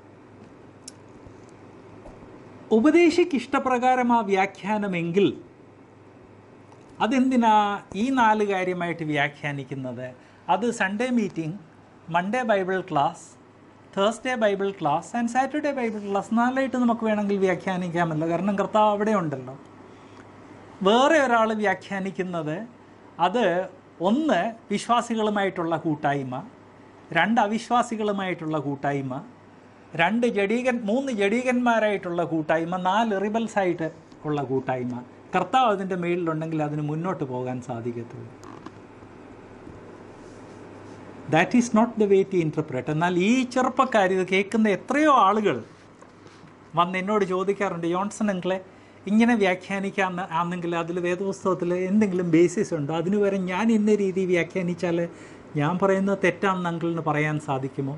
ഉപദേശിക്ക് ഇഷ്ടപ്രകാരം ആ വ്യാഖ്യാനമെങ്കിൽ അതെന്തിനാ ഈ 4 കാര്യമായിട്ട് വ്യാഖ്യാനിക്കുന്നത്? അത് Sunday meeting, Monday Bible class, Thursday Bible class and Saturday Bible class 4ആയിട്ട് നമുക്ക് വേണമെങ്കിൽ വ്യാഖ്യാനിക്കാമല്ലോ. കാരണം കർത്താവ് അവിടെ ഉണ്ടല്ലോ. വേറെ ഒരാൾ വ്യാഖ്യാനിക്കുന്നത് അത് 1 വിശ്വാസികളുമായിട്ടുള്ള കൂട്ടായ്മ, 2 അവിശ്വാസികളുമായിട്ടുള്ള കൂട്ടായ്മ, 3 ജഡീകന്മാരായിട്ടുള്ള കൂട്ടായ്മ, 4 റിബൽസായിട്ട് ഉള്ള കൂട്ടായ്മ. കർത്താവ് അതിൻ്റെ മേളിലുണ്ടെങ്കിൽ അതിന് മുന്നോട്ട് പോകാൻ സാധിക്കത്തുള്ളൂ. That is not the way to interpret. എന്നാൽ ഈ ചെറുപ്പക്കാർ ഇത് കേൾക്കുന്ന എത്രയോ ആളുകൾ വന്ന് എന്നോട് ചോദിക്കാറുണ്ട്, ജോൺസൺ അങ്കിളെ ഇങ്ങനെ വ്യാഖ്യാനിക്കാമെന്നെങ്കിൽ അതിൽ വേദപുസ്തകത്തിൽ എന്തെങ്കിലും ബേസിസ് ഉണ്ടോ? അതിന് വരെ ഞാൻ ഇന്ന രീതി വ്യാഖ്യാനിച്ചാൽ ഞാൻ പറയുന്നത് തെറ്റാണെന്ന് അങ്കിളിന് പറയാൻ സാധിക്കുമോ?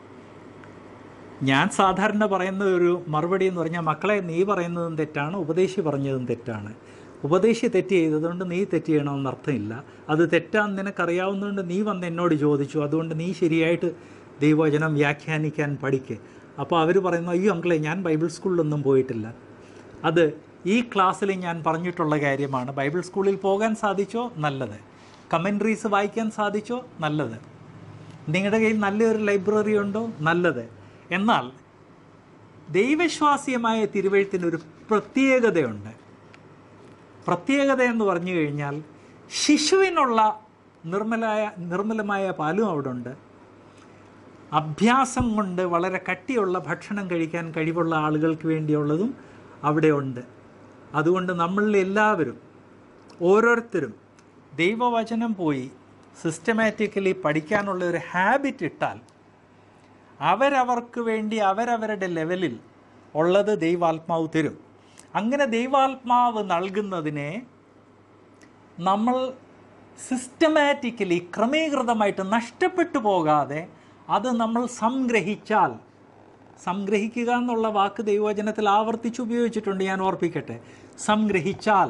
ഞാൻ സാധാരണ പറയുന്ന ഒരു മറുപടി എന്ന് പറഞ്ഞാൽ, മക്കളെ നീ പറയുന്നതും തെറ്റാണ്, ഉപദേശി പറഞ്ഞതും തെറ്റാണ്. ഉപദേശി തെറ്റ് ചെയ്തതുകൊണ്ട് നീ തെറ്റ് ചെയ്യണമെന്ന് അർത്ഥമില്ല. അത് തെറ്റാന്ന് നിനക്കറിയാവുന്നതുകൊണ്ട് നീ വന്ന് എന്നോട് ചോദിച്ചു, അതുകൊണ്ട് നീ ശരിയായിട്ട് ദൈവവചനം വ്യാഖ്യാനിക്കാൻ പഠിക്ക്. അപ്പോൾ അവർ പറയുന്നു, അയ്യോ അങ്കിളെ ഞാൻ ബൈബിൾ സ്കൂളിലൊന്നും പോയിട്ടില്ല, അത് ഈ ക്ലാസ്സിൽ ഞാൻ പറഞ്ഞിട്ടുള്ള കാര്യമാണ്. ബൈബിൾ സ്കൂളിൽ പോകാൻ സാധിച്ചോ? നല്ലത്. കമൻട്രീസ് വായിക്കാൻ സാധിച്ചോ? നല്ലത്. നിങ്ങളുടെ കയ്യിൽ നല്ലൊരു ലൈബ്രറി ഉണ്ടോ? നല്ലത്. എന്നാൽ ദൈവവിശ്വാസ്യമായ തിരുവെഴുത്തിനൊരു പ്രത്യേകതയുണ്ട്. പ്രത്യേകത എന്ന് പറഞ്ഞു കഴിഞ്ഞാൽ ശിശുവിനുള്ള നിർമ്മലമായ പാലും അവിടെ ഉണ്ട്. അഭ്യാസം കൊണ്ട് വളരെ കട്ടിയുള്ള ഭക്ഷണം കഴിക്കാൻ കഴിവുള്ള ആളുകൾക്ക് വേണ്ടിയുള്ളതും അവിടെ ഉണ്ട്. അതുകൊണ്ട് നമ്മളിൽ എല്ലാവരും ഓരോരുത്തരും ദൈവവചനം പോയി സിസ്റ്റമാറ്റിക്കലി പഠിക്കാനുള്ള ഒരു ഹാബിറ്റ് ഇട്ടാൽ അവരവർക്ക് വേണ്ടി അവരവരുടെ ലെവലിൽ ഉള്ളത് ദൈവാത്മാവ് തരും. അങ്ങനെ ദൈവാത്മാവ് നൽകുന്നതിനെ നമ്മൾ സിസ്റ്റമാറ്റിക്കലി ക്രമീകൃതമായിട്ട് നഷ്ടപ്പെട്ടു പോകാതെ അത് നമ്മൾ സംഗ്രഹിച്ചാൽ, സംഗ്രഹിക്കുക എന്നുള്ള വാക്ക് ദൈവവചനത്തിൽ ആവർത്തിച്ച് ഉപയോഗിച്ചിട്ടുണ്ട്, ഞാൻ ഓർപ്പിക്കട്ടെ. സംഗ്രഹിച്ചാൽ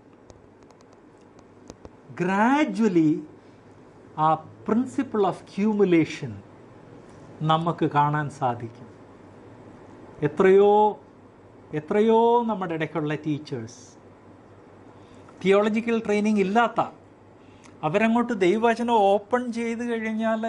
ഗ്രാജ്വലി ആ പ്രിൻസിപ്പിൾ ഓഫ് ക്യൂമുലേഷൻ നമുക്ക് കാണാൻ സാധിക്കും. എത്രയോ നമ്മുടെ ഇടയ്ക്കുള്ള ടീച്ചേഴ്സ് തിയോളജിക്കൽ ട്രെയിനിങ് ഇല്ലാത്ത, അവരങ്ങോട്ട് ദൈവവചനം ഓപ്പൺ ചെയ്ത് കഴിഞ്ഞാൽ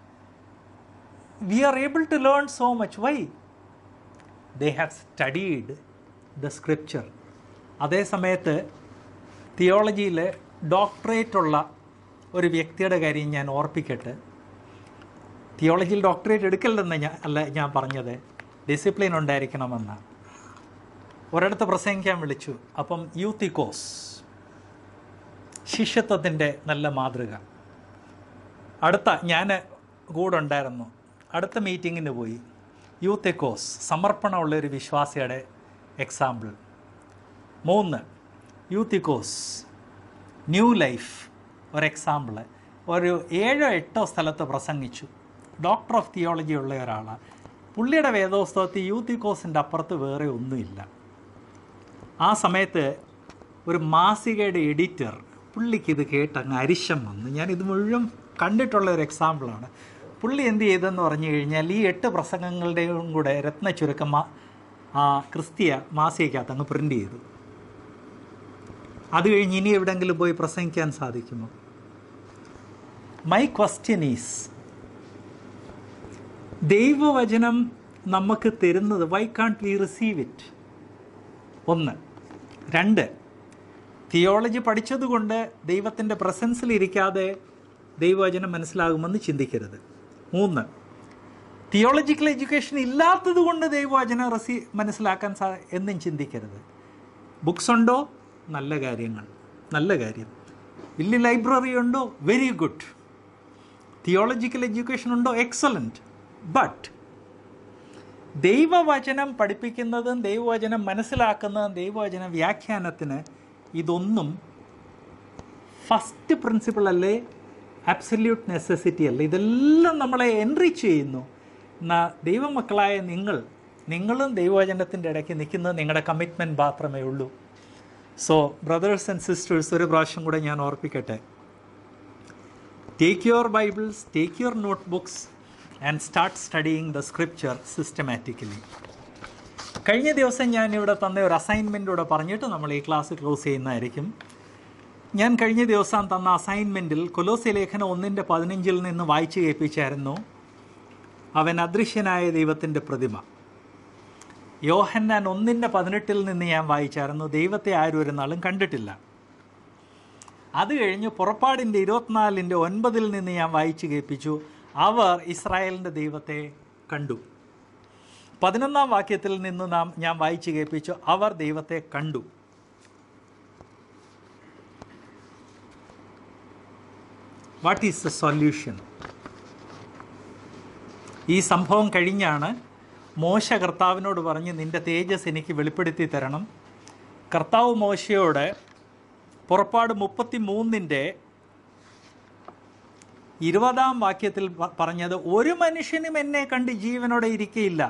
we are able to learn so much. Why? They have studied the scripture. അതേ സമയത്ത് തിയോളജിയിൽ ഡോക്ടറേറ്റ് ഉള്ള ഒരു വ്യക്തിയുടെ കാര്യം ഞാൻ ഓർപ്പിക്കട്ടെ. തിയോളജിയിൽ ഡോക്ടറേറ്റ് എടുക്കല്ലെന്ന് ഞാൻ പറഞ്ഞത്, ഡിസിപ്ലിൻ ഉണ്ടായിരിക്കണമെന്നാണ്. ഒരിടത്ത് പ്രസംഗിക്കാൻ വിളിച്ചു. അപ്പം യൂത്തിക്കോസ്, ശിഷ്യത്വത്തിൻ്റെ നല്ല മാതൃക. ഞാൻ കൂടെ ഉണ്ടായിരുന്നു. അടുത്ത മീറ്റിങ്ങിന് പോയി. യൂത്തിക്കോസ്, സമർപ്പണമുള്ളൊരു വിശ്വാസിയുടെ എക്സാമ്പിൾ. 3 യൂത്തിക്കോസ്, ന്യൂ ലൈഫ് ഒരു എക്സാമ്പിൾ. ഒരു 7-8 സ്ഥലത്ത് പ്രസംഗിച്ചു. ഡോക്ടർ ഓഫ് തിയോളജി ഉള്ള ഒരാളാണ്. പുള്ളിയുടെ വേദോസ്തവത്തിൽ യൂത്തിക്കോസിൻ്റെ അപ്പുറത്ത് വേറെ ഒന്നുമില്ല. ആ സമയത്ത് ഒരു മാസികയുടെ എഡിറ്റർ പുള്ളിക്ക് ഇത് കേട്ട് അങ്ങ് അരിശം വന്നു. ഞാനിത് മുഴുവൻ കണ്ടിട്ടുള്ള ഒരു എക്സാമ്പിളാണ്. പുള്ളി എന്ത് ചെയ്തെന്ന് പറഞ്ഞു കഴിഞ്ഞാൽ ഈ 8 പ്രസംഗങ്ങളുടെയും കൂടെ രത്ന ചുരുക്കം ആ ക്രിസ്തീയ മാസികയ്ക്കകത്ത് അങ്ങ് പ്രിൻ്റ് ചെയ്തു. അത് കഴിഞ്ഞ് ഇനി എവിടെയെങ്കിലും പോയി പ്രസംഗിക്കാൻ സാധിക്കുമോ? മൈ ക്വസ്റ്റ്യൻ ഈസ്, ദൈവവചനം നമുക്ക് തരുന്നത് why can't we receive it? 1. 2, theology പഠിച്ചതുകൊണ്ട് ദൈവത്തിൻ്റെ പ്രസൻസിലിരിക്കാതെ ദൈവവചനം മനസ്സിലാകുമെന്ന് ചിന്തിക്കരുത്. 3, തിയോളജിക്കൽ എഡ്യൂക്കേഷൻ ഇല്ലാത്തത് കൊണ്ട് ദൈവവചനം മനസ്സിലാക്കാൻ എന്നും ചിന്തിക്കരുത്. ബുക്സ് ഉണ്ടോ? നല്ല കാര്യം. വലിയ ലൈബ്രറി ഉണ്ടോ? Very good. തിയോളജിക്കൽ എഡ്യൂക്കേഷൻ ഉണ്ടോ? എക്സലൻറ്റ്. ബട്ട് ദൈവവചനം പഠിപ്പിക്കുന്നതും ദൈവവചനം മനസ്സിലാക്കുന്നതും ദൈവവചന വ്യാഖ്യാനത്തിന് ഇതൊന്നും ഫസ്റ്റ് പ്രിൻസിപ്പിൾ അല്ലേ, ആബ്സല്യൂട്ട് നെസസിറ്റി അല്ല. ഇതെല്ലാം നമ്മളെ എൻറിച്ച് ചെയ്യുന്നു. ദൈവമക്കളായ നിങ്ങളും ദൈവവചനത്തിൻ്റെ ഇടയ്ക്ക് നിൽക്കുന്നത് നിങ്ങളുടെ കമ്മിറ്റ്മെൻറ്റ് മാത്രമേ ഉള്ളൂ. സോ ബ്രദേഴ്സ് ആൻഡ് സിസ്റ്റേഴ്സ്, ഒരു പ്രാവശ്യം കൂടെ ഞാൻ ഓർപ്പിക്കട്ടെ. Take your Bibles, take your note books and start studying the scripture systematically. കഴിഞ്ഞ ദിവസം ഞാൻ ഇവിടെ തന്ന ഒരു അസൈൻമെൻറ്റൂടെ പറഞ്ഞിട്ട് നമ്മൾ ഈ ക്ലാസ് ക്ലോസ് ചെയ്യുന്നതായിരിക്കും. ഞാൻ കഴിഞ്ഞ ദിവസം തന്ന അസൈൻമെൻറ്റിൽ കൊലോസ്യ ലേഖനം 1:15 നിന്ന് വായിച്ച് കേൾപ്പിച്ചായിരുന്നു. അവൻ അദൃശ്യനായ ദൈവത്തിൻ്റെ പ്രതിമ. യോഹന്നാൻ 1:18 നിന്ന് ഞാൻ വായിച്ചായിരുന്നു, ദൈവത്തെ ആരും ഒരു നാളും കണ്ടിട്ടില്ല. അത് കഴിഞ്ഞ് പുറപ്പാടിൻ്റെ 24:9 നിന്ന് ഞാൻ വായിച്ച് കേൾപ്പിച്ചു, അവർ ഇസ്രായേലിൻ്റെ ദൈവത്തെ കണ്ടു. 11-ാം വാക്യത്തിൽ നിന്ന് ഞാൻ വായിച്ച് കേൾപ്പിച്ചു, അവർ ദൈവത്തെ കണ്ടു. What is the solution? ഈ സംഭവം കഴിഞ്ഞാണ് മോശ കർത്താവിനോട് പറഞ്ഞ്, നിൻ്റെ തേജസ് എനിക്ക് വെളിപ്പെടുത്തി തരണം. കർത്താവ് മോശയോട് പുറപ്പാട് 33:20 വാക്യത്തിൽ പറഞ്ഞത്, ഒരു മനുഷ്യനും എന്നെ കണ്ട് ജീവനോടെ ഇരിക്കയില്ല.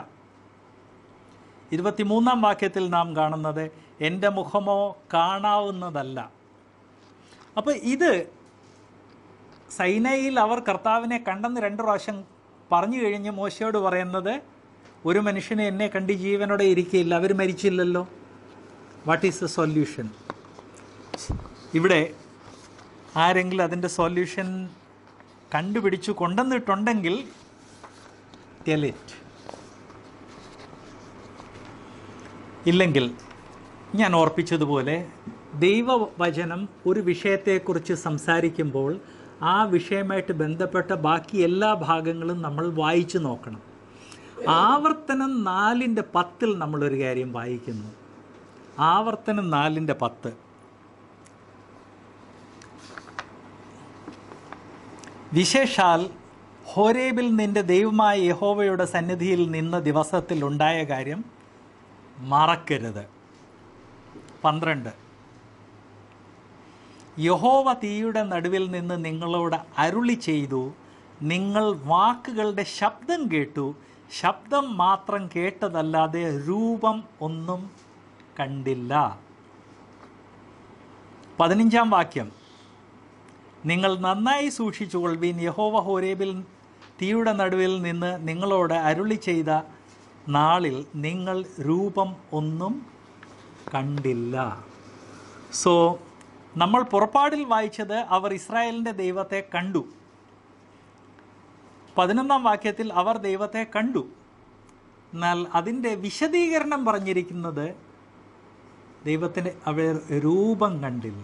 23-ാം വാക്യത്തിൽ നാം കാണുന്നത്, എൻ്റെ മുഖമോ കാണാവുന്നതല്ല. അപ്പോൾ ഇത് സൈനയിൽ അവർ കർത്താവിനെ കണ്ടെന്ന് 2 പ്രാവശ്യം പറഞ്ഞു കഴിഞ്ഞ് മോശയോട് പറയുന്നത്, ഒരു മനുഷ്യനെ എന്നെ കണ്ട് ജീവനോടെ ഇരിക്കുകയില്ല. അവർ മരിച്ചില്ലല്ലോ. What is the solution? ഇവിടെ ആരെങ്കിലും അതിൻ്റെ സൊല്യൂഷൻ കണ്ടുപിടിച്ചു കൊണ്ടുവന്നിട്ടുണ്ടെങ്കിൽ ടെൽ ഇറ്റ്. ഇല്ലെങ്കിൽ ഞാൻ ഓർപ്പിച്ചതുപോലെ ദൈവവചനം ഒരു വിഷയത്തെക്കുറിച്ച് സംസാരിക്കുമ്പോൾ ആ വിഷയമായിട്ട് ബന്ധപ്പെട്ട ബാക്കി എല്ലാ ഭാഗങ്ങളും നമ്മൾ വായിച്ചു നോക്കണം. ആവർത്തനം 4:10 നമ്മളൊരു കാര്യം വായിക്കുന്നു. ആവർത്തനം 4:10, വിശേഷാൽ ഹോരേബിൽ നിൻ്റെ ദൈവമായ യഹോവയുടെ സന്നിധിയിൽ നിന്ന ദിവസത്തിൽ ഉണ്ടായ കാര്യം മറക്കരുത്. 12, യഹോവ തീയുടെ നടുവിൽ നിന്ന് നിങ്ങളോട് അരുളി ചെയ്തു, നിങ്ങൾ വാക്കുകളുടെ ശബ്ദം കേട്ടു, ശബ്ദം മാത്രം കേട്ടതല്ലാതെ രൂപം ഒന്നും കണ്ടില്ല. 15-ാം വാക്യം, നിങ്ങൾ നന്നായി സൂക്ഷിച്ചുകൊള്ളുവീൻ, യഹോവ ഹോരേബിൽ തീയുടെ നടുവിൽ നിന്ന് നിങ്ങളോട് അരുളി ചെയ്ത നാളിൽ നിങ്ങൾ രൂപം ഒന്നും കണ്ടില്ല. സോ നമ്മൾ പുറപ്പാടിൽ വായിച്ചത് അവർ ഇസ്രായേലിൻ്റെ ദൈവത്തെ കണ്ടു. 11-ാം വാക്യത്തിൽ അവർ ദൈവത്തെ കണ്ടു. എന്നാൽ അതിൻ്റെ വിശദീകരണം പറഞ്ഞിരിക്കുന്നത് ദൈവത്തിൻ്റെ അവർ രൂപം കണ്ടില്ല.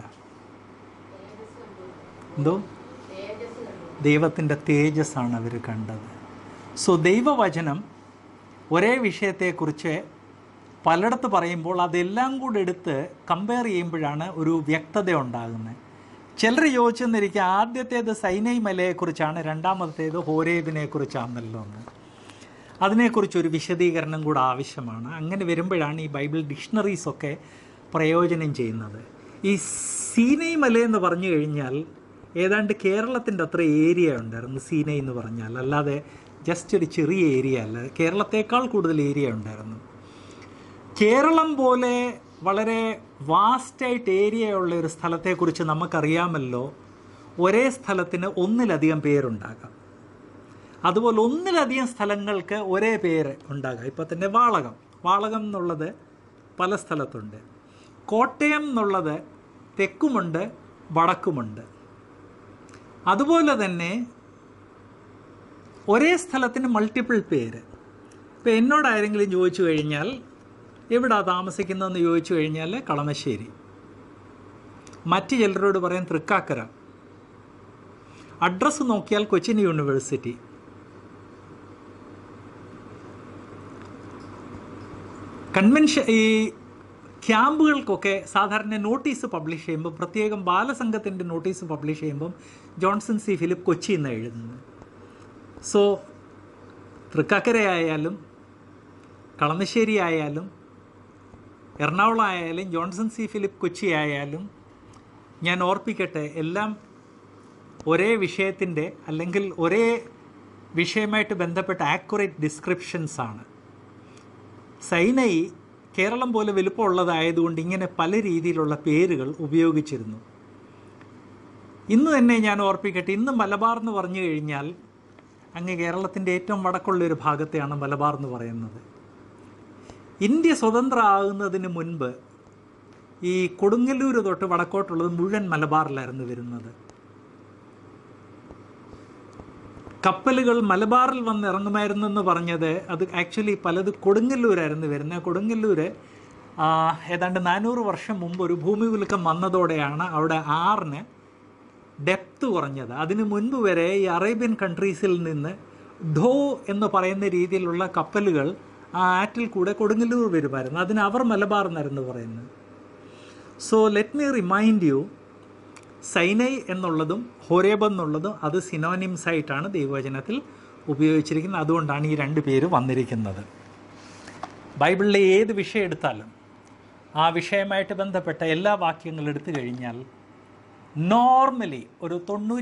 എന്തോ? ദൈവത്തിൻ്റെ തേജസ്സാണ് അവർ കണ്ടത്. സോ ദൈവവചനം ഒരേ വിഷയത്തെക്കുറിച്ച് പലയിടത്ത് പറയുമ്പോൾ അതെല്ലാം കൂടെ എടുത്ത് കമ്പയർ ചെയ്യുമ്പോഴാണ് ഒരു വ്യക്തത ഉണ്ടാകുന്നത്. ചിലർ ചോദിച്ചെന്നിരിക്കുക, ആദ്യത്തേത് സൈനൈ മലയെക്കുറിച്ചാണ്, രണ്ടാമത്തേത് ഹോരേബിനെ കുറിച്ചാണല്ലോ എന്ന്. അതിനെക്കുറിച്ചൊരു വിശദീകരണം കൂടെ ആവശ്യമാണ്. അങ്ങനെ വരുമ്പോഴാണ് ഈ ബൈബിൾ ഡിക്ഷണറീസൊക്കെ പ്രയോജനം ചെയ്യുന്നത്. ഈ സീനൈ മലയെന്ന് പറഞ്ഞു കഴിഞ്ഞാൽ ഏതാണ്ട് കേരളത്തിൻ്റെ അത്ര ഏരിയ ഉണ്ടായിരുന്നു സീനൈ എന്ന് പറഞ്ഞാൽ, അല്ലാതെ ജസ്റ്റ് ഒരു ചെറിയ ഏരിയ അല്ല, കേരളത്തേക്കാൾ കൂടുതൽ ഏരിയ ഉണ്ടായിരുന്നു. കേരളം പോലെ വളരെ വാസ്റ്റായിട്ട് ഏരിയ ഉള്ള ഒരു സ്ഥലത്തെക്കുറിച്ച് നമുക്കറിയാമല്ലോ. ഒരേ സ്ഥലത്തിന് ഒന്നിലധികം പേരുണ്ടാകാം. അതുപോലെ ഒന്നിലധികം സ്ഥലങ്ങൾക്ക് ഒരേ പേര് ഉണ്ടാകാം. ഇപ്പോൾ തന്നെ വാളകം എന്നുള്ളത് പല സ്ഥലത്തുണ്ട്. കോട്ടയം എന്നുള്ളത് തെക്കുമുണ്ട് വടക്കുമുണ്ട്. അതുപോലെ തന്നെ ഒരേ സ്ഥലത്തിന് മൾട്ടിപ്പിൾ പേര്. ഇപ്പോൾ എന്നോടാരെങ്കിലും ചോദിച്ചു കഴിഞ്ഞാൽ എവിടാ താമസിക്കുന്നതെന്ന് ചോദിച്ചു കഴിഞ്ഞാൽ കളമശ്ശേരി. മറ്റ് ചിലരോട് പറയാൻ തൃക്കാക്കര. അഡ്രസ്സ് നോക്കിയാൽ കൊച്ചിൻ യൂണിവേഴ്സിറ്റി. ഈ ക്യാമ്പുകൾക്കൊക്കെ സാധാരണ നോട്ടീസ് പബ്ലിഷ് ചെയ്യുമ്പോൾ, പ്രത്യേകം ബാലസംഘത്തിൻ്റെ നോട്ടീസ് പബ്ലിഷ് ചെയ്യുമ്പം ജോൺസൺ സി ഫിലിപ്പ് കൊച്ചി എന്നാണ് എഴുതുന്നത്. സോ തൃക്കാക്കര ആയാലും കളമശ്ശേരി ആയാലും എറണാകുളം ആയാലും ജോൺസൺ സി ഫിലിപ്പ് കൊച്ചി ആയാലും ഞാൻ ഓർപ്പിക്കട്ടെ, എല്ലാം ഒരേ വിഷയത്തിൻ്റെ അല്ലെങ്കിൽ ഒരേ വിഷയമായിട്ട് ബന്ധപ്പെട്ട ആക്യുറേറ്റ് ഡിസ്ക്രിപ്ഷൻസാണ്. സൈനൈ കേരളം പോലെ വലുപ്പമുള്ളതായതുകൊണ്ട് ഇങ്ങനെ പല രീതിയിലുള്ള പേരുകൾ ഉപയോഗിച്ചിരുന്നു. ഇന്ന് തന്നെ ഞാൻ ഓർപ്പിക്കട്ടെ, ഇന്ന് മലബാർ എന്ന് പറഞ്ഞു കഴിഞ്ഞാൽ അങ്ങ് കേരളത്തിൻ്റെ ഏറ്റവും വടക്കുള്ളൊരു ഭാഗത്തെയാണ് മലബാർ എന്ന് പറയുന്നത്. ഇന്ത്യ സ്വതന്ത്രമാകുന്നതിന് മുൻപ് ഈ കൊടുങ്ങല്ലൂർ തൊട്ട് വടക്കോട്ടുള്ളത് മുഴുവൻ മലബാറിലായിരുന്നു വരുന്നത്. കപ്പലുകൾ മലബാറിൽ വന്ന് ഇറങ്ങുമായിരുന്നെന്ന് പറഞ്ഞത് അത് ആക്ച്വലി പലത് കൊടുങ്ങല്ലൂരായിരുന്നു വരുന്നത്. കൊടുങ്ങല്ലൂർ ഏതാണ്ട് 400 വർഷം മുമ്പ് ഒരു ഭൂമി കുലുക്കം വന്നതോടെയാണ് അവിടെ ആറിന് ഡെപ്ത് കുറഞ്ഞത്. അതിനു മുൻപ് വരെ ഈ അറേബ്യൻ കൺട്രീസിൽ നിന്ന് ധോ എന്ന് പറയുന്ന രീതിയിലുള്ള കപ്പലുകൾ ആ ആറ്റിൽ കൂടെ കൊടുങ്ങല്ലൂർ വരുമായിരുന്നു. അതിന് അവർ മലബാർ എന്നായിരുന്നു പറയുന്നത്. So let me remind you, Sinai എന്നുള്ളതും ഹോരേബ് എന്നുള്ളതും അത് സിനോനിംസ് ആയിട്ടാണ് ദൈവവചനത്തിൽ ഉപയോഗിച്ചിരിക്കുന്നത്. അതുകൊണ്ടാണ് ഈ 2 പേര് വന്നിരിക്കുന്നത്. ബൈബിളിലെ ഏത് വിഷയം എടുത്താലും ആ വിഷയമായിട്ട് ബന്ധപ്പെട്ട എല്ലാ വാക്യങ്ങളും എടുത്തു കഴിഞ്ഞാൽ നോർമലി ഒരു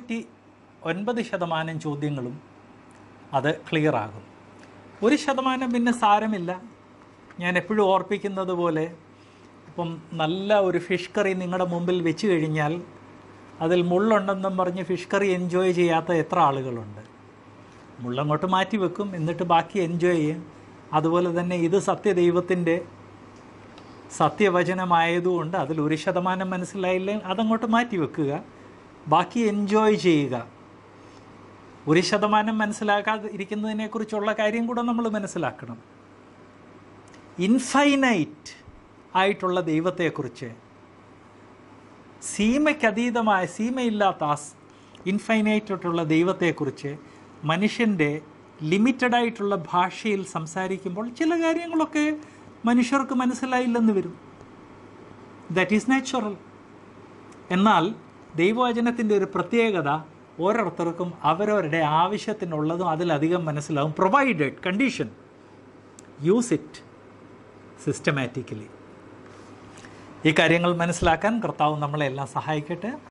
99% ചോദ്യങ്ങളും അത് ക്ലിയർ ആകും. 1% പിന്നെ സാരമില്ല. ഞാൻ എപ്പോഴും ഓർപ്പിക്കുന്നത് പോലെ, ഇപ്പം നല്ല ഒരു ഫിഷ് കറി നിങ്ങളുടെ മുമ്പിൽ വെച്ച് കഴിഞ്ഞാൽ അതിൽ മുള്ളുണ്ടെന്നും പറഞ്ഞ് ഫിഷ് കറി എൻജോയ് ചെയ്യാത്ത എത്ര ആളുകളുണ്ട്? മുള്ളങ്ങോട്ട് മാറ്റി വെക്കും, എന്നിട്ട് ബാക്കി എൻജോയ് ചെയ്യും. അതുപോലെ തന്നെ ഇത് സത്യദൈവത്തിൻ്റെ സത്യവചനമായതുകൊണ്ട് അതിൽ 1% മനസ്സിലായില്ലെങ്കിൽ അതങ്ങോട്ട് മാറ്റി വെക്കുക, ബാക്കി എൻജോയ് ചെയ്യുക. 1% മനസ്സിലാക്കാതെ ഇരിക്കുന്നതിനെക്കുറിച്ചുള്ള കാര്യം കൂടെ നമ്മൾ മനസ്സിലാക്കണം. ഇൻഫൈനൈറ്റ് ആയിട്ടുള്ള ദൈവത്തെക്കുറിച്ച്, സീമയ്ക്കതീതമായ സീമയില്ലാത്ത ഇൻഫൈനൈറ്റ് ആയിട്ടുള്ള ദൈവത്തെക്കുറിച്ച് മനുഷ്യൻ്റെ ലിമിറ്റഡായിട്ടുള്ള ഭാഷയിൽ സംസാരിക്കുമ്പോൾ ചില കാര്യങ്ങളൊക്കെ മനുഷ്യർക്ക് മനസ്സിലായില്ലെന്ന് വരും. That is natural. എന്നാൽ ദൈവവചനത്തിൻ്റെ ഒരു പ്രത്യേകത, ഓരോരുത്തർക്കും അവരവരുടെ ആവശ്യത്തിനുള്ളതും അതിലധികം മനസ്സിലാവും, provided condition use it systematically. ഈ കാര്യങ്ങൾ മനസ്സിലാക്കാൻ കർത്താവ് നമ്മളെല്ലാം സഹായിക്കട്ടെ.